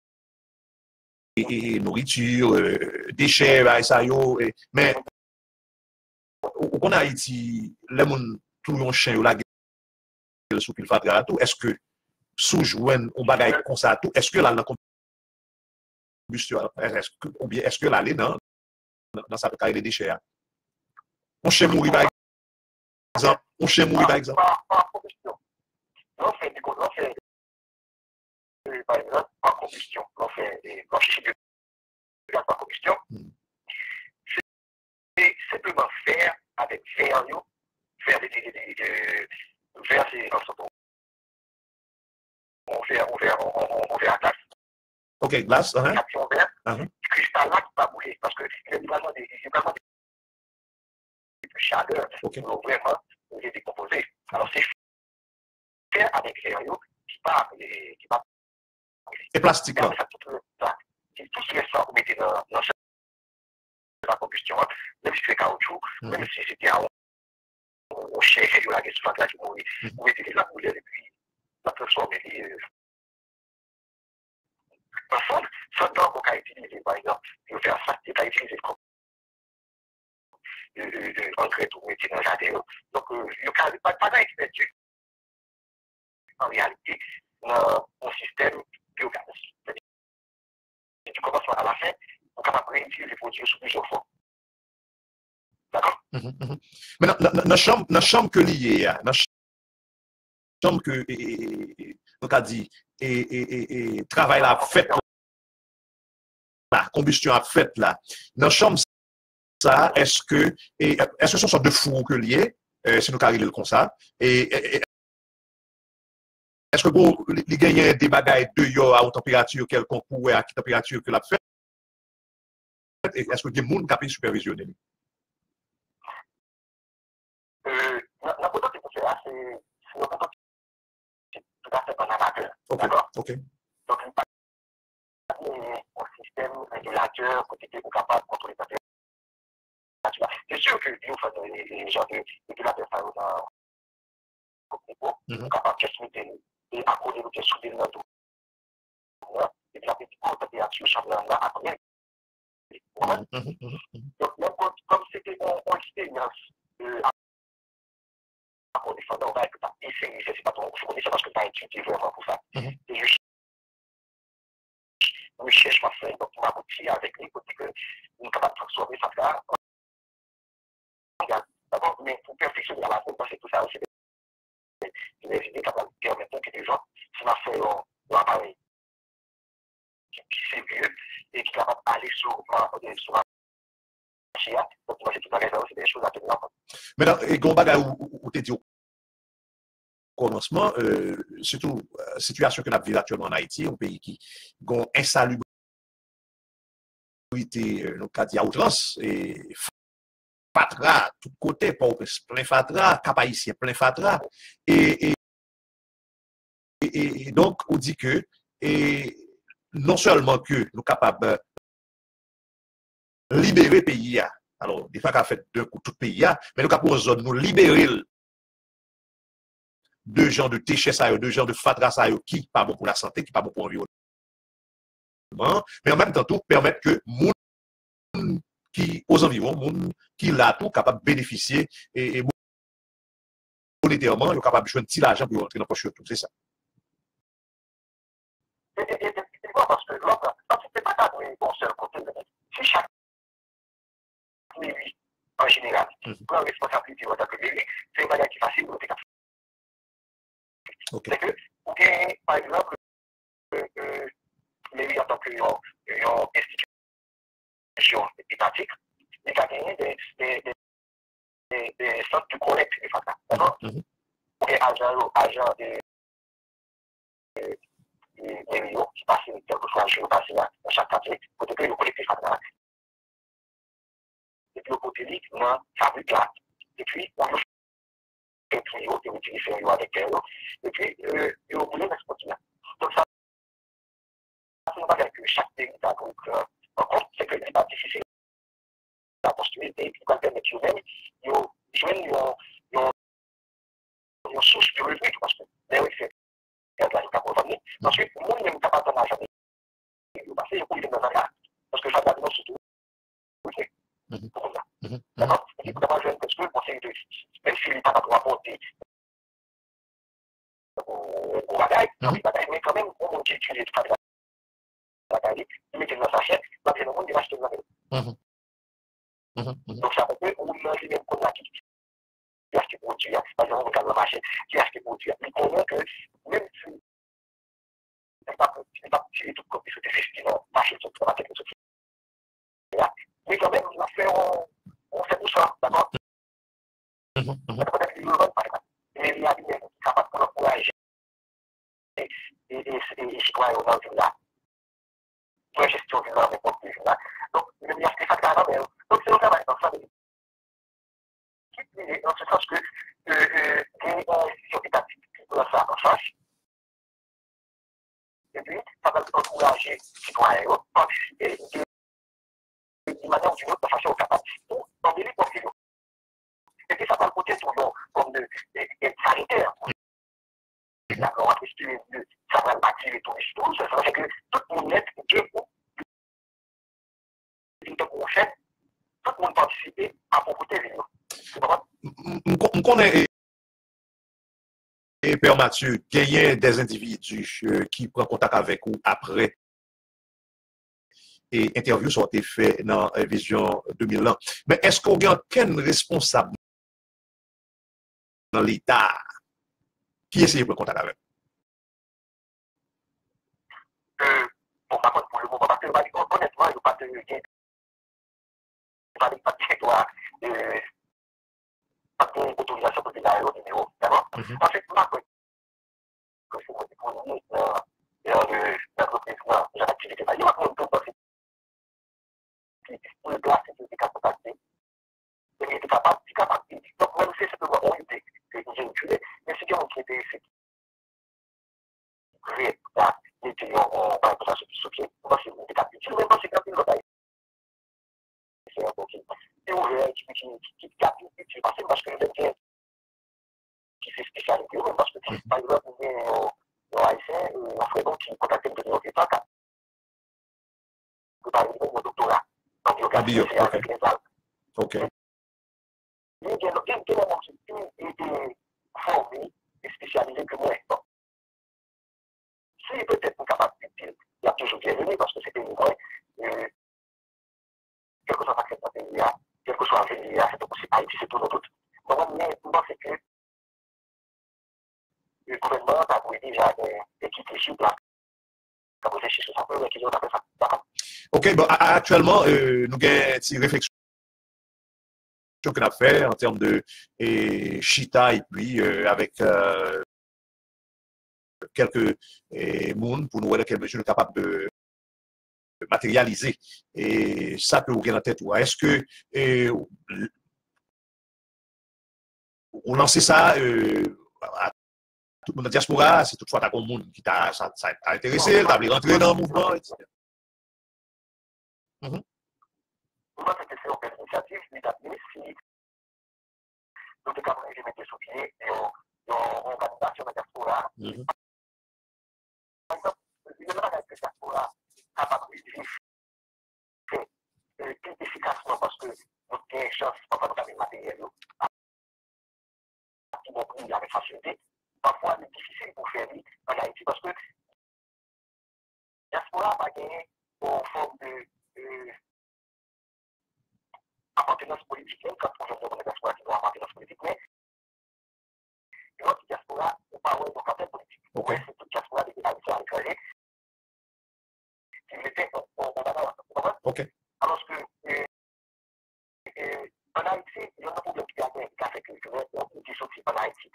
et, et nourriture, euh, déchets, bah, ça yo, et, mais au qu'on a Haïti, les gens, tout le monde chien, la gueule sous pile fatra tout, est-ce que sous jouen, on bagaille comme ça tout, est-ce que là, la combustion, est-ce que, ou bien est-ce que là, dans, dans sa carrière de déchets, on chien mourir par exemple, on chien mourir par exemple. Par combustion. On fait des on fait par exemple par combustion. On fait des blanchisseurs de gaz par combustion. C'est simplement faire avec faire faire des faire c'est on fait on fait on fait à glace. Ok, glace, hein? Caption verte. Cristal là qui va bouger parce que il y a vraiment des chaleur, okay. Donc vraiment, il est décomposé. Alors c'est fait avec les rayons qui part, qui part. Et plastique. Là. Tout ce reste, vous mettez dans, dans la combustion, même si c'est caoutchouc, mm -hmm. même si c'était un on cherche la question là qui mourit, vous mettez la couleur et puis la transformer. Par contre, ça doit qu'on utiliser, par exemple, il faire ça, il va utiliser comme entrer tout métier dans le jardin. Donc, il n'y a pas d'expertise. En réalité, un système biogaz. Si tu commences à la fin, on est capable de réutiliser les produits sous plusieurs fois. D'accord? Mais dans la chambre que liée, dans la chambre que, on a dit, et travail la fait la combustion a fait là, dans la chambre, ça, est-ce que, est-ce que ce sont de fours que liés, c'est nous carré le comme ça, et est-ce que bon, les gagnants des bagailles de yo à haute température, quelconque ou à quelle température que la fait, est-ce que des gens qui supervisionner? Euh, la prototype pour cela, c'est un prototype tout à fait en amateur. D'accord? Ok. Donc, il n'y a pas un système régulateur côté qui est capable de contrôler la température. C'est sûr que nous faisons les gens de régulateurs dans le niveau, nous sommes capables de tester et accorder le test souder dans tout. Et puis, la petite température, chambre là, à combien? Donc, comme c'était une expérience à condition d'en faire que tu as essayé, c'est pas ton fournisseur parce que tu as étudié vraiment pour ça. Et je je cherche ma feuille, donc on va aboutir avec les côtés que nous sommes capables de transformer ça là. D'abord, mais pour perfectionner la feuille, parce que tout ça aussi, c'est des idées capables de permettre que les gens, si ma feuille ont appareil qui c'est mieux et qui est capable d'aller sur la donc, moi, c'est tout à fait aussi des choses à tenir en compte. Maintenant, et Gombaga, où tu es dit, commencement, euh, surtout la situation que nous vivons actuellement en Haïti, un pays qui a une insalubrité, euh, nous avons dit à outrance, et fatra, tout côté, plein fatra, cap haïtien, plein fatra, et, et, et, et donc on dit que, et non seulement que nous sommes capables de libérer le pays, alors, des fois qu'on fait deux coups tout le pays, mais nous sommes capables de nous libérer de gens de déchets, de gens de fatra qui pas bon pour la santé, qui pas bon pour l'environnement, mais en même temps tout permettre que moun qui aux environs, moun qui là tout capable de bénéficier et, et monétairement, ils sont capables de jouer un petit argent pour rentrer dans la poche de tout, c'est ça. Parce que l'autre, c'est pas ça qu'on seul côté. Si chaque mairie, en général, prend responsabilité en tant que mairie, c'est une manière qui est facile de faire. C'est que, par exemple, mairie en tant que institution étatique, il a gagné des centres de collecte de fatras. D'accord? Ou des agents de mairie qui passent quelque chose, je passe dans chaque quartier, pour que le collectif fatras. Et puis, au côté libre, moi, fabrique là. Et puis, on fait un trio, et on utilise un avec elle. Et puis, on voulait l'exporter là. Donc, ça, c'est un bagage que chaque pays a donc en compte, c'est que c'est pas difficile à construire, et puis, quand permettre eux-mêmes, ils ont une source de revenus, parce que, mais oui, c'est un gaz à contaminer, parce que le monde n'est pas capable d'en acheter. Parce qu'il y a beaucoup de gens parce que ça va nous surtout. D'accord? Et puis, d'abord, je vais que le conseil de même s'il n'est pas capable de rapporter au bagaille, mais quand même, on va utiliser tout ça de la bagaille, il met dans sa chaîne, il va le monde, il va acheter dans la donc, ça peut être, on mange même qu'on a qui achète des produits, par exemple, on regarde le marché, qui achète des produits, mais on voit que même si il n'est pas tiré tout comme des festivals, marché, tout ça, quelque chose. Mais quand même, on fait, on fait tout ça, d'accord? Peut-être qu'il y a mais il y a des gens qui sont capables d'encourager les citoyens dans le là. Pour la gestion du là, mais pour le là. Donc, il y a des facteurs à la donc, c'est un travail dans ça. Dans ce sens que il y a une institution étatique qui doit ça en charge. Et puis, ça va encourager les citoyens à participer d'une manière ou d'une autre, de façon capable pour donner les profils. Et puis, ça va côté toujours comme de sanitaire. D'accord, ça va attirer tous les choses, ça va faire que tout le monde est deux groupes. Une prochaine, tout le monde participer à proposer les vidéos. On connaît, et Père Mathieu, qu'il y a des individus euh, qui prennent contact avec vous après et interviews ont été faites dans la Vision deux mille un. Mais est-ce qu'on a aucun responsable dans l'État qui essaie de prendre contact avec vous? Euh, bon, par contre, pour le moment, parce que honnêtement, je ne pas de pas de territoire, pas d'autorisation pour déclarer au numéro, d'accord? Ensuite, par contre, que c'est pour nous, l'entreprise, l'activité, il y a un peu de pour le place, c'est capacité. Et il est capable, il est capable. Donc, même si c'est simplement une idée que j'ai utilisée, mais c'est quelqu'un qui était ici. Créé, là, il était en place sur ce pied, on va se mettre à petit, même pas c'est capable de le c'est un peu qui est ouvert, qui est capable, qui est passé parce que le même qui s'est spécialisé, parce que par exemple, on est au haïtien, on ferait donc qui contacte le président qui est pas capable. Par exemple, mon doctorat. Ah, bio, ok. Ok. Il y a des gens qui ont été formés et spécialisés que moi. Si peut-être capable de il y a toujours bienvenu parce que c'était moi, quel que soit le pays, quel que soit le pays, c'est aussi Haïti, c'est tout notre. Moi, je pense que le gouvernement a déjà équipé sur place. Quand vous cherchez sur ça, vous avez ça. Ok, bon, actuellement, euh, nous avons une réflexion qu'on a fait en termes de et, Chita et puis euh, avec euh, quelques eh, monde pour nous voir dans quelle mesure nous sommes capables de matérialiser et ça que vous avez en tête. Est-ce que eh, on lance ça euh, à tout le monde de la diaspora, c'est toutefois un monde qui t'a intéressé, t'as voulu rentrer dans le mouvement, et cetera. Mm-hmm. Moi, c'était fait une initiative, l'établissement, si nous sommes capables de mettre sur pied une organisation de la diaspora. Par exemple, il y a une diaspora capable de faire plus efficacement parce que nous avons une chance, parfois nous avons des matériels, qui vont prendre avec facilité. Parfois, c'est difficile pour faire vite en Haïti parce que la diaspora va gagner en forme de appartenance politique, même quand on a une diaspora qui doit appartenance politique, mais notre diaspora n'est pas une partie politique. Okay. C'est toute diaspora des Haïtiens à l'étranger qui était en Canada. Okay. Alors que euh, euh, en Haïti, il y a un problème qui a fait culturel, qui est sorti en Haïti.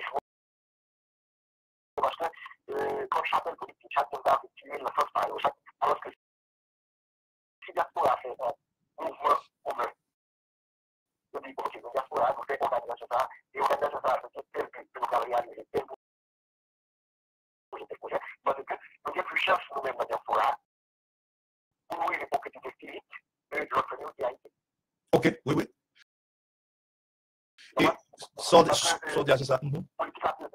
Parce que euh, quand chacun politique, chacun va utiliser le sens par chaque. Alors que si la diaspora fait un mouvement commun, je dis ok, la diaspora nous fait organisation ça, et organisation ça, c'est tel but que nous allons réaliser, tel projet, tel projet. Parce que nous avons plus chance nous-mêmes la diaspora pour nous les concrétiser physiques de l'autre niveau qui a été. Ok, oui, oui. Et sans dire c'est ça. Politique à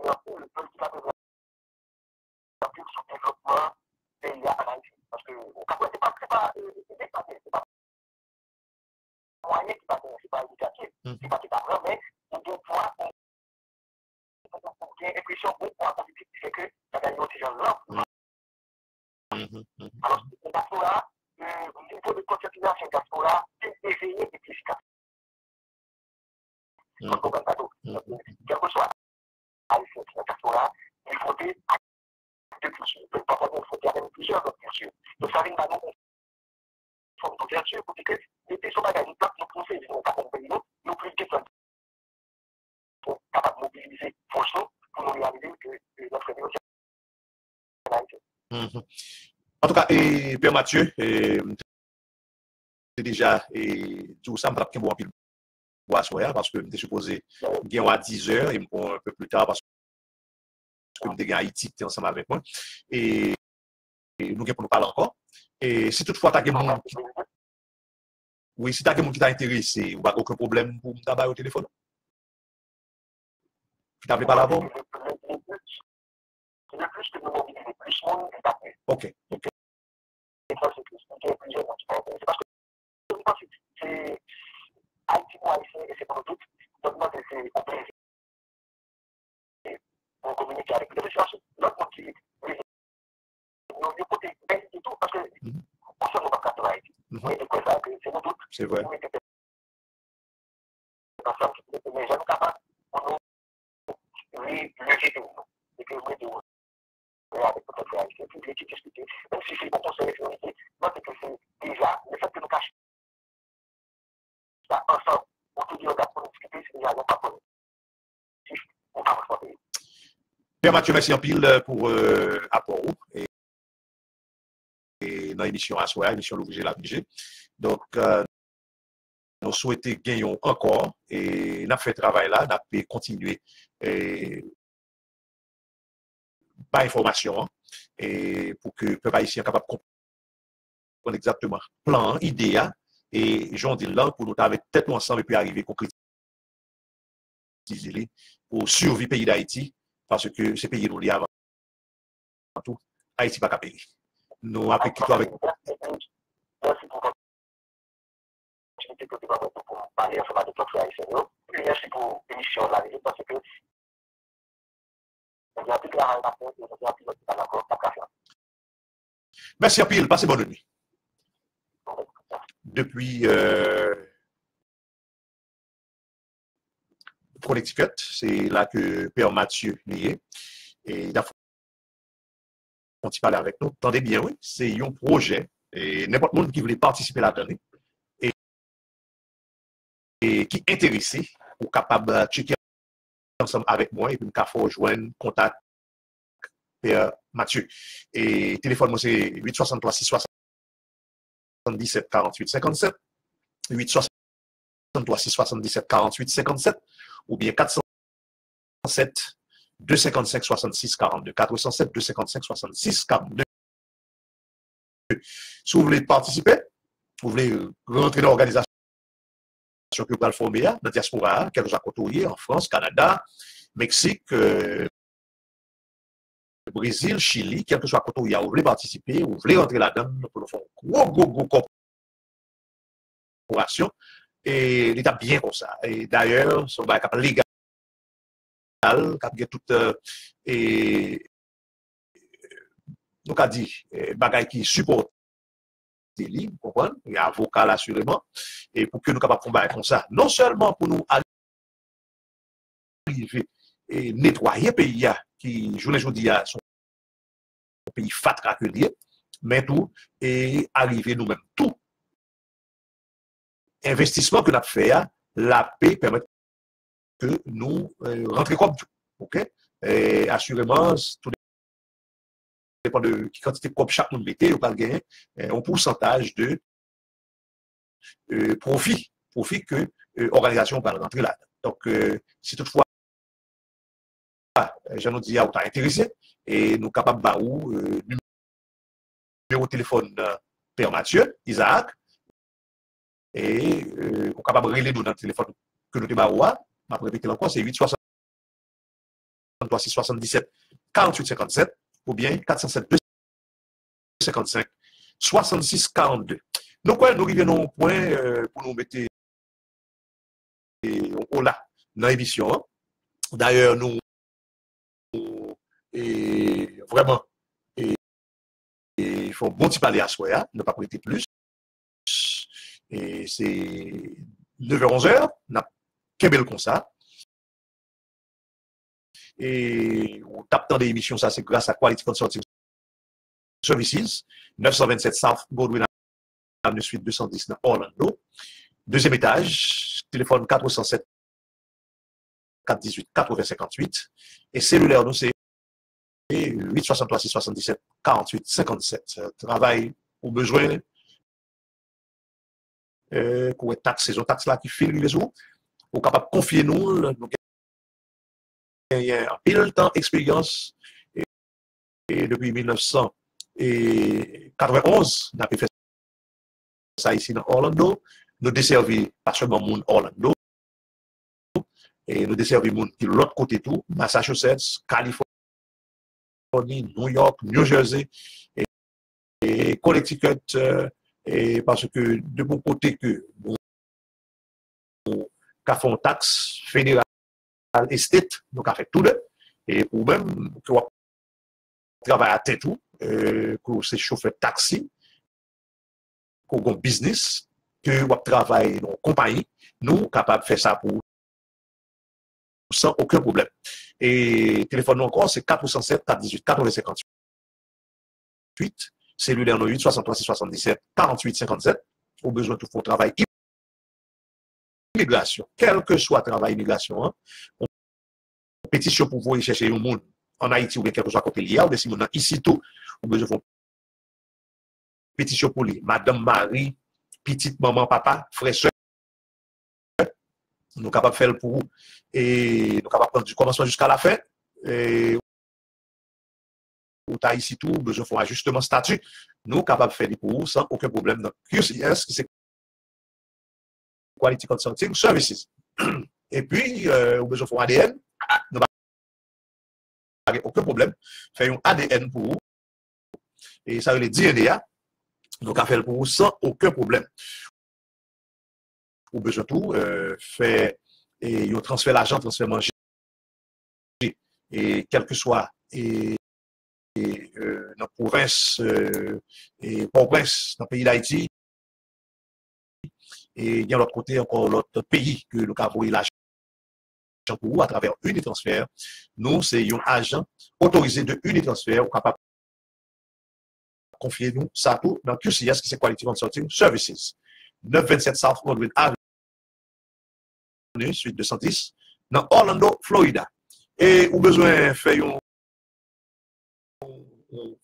sur développement pays à Haïti. Parce que au Cap, c'est pas, c'est pas, c'est pas, c'est pas moyen qui va c'est pas initiative, c'est pas qui va prendre, mais on doit pouvoir, on a l'impression qu'on point positif qui fait que ça gagne ces gens-là. Alors, le diaspora, au niveau de conscientisation diaspora, c'est éveillé et plus efficace. Donc, on va pas tout. Quel que soit Haïtien, la diaspora, il faut des de culture. Donc, parfois, il faut qu'il y ait plusieurs autres cultures. Donc, ça vient de nous, il faut que bien sûr, pour que les personnes qui ont pas de conseils, ils n'ont pas compris, nous, plus de temps pour être capables de mobiliser force pour nous réaliser que notre négociation est Haïti. En tout cas, et Père Mathieu, c'est déjà, et tout ça, je vais un peu parce que je suis supposé gagner à dix heures et un peu plus tard parce que que nous avons Haïti qui est ensemble avec moi. Et, et nous pour nous parler encore. Et si toutefois tu as quelqu'un qui oui, si tu as quelqu'un qui t'a intéressé, ou pas aucun problème pour me au téléphone. Tu t'appelles pas là-bas? C'est le plus que nous mobilisons, plus monde est appelé. Ok, ok. Et ça, c'est plus. Il y a plusieurs gens qui sont intéressés. Parce que c'est Haïti pour Haïtien et c'est pour nous tous. Donc, moi, c'est au plaisir. On communique avec les gens. L'autre monde qui nous dit côté bien du tout, parce que on ne peut pas faire Haïti. Mais c'est pour ça que c'est nous tous. C'est vrai. Mais j'ai nous capables pour nous lever de nous. Et que nous devons avec notre frère Haïtien, puis l'équipe discuter. Même si c'est bon conseil de sécurité, moi, c'est que c'est déjà le fait que nous cachons ça ensemble. On tout dit, on va discuter, c'est déjà non pas pour nous. On va transporter. Père Mathieu, merci en pile pour euh, apport et, et dans l'émission à soi, l'émission L'Ouvrier la Vigée. Donc, euh, nous souhaitons gagner encore et nous avons fait travail là, nous avons continué et pas information et pour que le peuple haïtien soit capable de comprendre exactement le plan, l'idée et j'en dis là pour nous avec tête ensemble et puis arriver à concrétiser pour survivre au pays d'Haïti. Parce que ces pays nous liés avant tout, Haïti pas qu'à payer. Nous après quittons avec. Merci pour votre opportunité pour parler ensemble avec notre haïtien. Merci pour l'émission de la vie parce que on a plus de la réponse et on a plus de la réponse. Merci à pile, passez bonne nuit. Depuis euh, Connecticut, c'est là que Père Mathieu est. Et il a parler avec nous. Attendez bien, oui, c'est un projet. Et n'importe qui qui voulait participer là-dedans et, et qui est intéressé ou capable de checker ensemble avec moi et puis me faire rejoindre contact Père Mathieu. Et téléphone, moi, c'est huit six trois six soixante-dix-sept quarante-huit cinquante-sept, huit six trois six soixante-dix-sept quarante-huit cinquante-sept, ou bien quatre cent sept deux cent cinquante-cinq soixante-six quarante-deux, quatre cent sept deux cent cinquante-cinq soixante-six quarante-deux. Si vous voulez participer, vous voulez rentrer dans l'organisation que vous allez former dans la diaspora, qu'elle vous a côtoyé en France, Canada, Mexique, euh, Brésil, Chili, quel que soit côté où vous voulez participer, vous voulez rentrer là-dedans pour faire une gros, gros, gros corporation, et l'État bien comme ça. Et d'ailleurs, son bail légal, qui a tout, euh, et nous a dit, bagay qui supporte vous comprenez? Il y a un avocat là, assurément, et pour que nous capables de faire comme ça, non seulement pour nous arriver et nettoyer le pays qui, journée aujourd'hui, sont un pays fatra que lié, mais tout, et arriver nous-mêmes. Tout investissement que nous avons fait, la paix permet que nous euh, rentrions comme tout. OK? Et assurément, tout dépend de qui quantité comme chaque monde mettait, on va gagner un pourcentage de euh, profit, profit que l'organisation euh, va rentrer là. Donc, euh, si toutefois, j'en ai dit à autant intéressé, et nous sommes capables de ou euh, numéro de téléphone euh, Père Mathieu, Isaac, et euh, nous sommes capables de relayer nous dans le téléphone que nous avons, je vais répéter encore, c'est huit six trois six soixante-dix-sept quarante-huit cinquante-sept, ou bien quatre cent sept deux cent cinquante-cinq soixante-six quarante-deux. Donc, ouais, nous arrivons au point euh, pour nous mettre au là dans l'émission. D'ailleurs, nous, et vraiment, et, et il faut bon petit parler à soi, ne pas prêter plus. Et c'est neuf heures onze heures, on a québel comme ça. Et on tape dans des émissions, ça c'est grâce à Quality Consulting Services, neuf cent vingt-sept South Godwin Avenue Suite deux cent dix dans Orlando. Deuxième étage, téléphone quatre cent sept quatre cent dix-huit quatre-vingts cinquante-huit. Et cellulaire, nous c'est huit six trois six soixante-dix-sept quarante-huit cinquante-sept. Travail au besoin euh, pour être taxe, saison taxe là qui file les jours. Pour capable de confier nous, nous avons pile de temps expérience et, et depuis mille neuf cent quatre-vingt-onze, nous avons fait ça ici dans Orlando. Nous desservons pas seulement monde Orlando, et nous desservons monde qui l'autre côté tout, Massachusetts, Californie, New York, New Jersey, et, et Connecticut, euh, et parce que de mon côté que nous avons une taxe fédérale et state, nous avons fait tout deux, et ou même que on travaille à tête tout, euh, que c'est chauffeur taxi, qu'on a un business, que on travaille dans une compagnie, nous sommes capables de faire ça pour sans aucun problème. Et téléphone encore, c'est quatre cent sept quatre cent dix-huit quatre-vingts cinquante-huit, cellulaire huit six trois six soixante-dix-sept quarante-huit cinquante-sept, au besoin de tout pour travail immigration, quel que soit le travail immigration, hein, on pétition pour vous chercher un monde en Haïti ou bien quelque soit côté lié, ou bien si on a ici tout, on besoin de pétition pour lui, Madame Marie, petite maman, papa, frère, soeur, nous sommes capables de faire pour vous, et nous sommes capables de prendre du commencement jusqu'à la fin, et ou t'as ici tout, besoin de faire un ajustement statut, nous sommes capables de faire pour vous sans aucun problème. Donc, Q C S, qui c'est Quality Consulting Services. Et puis, euh, besoin de faire un A D N, nous n'avons aucun problème, faire un A D N pour vous, et ça veut dire D N A, donc à faire pour vous sans aucun problème. Ou besoin de tout, euh, faire et on transfère l'argent, transfert manger, et quel que soit et, et euh, dans la province euh, et Port-au-Prince, dans le pays d'Haïti, et il y a l'autre côté encore l'autre pays que nous avons l'argent pour vous à travers Unitransfert. Nous, c'est un agent autorisé de Unitransfert capable de confier nous ça tout dans Q C S qui c'est Quality Consulting Services. neuf cent vingt-sept South Godwin Avenue, suite deux cent dix, dans Orlando, Florida. Et ou besoin de faire un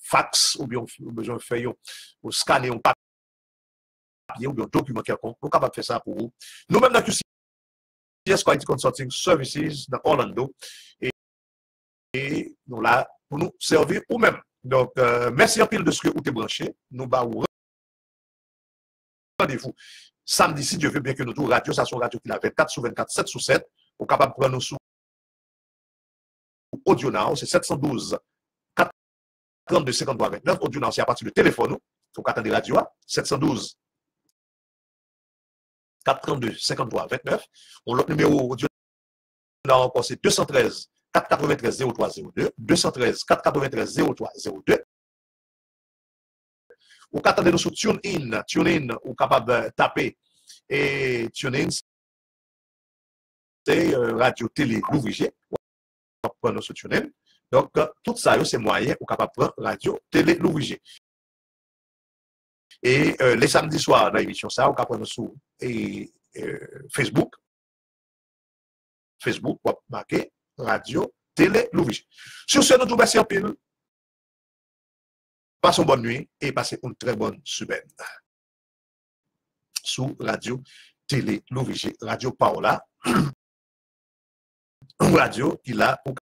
fax ou bien on besoin de faire ou scanner un papier ou bien un document quelconque, on est capable de faire ça pour vous. Nous-mêmes dans Q C S Quality Consulting Services dans Orlando et, et nous là pour nous servir ou même. Donc, euh, merci en pile de ce que vous êtes branché. Nous avons rendez-vous samedi, si Dieu veut bien que nous tout radio, ça soit radio qui l'a vingt-quatre sur vingt-quatre, sept sur sept, vous êtes capable de prendre nous sous Audio Now, c'est sept un deux, quatre trente-deux, cinquante-trois, vingt-neuf. Audio Now, c'est à partir du téléphone, vous attendez radio, sept un deux, quatre trente-deux, cinquante-trois, vingt-neuf. L'autre numéro Audio Now encore, c'est deux un trois, quatre quatre-vingt-treize, zéro trois zéro deux, deux un trois, quatre quatre-vingt-treize, zéro trois zéro deux. Ou attendez nous sur TuneIn, TuneIn, ou capable de taper et TuneIn, c'est euh, radio télé Louis-Vigé. Prendre sur TuneIn. Donc, euh, tout ça, c'est moyen ou capable de prendre radio télé Louis-Vigé. Et euh, les samedis soirs, dans l'émission, ça, ou capable prendre sur et, euh, Facebook. Facebook, ou marquer radio télé Louis-Vigé. Sur ce, nous vous remercions en pile. Passons bonne nuit et passez une très bonne semaine. Sous radio télé Louis-Vigé, radio Paola, radio qui l'a